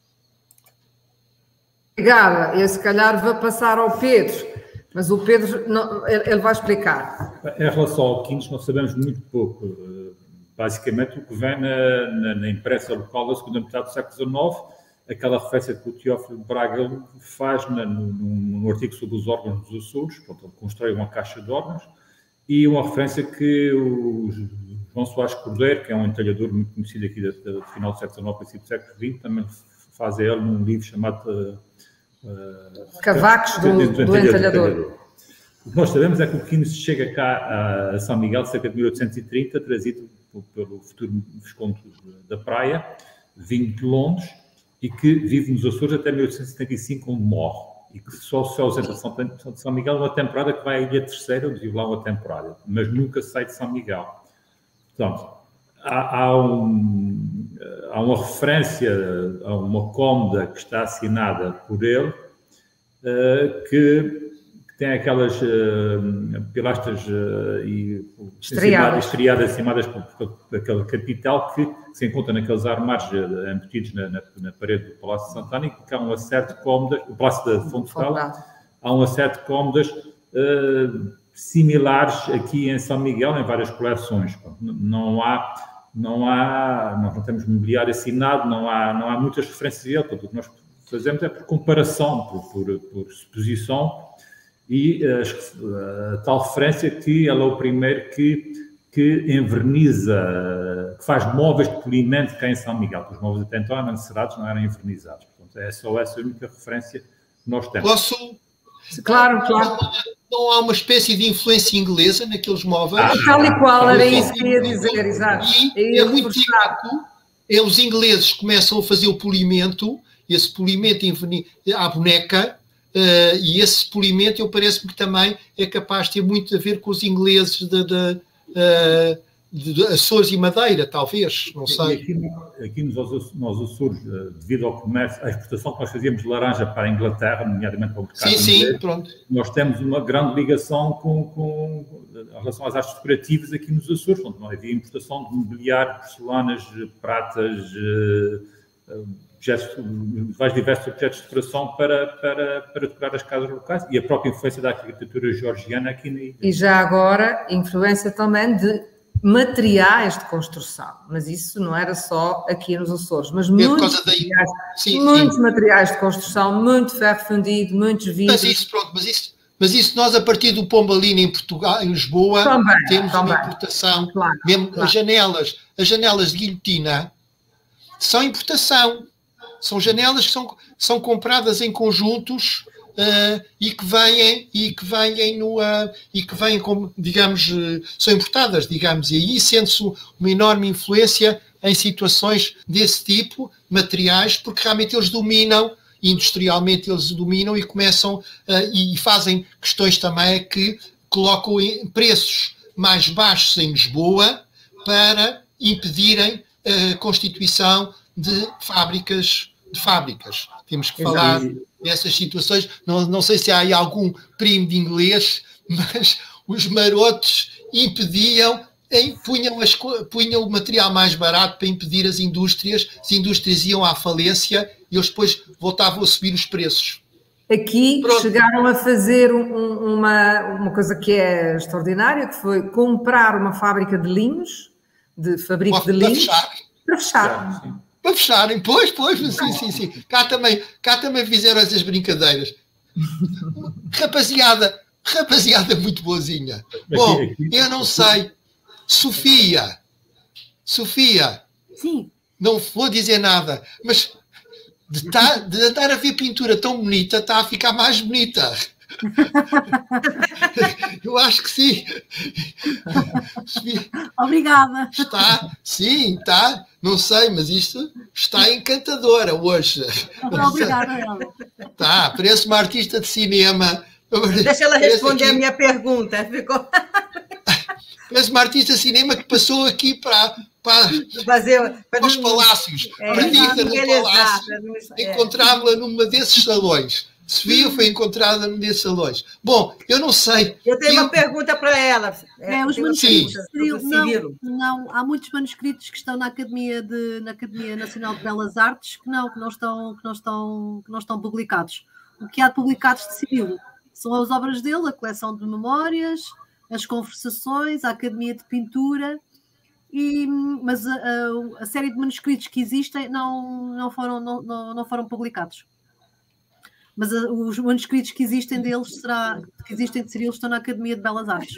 Obrigada. Eu se calhar vou passar ao Pedro, mas o Pedro ele vai explicar. Em relação ao Quintos, nós sabemos muito pouco. Basicamente, o que vem na imprensa local da segunda metade do século XIX, aquela referência que o Teófilo Braga faz no artigo sobre os órgãos dos Açores, portanto, ele constrói uma caixa de órgãos, e uma referência que o João Soares Cordeiro, que é um entalhador muito conhecido aqui do final do século XIX, princípio do século XX, também faz ele num livro chamado Cavacos do Entalhador. O que nós sabemos é que o Quines chega cá a São Miguel cerca de 1830, trazido pelo futuro Visconde da Praia, vindo de Londres, e que vive nos Açores até 1875, onde morre. E que só se ausenta de São Miguel uma temporada, que vai à Ilha Terceira, onde vive lá uma temporada, mas nunca sai de São Miguel. Portanto, há uma referência a uma cômoda que está assinada por ele, que tem aquelas pilastras estriadas assimadas por aquele capital que se encontra naqueles armários embutidos na parede do Palácio de Santana, e que há um acerto de cômodas, o Palácio da Fonte Real, há um acerto de cômodas similares aqui em São Miguel, em várias coleções. Nós não temos mobiliário assinado, não há muitas referências a ele, portanto, o que nós fazemos é por comparação, por suposição, e a tal referência que ele é o primeiro que enverniza, que faz móveis de polimento cá em São Miguel, porque os móveis até então eram encerados, não eram envernizados. Portanto, é só essa a única referência que nós temos. Claro. Não há uma espécie de influência inglesa naqueles móveis? Tal e qual, era isso que ia dizer, exato. E é muito típico, os ingleses começam a fazer o polimento, esse polimento à boneca, e esse polimento, parece-me que também é capaz de ter muito a ver com os ingleses de Açores e Madeira, talvez, não sei. Aqui nos Açores, devido ao comércio, à exportação que nós fazíamos de laranja para a Inglaterra, nomeadamente para o mercado inglês, pronto. Nós temos uma grande ligação em relação às artes decorativas aqui nos Açores, onde não havia importação de mobiliário, porcelanas, pratas, vários diversos objetos de decoração para decorar as casas locais, e a própria influência da arquitetura georgiana aqui na ilha. E já agora, influência também de materiais de construção, mas isso não era só aqui nos Açores, mas muitos materiais de construção, muito ferro fundido, muitos vidros. Mas isso nós, a partir do Pombalina em Portugal, em Lisboa, temos uma importação, mesmo as janelas de guilhotina são importação. São janelas que são compradas em conjuntos e que vêm como, digamos, são importadas, digamos, e aí sente-se uma enorme influência em situações desse tipo, materiais, porque realmente eles dominam, industrialmente eles dominam e começam e fazem questões também que colocam preços mais baixos em Lisboa para impedirem a constituição de fábricas. Temos que falar dessas situações. Não sei se há aí algum primo de inglês, mas os marotos impediam, punham o material mais barato para impedir as indústrias iam à falência e eles depois voltavam a subir os preços. Aqui chegaram a fazer uma coisa que é extraordinária, que foi comprar uma fábrica de linhos, de fabrico de linhos, para fechar. Para fecharem, pois, sim. Cá também fizeram essas brincadeiras. Rapaziada muito boazinha. Bom, eu não sei. Sofia. Sim. Não vou dizer nada, mas de andar a ver pintura tão bonita, está a ficar mais bonita. Eu acho que sim. Obrigada. Está. Não sei, mas isto está encantadora hoje. Obrigada, Helder. Parece uma artista de cinema. Deixa ela responder a minha pergunta. Ficou... Parece uma artista de cinema que passou aqui para os palácios. Perdida no palácio. Encontrava-la numa desses salões. Sofia foi encontrada num desses salões. Bom, eu não sei. Eu tenho uma pergunta para ela. Os manuscritos não, há muitos manuscritos que estão na Academia Nacional de Belas Artes que não estão publicados. O que há publicados de Cirilo são as obras dele, a coleção de memórias, as conversações, a Academia de Pintura, mas a série de manuscritos que existem não foram publicados. Mas os manuscritos que existem deles, que existem de Cirilo, estão na Academia de Belas Artes.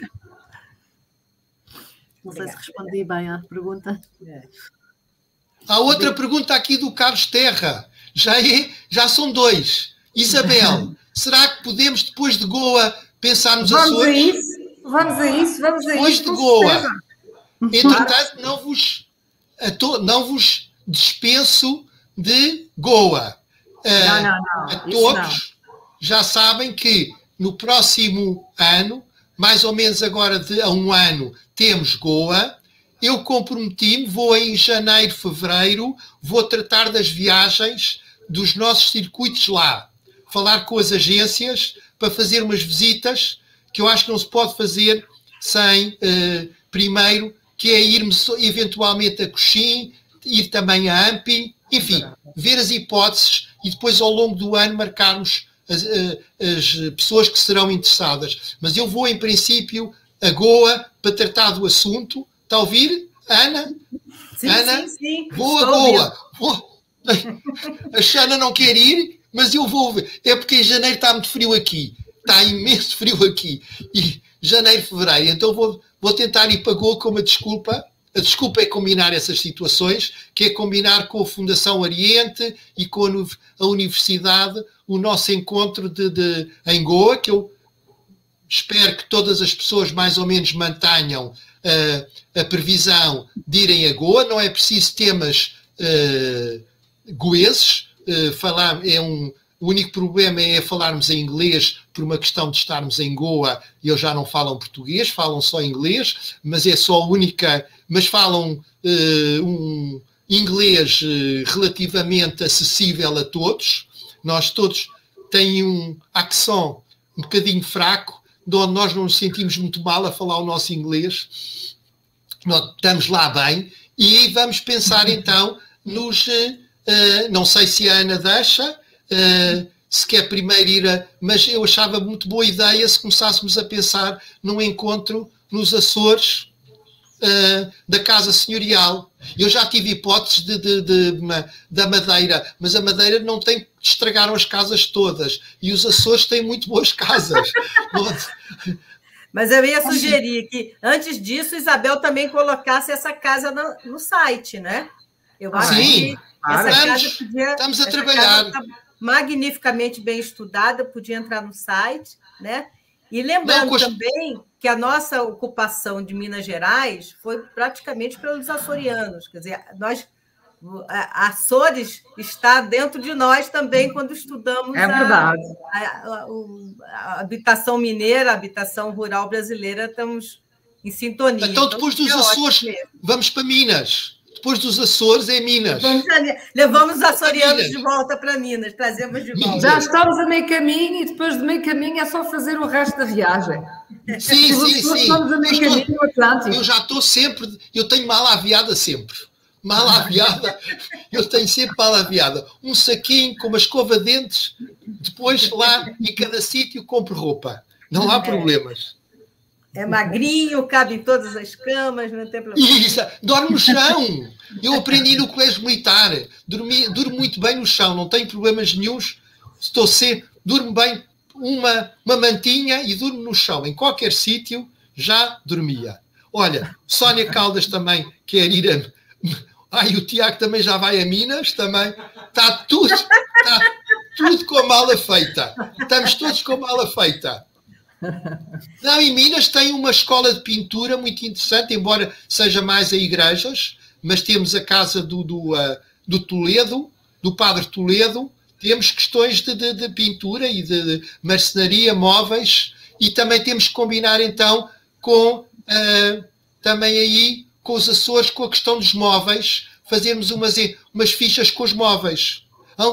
Não sei se respondi bem à pergunta. Há outra pergunta aqui do Carlos Terra. Já são 2. Isabel, será que podemos, depois de Goa, pensar nos Açores? Vamos a isso. Depois de Goa. Entretanto, não vos dispenso de Goa. Não. Todos já sabem que no próximo ano, mais ou menos agora a um ano, temos Goa. Eu comprometi-me, vou em janeiro, fevereiro, vou tratar das viagens dos nossos circuitos lá. Falar com as agências para fazer umas visitas que eu acho que não se pode fazer sem, primeiro, que é irmos eventualmente a Coxim, ir também a Ampi, enfim, ver as hipóteses e depois ao longo do ano marcarmos as pessoas que serão interessadas. Mas eu vou, em princípio, a Goa para tratar do assunto. Está a ouvir, Ana? Sim, Ana? sim. Vou a Goa. A Xana não quer ir, mas eu vou ver. É porque em janeiro está muito frio aqui. Está imenso frio aqui. E janeiro, fevereiro. Então vou tentar ir para Goa com uma desculpa. A desculpa é combinar essas situações, que é combinar com a Fundação Oriente e com a Universidade o nosso encontro em Goa, que eu espero que todas as pessoas mais ou menos mantenham a previsão de irem a Goa. Não é preciso temas goeses. O único problema é falarmos em inglês por uma questão de estarmos em Goa e eles já não falam português, falam só inglês, mas é só a única... Mas falam um inglês relativamente acessível a todos. Nós todos têm um accent um bocadinho fraco, de onde nós não nos sentimos muito mal a falar o nosso inglês. Nós estamos lá bem e aí vamos pensar então nos... não sei se a Ana deixa... se quer primeiro ir mas eu achava muito boa ideia se começássemos a pensar num encontro nos Açores da Casa Senhorial. Eu já tive hipóteses da Madeira, mas a Madeira não tem, estragaram as casas todas e os Açores têm muito boas casas. Mas eu ia sugerir que antes disso Isabel também colocasse essa casa no site, né? Eu acho que essa casa podia... Estamos a trabalhar. Magnificamente bem estudada, podia entrar no site, né? E lembrando também que a nossa ocupação de Minas Gerais foi praticamente pelos açorianos, quer dizer, Açores está dentro de nós também quando estudamos a habitação mineira, a habitação rural brasileira, estamos em sintonia. Então, depois dos Açores, vamos para Minas. Depois dos Açores é Minas. Levamos os açorianos de volta para Minas, trazemos de volta. Já estamos a meio caminho e depois de meio caminho é só fazer o resto da viagem. Sim. Estamos a meio caminho no Atlântico. Eu já estou sempre, eu tenho mala aviada sempre. Mala aviada, eu tenho sempre mala aviada. Um saquinho com uma escova de dentes, depois lá em cada sítio compro roupa. Não há problemas. É magrinho, cabe em todas as camas, não tem problema. Isso, dorme no chão. Eu aprendi no colégio militar. Durmo muito bem no chão, não tenho problemas nenhuns. Durmo bem uma mantinha e durmo no chão. Em qualquer sítio já dormia. Olha, Sónia Caldas também quer ir a... o Tiago também já vai a Minas, também. Está tudo com a mala feita. Estamos todos com a mala feita. Não, em Minas tem uma escola de pintura muito interessante, embora seja mais a igrejas, mas temos a casa do Toledo, do Padre Toledo, temos questões de pintura e de marcenaria, móveis, e também temos que combinar então com também aí com os Açores, com a questão dos móveis, fazermos umas fichas com os móveis.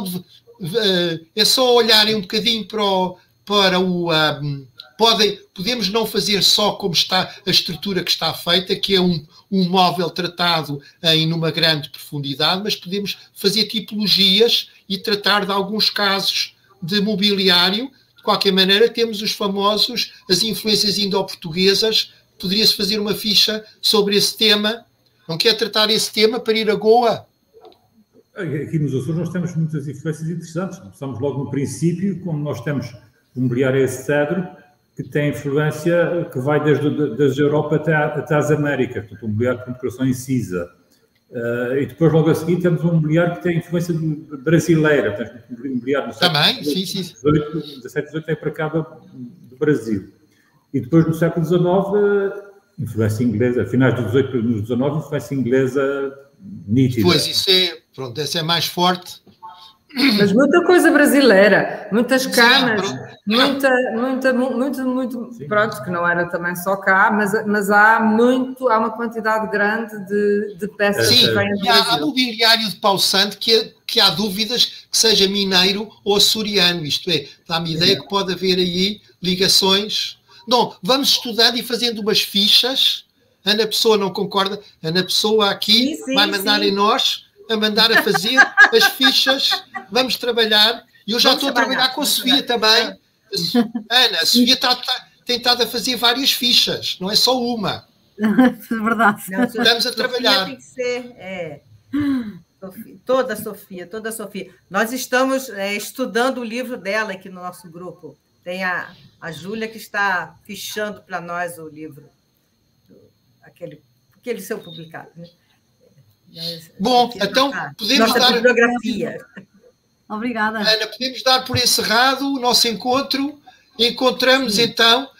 É só olharem um bocadinho para o... podemos não fazer só como está a estrutura que está feita, que é um móvel tratado numa grande profundidade, mas podemos fazer tipologias e tratar de alguns casos de mobiliário. De qualquer maneira, temos as influências indo-portuguesas. Poderia-se fazer uma ficha sobre esse tema. Não quer tratar esse tema para ir a Goa? Aqui nos Açores nós temos muitas influências interessantes. Começamos logo no princípio, como nós temos o mobiliário esse cedro, que tem influência que vai desde a Europa até as Américas, portanto, um mobiliário com decoração incisa. E depois, logo a seguir, temos um mobiliário que tem influência brasileira. Portanto, um mobiliário também, sim. 17 e 18 tem para cá do Brasil. E depois, no século XIX, influência inglesa. Finais do 18 e no 19, influência inglesa nítida. Pois, essa é mais forte. Mas muita coisa brasileira, muitas camas, muito, pronto, que não era também só cá, mas há uma quantidade grande de peças que vêm do Brasil. Há mobiliário de Pau Santo que há dúvidas que seja mineiro ou açoriano, isto é, dá-me ideia que pode haver aí ligações. Não, vamos estudando e fazendo umas fichas. Ana Pessoa não concorda? Ana Pessoa aqui vai mandar em nós a mandar a fazer as fichas. Vamos trabalhar. E eu já estou a trabalhar com a Sofia também. Ana, a Sofia tem estado a fazer várias fichas, não é só uma. É verdade. Não, estamos a trabalhar. Tem que ser, toda a Sofia. Nós estamos estudando o livro dela aqui no nosso grupo. Tem a Júlia que está fichando para nós o livro, aquele seu publicado, né? Bom, então podemos dar... bibliografia. Obrigada. Ana, podemos dar por encerrado o nosso encontro. Encontramos então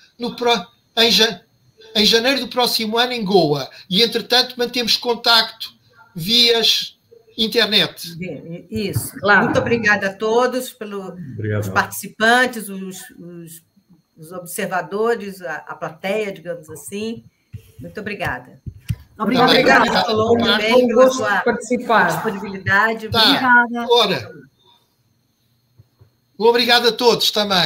em janeiro do próximo ano em Goa. E, entretanto, mantemos contacto via internet. Isso. Claro. Muito obrigada a todos, pelos participantes, os observadores, a plateia, digamos assim. Muito obrigada. Obrigada. Solon, também pela sua disponibilidade. Obrigada. Ora, obrigado a todos também.